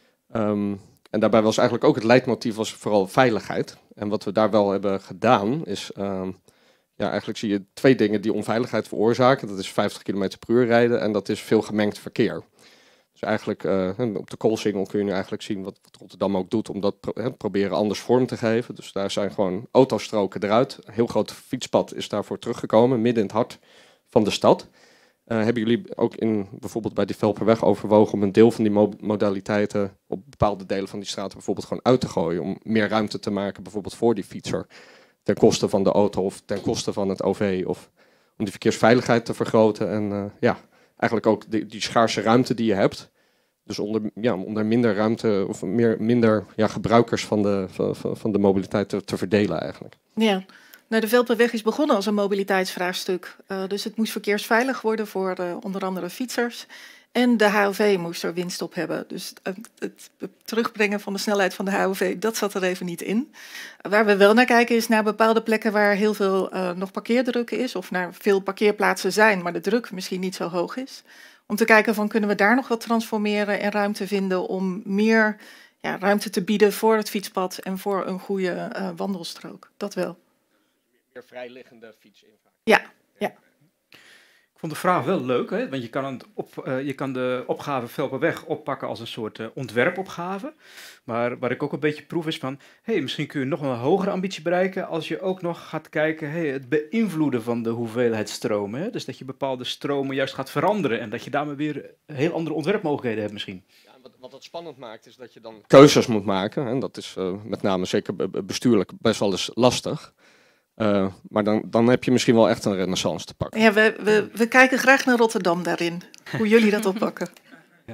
Speaker 3: En daarbij was eigenlijk ook het leidmotief was vooral veiligheid. En wat we daar wel hebben gedaan is... eigenlijk zie je 2 dingen die onveiligheid veroorzaken. Dat is 50 km per uur rijden en dat is veel gemengd verkeer. Dus eigenlijk op de Koolsingel kun je nu eigenlijk zien wat Rotterdam ook doet... om dat proberen anders vorm te geven. Dus daar zijn gewoon autostroken eruit. Een heel groot fietspad is daarvoor teruggekomen, midden in het hart van de stad... hebben jullie ook bijvoorbeeld bij die Velperweg overwogen om een deel van die modaliteiten op bepaalde delen van die straten bijvoorbeeld gewoon uit te gooien, om meer ruimte te maken bijvoorbeeld voor die fietser, ten koste van de auto of ten koste van het OV, of om die verkeersveiligheid te vergroten en eigenlijk ook die schaarse ruimte die je hebt, dus onder minder ruimte of minder gebruikers van de mobiliteit te verdelen eigenlijk.
Speaker 15: Ja. Nou, de Velperweg is begonnen als een mobiliteitsvraagstuk. Dus het moest verkeersveilig worden voor onder andere fietsers. En de HOV moest er winst op hebben. Dus het terugbrengen van de snelheid van de HOV, dat zat er even niet in. Waar we wel naar kijken is naar bepaalde plekken waar heel veel nog parkeerdruk is. Of naar veel parkeerplaatsen zijn, maar de druk misschien niet zo hoog is. Om te kijken van kunnen we daar nog wat transformeren en ruimte vinden om meer ruimte te bieden voor het fietspad en voor een goede wandelstrook. Dat wel.
Speaker 21: Meer vrijliggende fietsinvaart.
Speaker 15: Ja.
Speaker 1: Ik vond de vraag wel leuk, hè? Want je kan de opgave Velperweg oppakken als een soort ontwerpopgave. Maar waar ik ook een beetje proef is van, misschien kun je nog een hogere ambitie bereiken als je ook nog gaat kijken, het beïnvloeden van de hoeveelheid stromen. Hè? Dus dat je bepaalde stromen juist gaat veranderen en dat je daarmee weer heel andere ontwerpmogelijkheden hebt misschien.
Speaker 3: Ja, wat dat spannend maakt is dat je dan keuzes moet maken. En dat is met name zeker bestuurlijk best wel eens lastig. Maar dan heb je misschien wel echt een renaissance te pakken.
Speaker 15: Ja, we kijken graag naar Rotterdam daarin. Hoe jullie dat oppakken.
Speaker 1: Ja.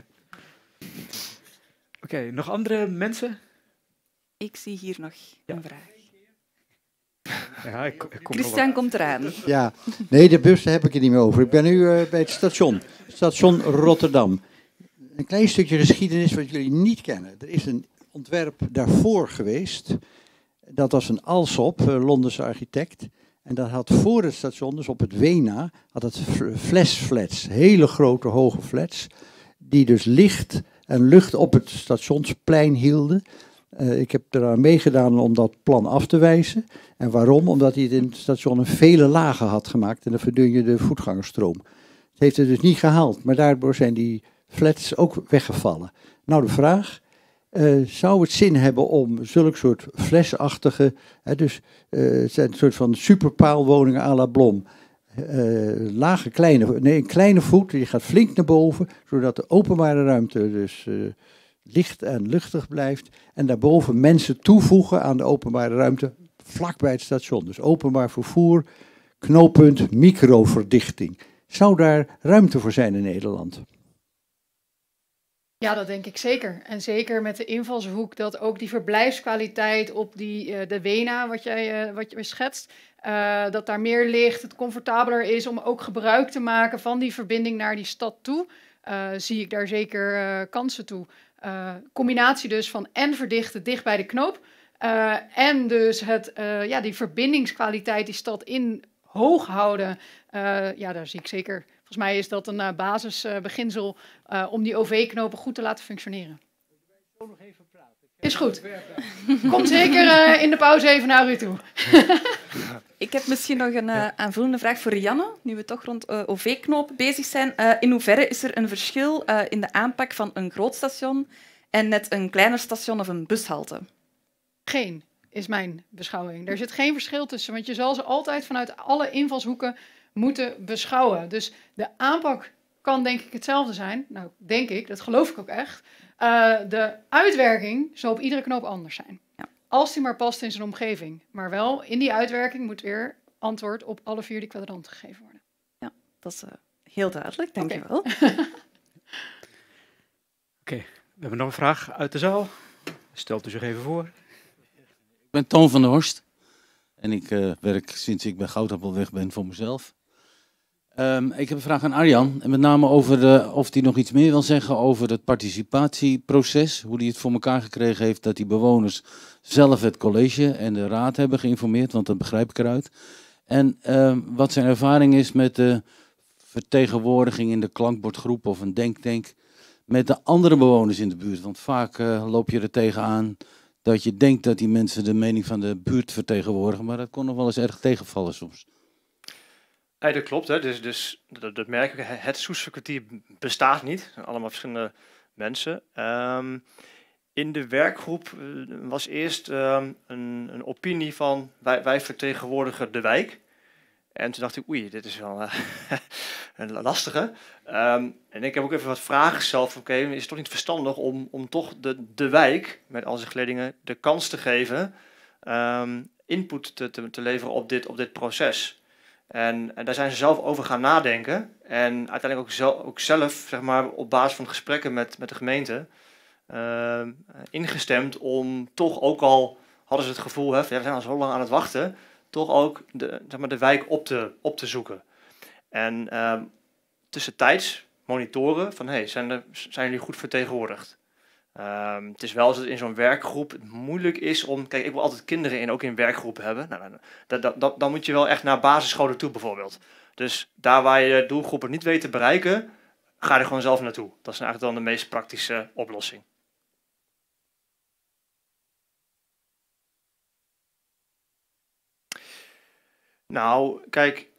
Speaker 1: Oké, nog andere mensen?
Speaker 2: Ik zie hier nog een vraag.
Speaker 1: Ja,
Speaker 2: Christian komt eraan.
Speaker 19: Ja, nee, de bus daar heb ik het niet meer over. Ik ben nu bij het station Rotterdam. Een klein stukje geschiedenis wat jullie niet kennen. Er is een ontwerp daarvoor geweest. Dat was een Alsop, Londense architect. En dat had voor het station, dus op het Wena, had het flats, hele grote hoge flats, die dus licht en lucht op het stationsplein hielden. Ik heb eraan meegedaan om dat plan af te wijzen. En waarom? Omdat hij het in het station een vele lagen had gemaakt en dan verdun je de voetgangerstroom. Het heeft het dus niet gehaald, maar daardoor zijn die flats ook weggevallen. Nou, de vraag... zou het zin hebben om zulke soort flesachtige, het zijn een soort van superpaalwoningen à la Blom, een kleine voet, die gaat flink naar boven, zodat de openbare ruimte dus licht en luchtig blijft en daarboven mensen toevoegen aan de openbare ruimte vlakbij het station. Dus openbaar vervoer, knooppunt, microverdichting. Zou daar ruimte voor zijn in Nederland?
Speaker 16: Ja, dat denk ik zeker. En zeker met de invalshoek dat ook die verblijfskwaliteit op de Wena, wat je schetst, dat daar meer ligt, het comfortabeler is om ook gebruik te maken van die verbinding naar die stad toe, zie ik daar zeker kansen toe. Combinatie dus van en verdichten dicht bij de knoop en dus die verbindingskwaliteit die stad in hoog houden, daar zie ik zeker Volgens mij is dat een basisbeginsel om die OV-knopen goed te laten functioneren. Is goed. Komt zeker in de pauze even naar u toe.
Speaker 2: Ik heb misschien nog een aanvullende vraag voor Rianne, nu we toch rond OV-knopen bezig zijn. In hoeverre is er een verschil in de aanpak van een groot station en net een kleiner station of een bushalte?
Speaker 16: Geen, is mijn beschouwing. Er zit geen verschil tussen, want je zal ze altijd vanuit alle invalshoeken moeten beschouwen. Dus de aanpak kan denk ik hetzelfde zijn. Nou, denk ik, dat geloof ik ook echt. De uitwerking zal op iedere knoop anders zijn. Ja. Als die maar past in zijn omgeving. Maar wel, in die uitwerking moet weer antwoord op alle 4 die kwadranten gegeven worden.
Speaker 2: Ja, dat is heel duidelijk, dank je wel.
Speaker 1: Oké, we hebben nog een vraag uit de zaal. Stelt u zich even voor.
Speaker 4: Ik ben Toon van der Horst en ik werk sinds ik bij Goudappel weg ben voor mezelf. Ik heb een vraag aan Arjan, en met name over of hij nog iets meer wil zeggen over het participatieproces. Hoe hij het voor elkaar gekregen heeft dat die bewoners zelf het college en de raad hebben geïnformeerd, want dat begrijp ik eruit. En wat zijn ervaring is met de vertegenwoordiging in de klankbordgroep of een denktank met de andere bewoners in de buurt. Want vaak loop je er tegenaan dat je denkt dat die mensen de mening van de buurt vertegenwoordigen, maar dat kon nog wel eens erg tegenvallen soms.
Speaker 17: Ja, dat klopt, hè. Dus dat merken we. Het Soesterkwartier bestaat niet. Er zijn allemaal verschillende mensen. In de werkgroep was eerst een opinie van wij vertegenwoordigen de wijk. En toen dacht ik, oei, dit is wel een lastige. En ik heb ook even wat vragen gesteld. Oké, is het toch niet verstandig om toch de wijk, met al zijn geledingen, de kans te geven input te leveren op dit proces. En daar zijn ze zelf over gaan nadenken. En uiteindelijk ook zelf, zeg maar, op basis van gesprekken met de gemeente, ingestemd om toch, ook al hadden ze het gevoel, we zijn al zo lang aan het wachten, toch ook de wijk op te zoeken. En tussentijds monitoren van, zijn jullie goed vertegenwoordigd? Het is wel zo dat in zo'n werkgroep het moeilijk is om... Kijk, ik wil altijd kinderen ook in werkgroepen hebben. Nou, dan moet je wel echt naar basisscholen toe bijvoorbeeld. Dus daar waar je doelgroepen niet weet te bereiken, ga er gewoon zelf naartoe. Dat is eigenlijk dan de meest praktische oplossing. Nou, kijk,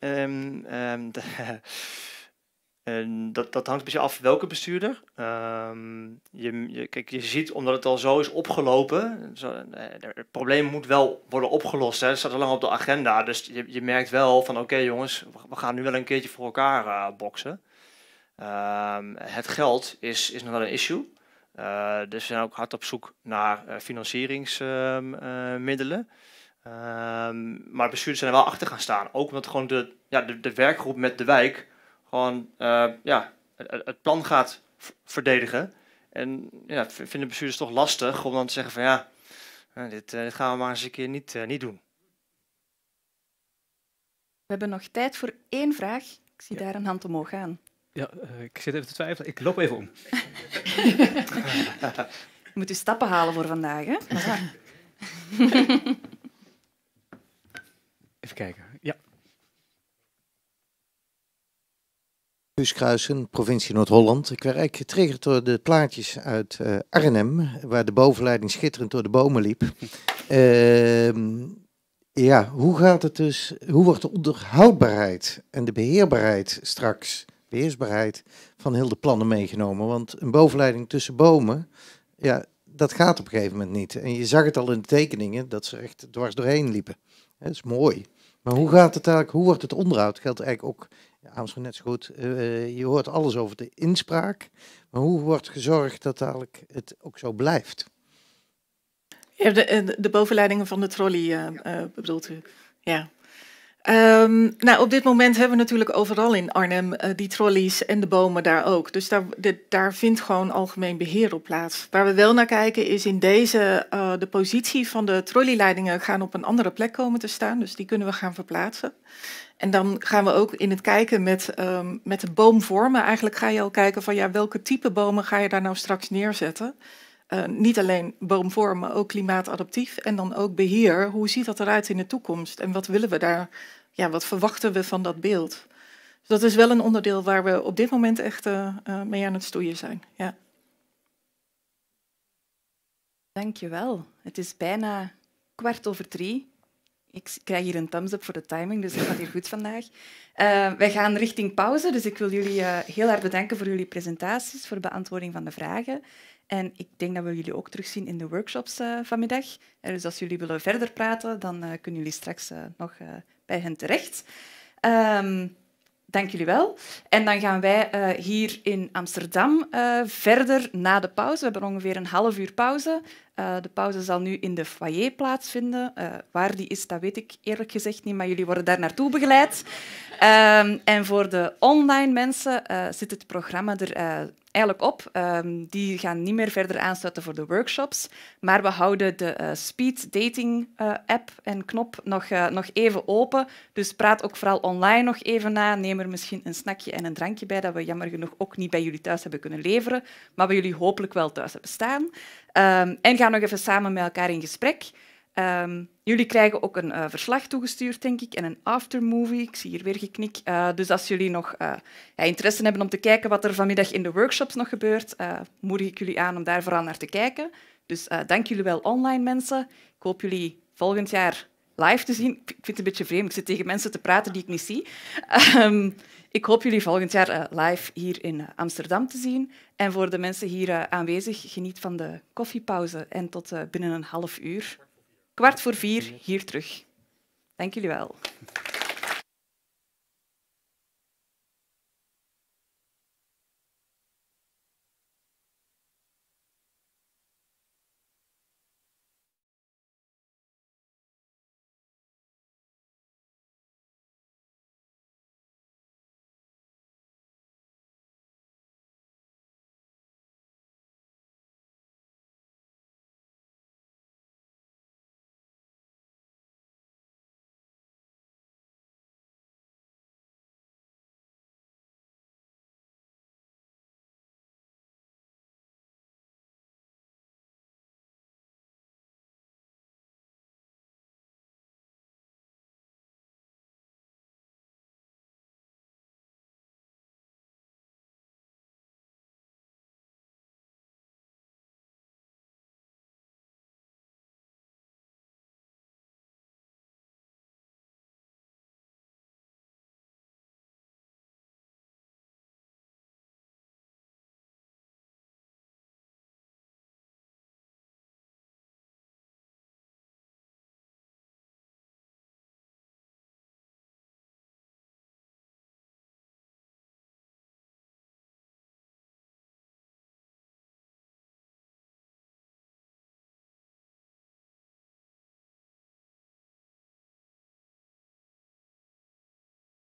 Speaker 17: dat hangt een beetje af welke bestuurder. Kijk, je ziet, omdat het al zo is opgelopen, het probleem moet wel worden opgelost. Hè. Dat staat al lang op de agenda. Dus je merkt wel van, oké, jongens, we gaan nu wel een keertje voor elkaar boksen. Het geld is nog wel een issue. Dus we zijn ook hard op zoek naar financieringsmiddelen. Maar bestuurders zijn er wel achter gaan staan. Ook omdat gewoon de werkgroep met de wijk gewoon het plan gaat verdedigen. En vinden bestuurders toch lastig om dan te zeggen van dit gaan we maar eens een keer niet doen.
Speaker 2: We hebben nog tijd voor 1 vraag. Ik zie daar een hand omhoog gaan.
Speaker 1: Ja, ik zit even te twijfelen. Ik loop even om.
Speaker 2: Je moet u stappen halen voor vandaag, hè?
Speaker 1: Even kijken. Ja.
Speaker 22: Guus Kruijsen, provincie Noord-Holland. Ik werd eigenlijk getriggerd door de plaatjes uit Arnhem, waar de bovenleiding schitterend door de bomen liep. Hoe gaat het dus? Hoe wordt de onderhoudbaarheid en de beheersbaarheid van heel de plannen meegenomen? Want een bovenleiding tussen bomen, dat gaat op een gegeven moment niet. En je zag het al in de tekeningen, dat ze echt dwars doorheen liepen. Dat is mooi. Maar hoe gaat het eigenlijk? Hoe wordt het onderhoud? Geldt eigenlijk ook, Amersfoort net zo goed. Je hoort alles over de inspraak. Maar hoe wordt gezorgd dat eigenlijk het ook zo blijft?
Speaker 15: Ja, de bovenleidingen van de trolley bedoelt u? Ja. Op dit moment hebben we natuurlijk overal in Arnhem die trolleys en de bomen daar ook. Dus daar vindt gewoon algemeen beheer op plaats. Waar we wel naar kijken is in deze, de positie van de trolleyleidingen gaan op een andere plek komen te staan. Dus die kunnen we gaan verplaatsen. En dan gaan we ook in het kijken met de boomvormen. Eigenlijk ga je al kijken van welke type bomen ga je daar nou straks neerzetten. Niet alleen boomvorm, maar ook klimaatadaptief. En dan ook beheer. Hoe ziet dat eruit in de toekomst? En wat willen we daar? Wat verwachten we van dat beeld? dat is wel een onderdeel waar we op dit moment echt mee aan het stoeien zijn. Ja.
Speaker 2: Dankjewel. Het is bijna 2:15. Ik krijg hier een thumbs up voor de timing, dus het gaat hier goed vandaag. Wij gaan richting pauze, dus ik wil jullie heel erg bedanken voor jullie presentaties, voor de beantwoording van de vragen. En ik denk dat we jullie ook terugzien in de workshops vanmiddag. Dus als jullie willen verder praten, dan kunnen jullie straks nog bij hen terecht. Dank jullie wel. En dan gaan wij hier in Amsterdam verder na de pauze. We hebben ongeveer een half uur pauze. De pauze zal nu in de foyer plaatsvinden. Waar die is, dat weet ik eerlijk gezegd niet, maar jullie worden daar naartoe begeleid. En voor de online mensen zit het programma er eigenlijk op. Die gaan niet meer verder aansluiten voor de workshops, maar we houden de speed dating app en knop nog even open. Dus praat ook vooral online nog even na. Neem er misschien een snackje en een drankje bij, dat we jammer genoeg ook niet bij jullie thuis hebben kunnen leveren, maar we jullie hopelijk wel thuis hebben staan. En gaan nog even samen met elkaar in gesprek. Jullie krijgen ook een verslag toegestuurd, denk ik, en een aftermovie. Ik zie hier weer geknik. Dus als jullie nog interesse hebben om te kijken wat er vanmiddag in de workshops nog gebeurt, moedig ik jullie aan om daar vooral naar te kijken. Dus dank jullie wel online, mensen. Ik hoop jullie volgend jaar live te zien. Ik vind het een beetje vreemd, ik zit tegen mensen te praten die ik niet zie. Ik hoop jullie volgend jaar live hier in Amsterdam te zien. En voor de mensen hier aanwezig, geniet van de koffiepauze en tot binnen een half uur. 3:15 hier terug. Dank jullie wel.